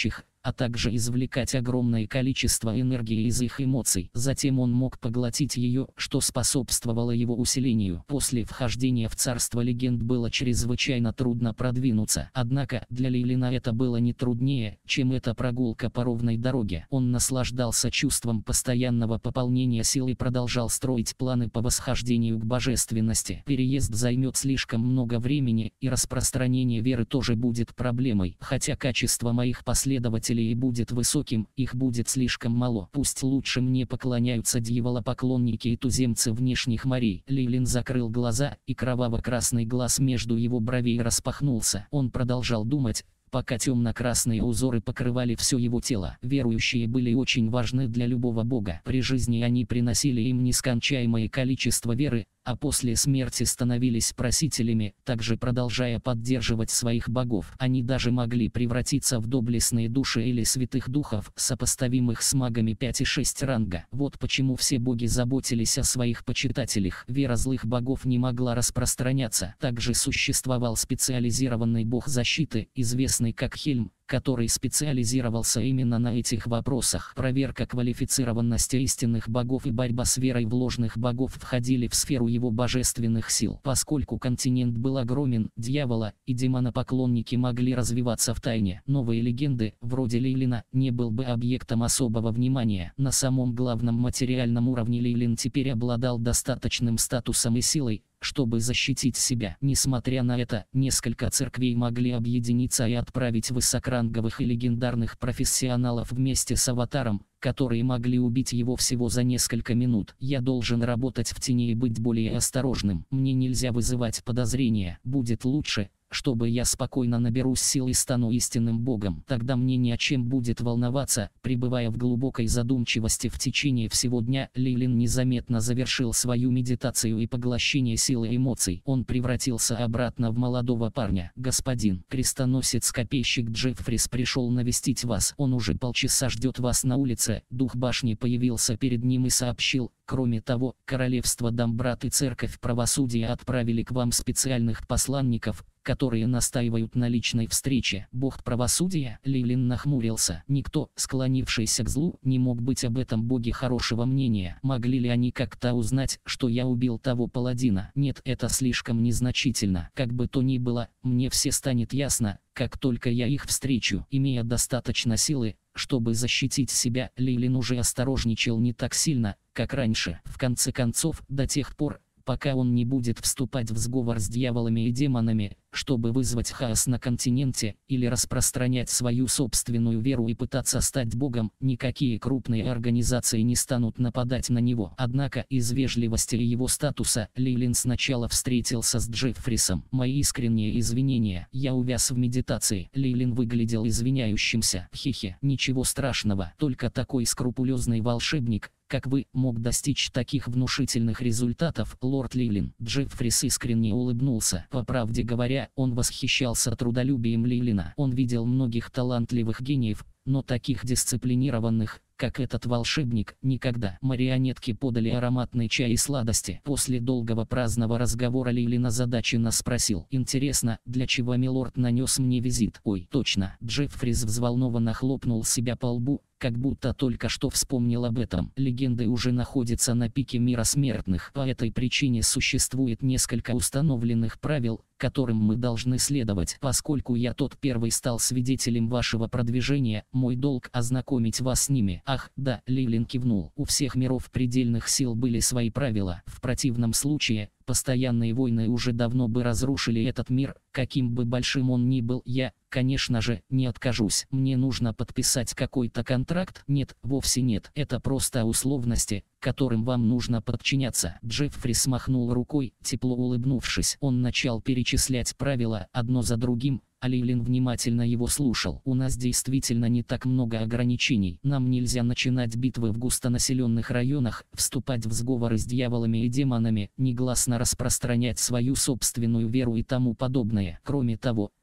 а также извлекать огромное количество энергии из их эмоций. Затем он мог поглотить ее, что способствовало его усилению. После вхождения в царство легенд было чрезвычайно трудно продвинуться. Однако для Лейлина это было не труднее, чем эта прогулка по ровной дороге. Он наслаждался чувством постоянного пополнения сил и продолжал строить планы по восхождению к божественности. Переезд займет слишком много времени, и распространение веры тоже будет проблемой. Хотя качество моих последователей и будет высоким, их будет слишком мало. Пусть лучше мне поклоняются дьяволопоклонники и туземцы внешних морей. Лейлин закрыл глаза, и кроваво-красный глаз между его бровей распахнулся. Он продолжал думать, пока темно-красные узоры покрывали все его тело. Верующие были очень важны для любого бога. При жизни они приносили им нескончаемое количество веры, а после смерти становились просителями, также продолжая поддерживать своих богов. Они даже могли превратиться в доблестные души или святых духов, сопоставимых с магами пять и шесть ранга. Вот почему все боги заботились о своих почитателях. Вера злых богов не могла распространяться. Также существовал специализированный бог защиты, известный как Хельм, который специализировался именно на этих вопросах. Проверка квалифицированности истинных богов и борьба с верой в ложных богов входили в сферу его божественных сил. Поскольку континент был огромен, дьявола и демонопоклонники могли развиваться в тайне. Новые легенды, вроде Лейлина, не был бы объектом особого внимания. На самом главном материальном уровне Лейлин теперь обладал достаточным статусом и силой, чтобы защитить себя. Несмотря на это, несколько церквей могли объединиться и отправить высокоранговых и легендарных профессионалов вместе с аватаром, которые могли убить его всего за несколько минут. Я должен работать в тени и быть более осторожным. Мне нельзя вызывать подозрения. Будет лучше, чтобы я спокойно наберусь сил и стану истинным богом. Тогда мне ни о чем будет волноваться. Пребывая в глубокой задумчивости в течение всего дня, Лейлин незаметно завершил свою медитацию и поглощение силы эмоций. Он превратился обратно в молодого парня. «Господин, крестоносец-копейщик Джеффрис пришел навестить вас. Он уже полчаса ждет вас на улице». Дух башни появился перед ним и сообщил: «Кроме того, королевство Дамбрат и церковь правосудия отправили к вам специальных посланников, которые настаивают на личной встрече». Бог правосудия? Лейлин нахмурился. Никто, склонившийся к злу, не мог быть об этом боге хорошего мнения. Могли ли они как-то узнать, что я убил того паладина? Нет, это слишком незначительно. Как бы то ни было, мне все станет ясно, как только я их встречу. Имея достаточно силы, чтобы защитить себя, Лейлин уже осторожничал не так сильно, как раньше. В конце концов, до тех пор, пока он не будет вступать в сговор с дьяволами и демонами, чтобы вызвать хаос на континенте, или распространять свою собственную веру и пытаться стать богом, никакие крупные организации не станут нападать на него. Однако, из вежливости и его статуса, Лейлин сначала встретился с Джеффрисом. «Мои искренние извинения, я увяз в медитации». Лейлин выглядел извиняющимся. «Хе-хе, ничего страшного, только такой скрупулезный волшебник, как вы, мог достичь таких внушительных результатов, лорд Лейлин». Джеффрис искренне улыбнулся. По правде говоря, он восхищался трудолюбием Лейлина. Он видел многих талантливых гениев, но таких дисциплинированных, как этот волшебник, никогда. Марионетки подали ароматный чай и сладости. После долгого праздного разговора Лейлин озадаченно спросил: «Интересно, для чего милорд нанес мне визит?» «Ой, точно». Джеффрис взволнованно хлопнул себя по лбу, как будто только что вспомнил об этом. «Легенды уже находятся на пике мира смертных. По этой причине существует несколько установленных правил, которым мы должны следовать. Поскольку я тот первый стал свидетелем вашего продвижения, мой долг ознакомить вас с ними». «Ах, да», — Лейлин кивнул. «У всех миров предельных сил были свои правила. В противном случае, постоянные войны уже давно бы разрушили этот мир, каким бы большим он ни был. Я, конечно же, не откажусь. Мне нужно подписать какой-то контракт?» «Нет, вовсе нет. Это просто условности, которым вам нужно подчиняться». Джеффрис махнул рукой, тепло улыбнувшись. Он начал перечислять правила, одно за другим, а Лейлин внимательно его слушал. «У нас действительно не так много ограничений. Нам нельзя начинать битвы в густонаселенных районах, вступать в сговоры с дьяволами и демонами, негласно распространять свою собственную веру и тому подобное. Кроме того,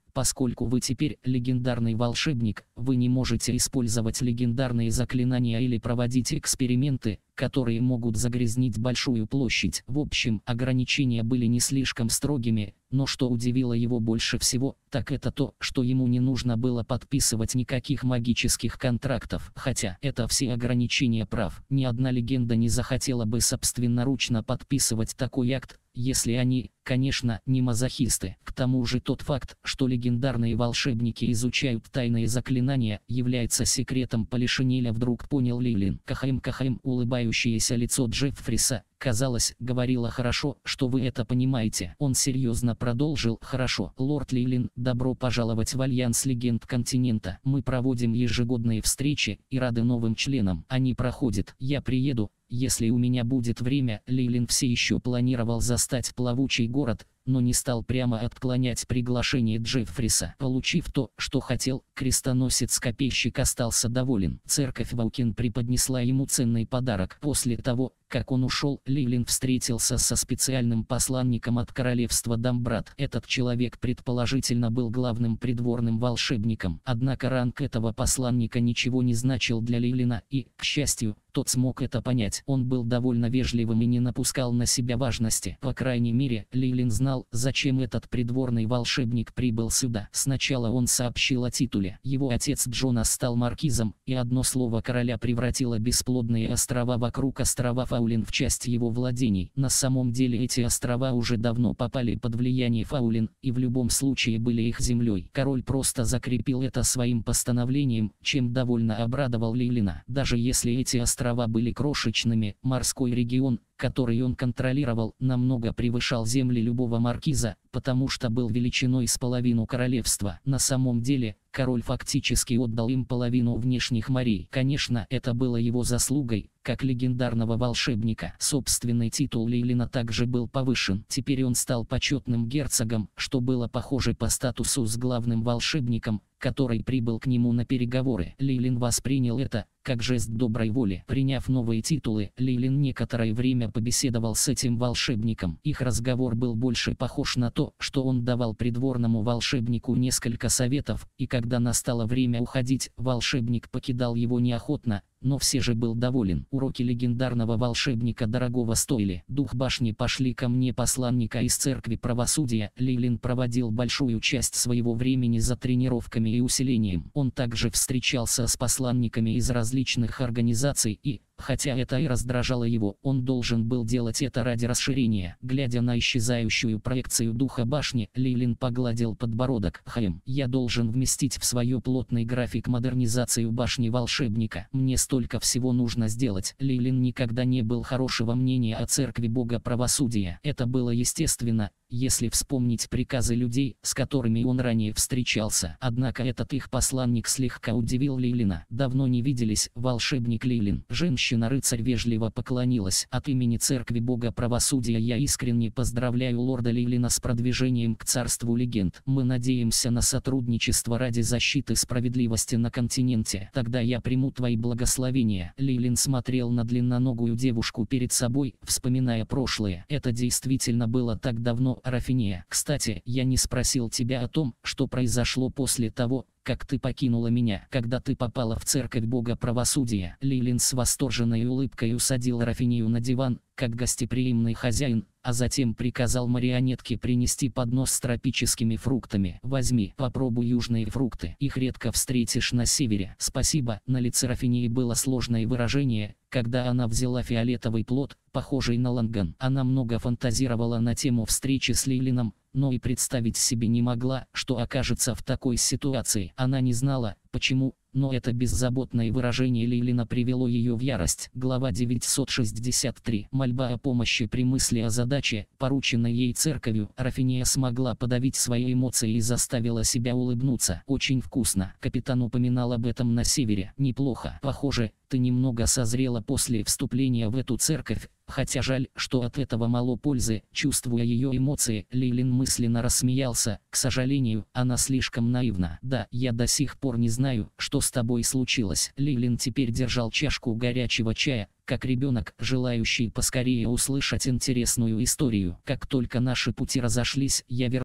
Поскольку вы теперь легендарный волшебник, вы не можете использовать легендарные заклинания или проводить эксперименты, которые могут загрязнить большую площадь. В общем, ограничения были не слишком строгими, но что удивило его больше всего, так это то, что ему не нужно было подписывать никаких магических контрактов. Хотя это все ограничения прав. Ни одна легенда не захотела бы собственноручно подписывать такой акт, если они, конечно, не мазохисты. К тому же тот факт, что легендарные волшебники изучают тайные заклинания, является секретом Полишинеля, вдруг понял Лейлин. Кахаем-кахаем, улыбающееся лицо Джеффриса, казалось, говорило: хорошо, что вы это понимаете. Он серьезно продолжил: хорошо, лорд Лейлин, добро пожаловать в Альянс Легенд Континента. Мы проводим ежегодные встречи и рады новым членам. Они проходят. Я приеду, если у меня будет время. Лейлин все еще планировал застать плавучий город, но не стал прямо отклонять приглашение Джеффриса. Получив то, что хотел, крестоносец-копейщик остался доволен. Церковь Ваукин преподнесла ему ценный подарок. После того, как он ушел, Лейлин встретился со специальным посланником от королевства Дамбрат. Этот человек предположительно был главным придворным волшебником. Однако ранг этого посланника ничего не значил для Лейлина, и, к счастью, тот смог это понять. Он был довольно вежливым и не напускал на себя важности. По крайней мере, Лейлин знал, зачем этот придворный волшебник прибыл сюда. Сначала он сообщил о титуле. Его отец Джонас стал маркизом, и одно слово короля превратило бесплодные острова вокруг острова Фаулин в часть его владений. На самом деле эти острова уже давно попали под влияние Фаулин, и в любом случае были их землей. Король просто закрепил это своим постановлением, чем довольно обрадовал Лейлина. Даже если эти острова Острова были крошечными, морской регион, который он контролировал, намного превышал земли любого маркиза, потому что был величиной с половину королевства. На самом деле, король фактически отдал им половину внешних морей. Конечно, это было его заслугой, как легендарного волшебника. Собственный титул Лейлина также был повышен. Теперь он стал почетным герцогом, что было похоже по статусу с главным волшебником, который прибыл к нему на переговоры. Лейлин воспринял это как жест доброй воли. Приняв новые титулы, Лейлин некоторое время побеседовал с этим волшебником. Их разговор был больше похож на то, что он давал придворному волшебнику несколько советов, и когда настало время уходить, волшебник покидал его неохотно, но все же был доволен. Уроки легендарного волшебника дорогого стоили. Дух башни пошли ко мне посланника из церкви правосудия. Лейлин проводил большую часть своего времени за тренировками и усилением. Он также встречался с посланниками из различных организаций и, хотя это и раздражало его, он должен был делать это ради расширения. Глядя на исчезающую проекцию духа башни, Лейлин погладил подбородок. Хм, я должен вместить в свой плотный график модернизацию башни волшебника. Мне столько всего нужно сделать. Лейлин никогда не был хорошего мнения о церкви бога правосудия. Это было естественно, если вспомнить приказы людей, с которыми он ранее встречался. Однако этот их посланник слегка удивил Лейлина. Давно не виделись, волшебник Лейлин. Женщина-рыцарь вежливо поклонилась. От имени церкви бога правосудия я искренне поздравляю лорда Лейлина с продвижением к царству легенд. Мы надеемся на сотрудничество ради защиты справедливости на континенте. Тогда я приму твои благословения. Лейлин смотрел на длинноногую девушку перед собой, вспоминая прошлое. Это действительно было так давно. Рафиния, кстати, я не спросил тебя о том, что произошло после того, как ты покинула меня, когда ты попала в церковь бога правосудия. Лейлин с восторженной улыбкой усадил Рафинию на диван, как гостеприимный хозяин, а затем приказал марионетке принести поднос с тропическими фруктами. Возьми, попробуй южные фрукты, их редко встретишь на севере. Спасибо. На лице Рафинии было сложное выражение, когда она взяла фиолетовый плод, похожий на ланган. Она много фантазировала на тему встречи с Лейлином, но и представить себе не могла, что окажется в такой ситуации. Она не знала, почему, но это беззаботное выражение Лейлина привело ее в ярость. Глава девятьсот шестьдесят три. Мольба о помощи при мысли о задаче, порученной ей церковью. Рафиния смогла подавить свои эмоции и заставила себя улыбнуться. Очень вкусно. Капитан упоминал об этом на севере. Неплохо. Похоже, ты немного созрела после вступления в эту церковь. Хотя жаль, что от этого мало пользы. Чувствуя ее эмоции, Лейлин мысленно рассмеялся. К сожалению, она слишком наивна. Да, я до сих пор не знаю, что с тобой случилось. Лейлин теперь держал чашку горячего чая, как ребенок, желающий поскорее услышать интересную историю. Как только наши пути разошлись, я вернулся.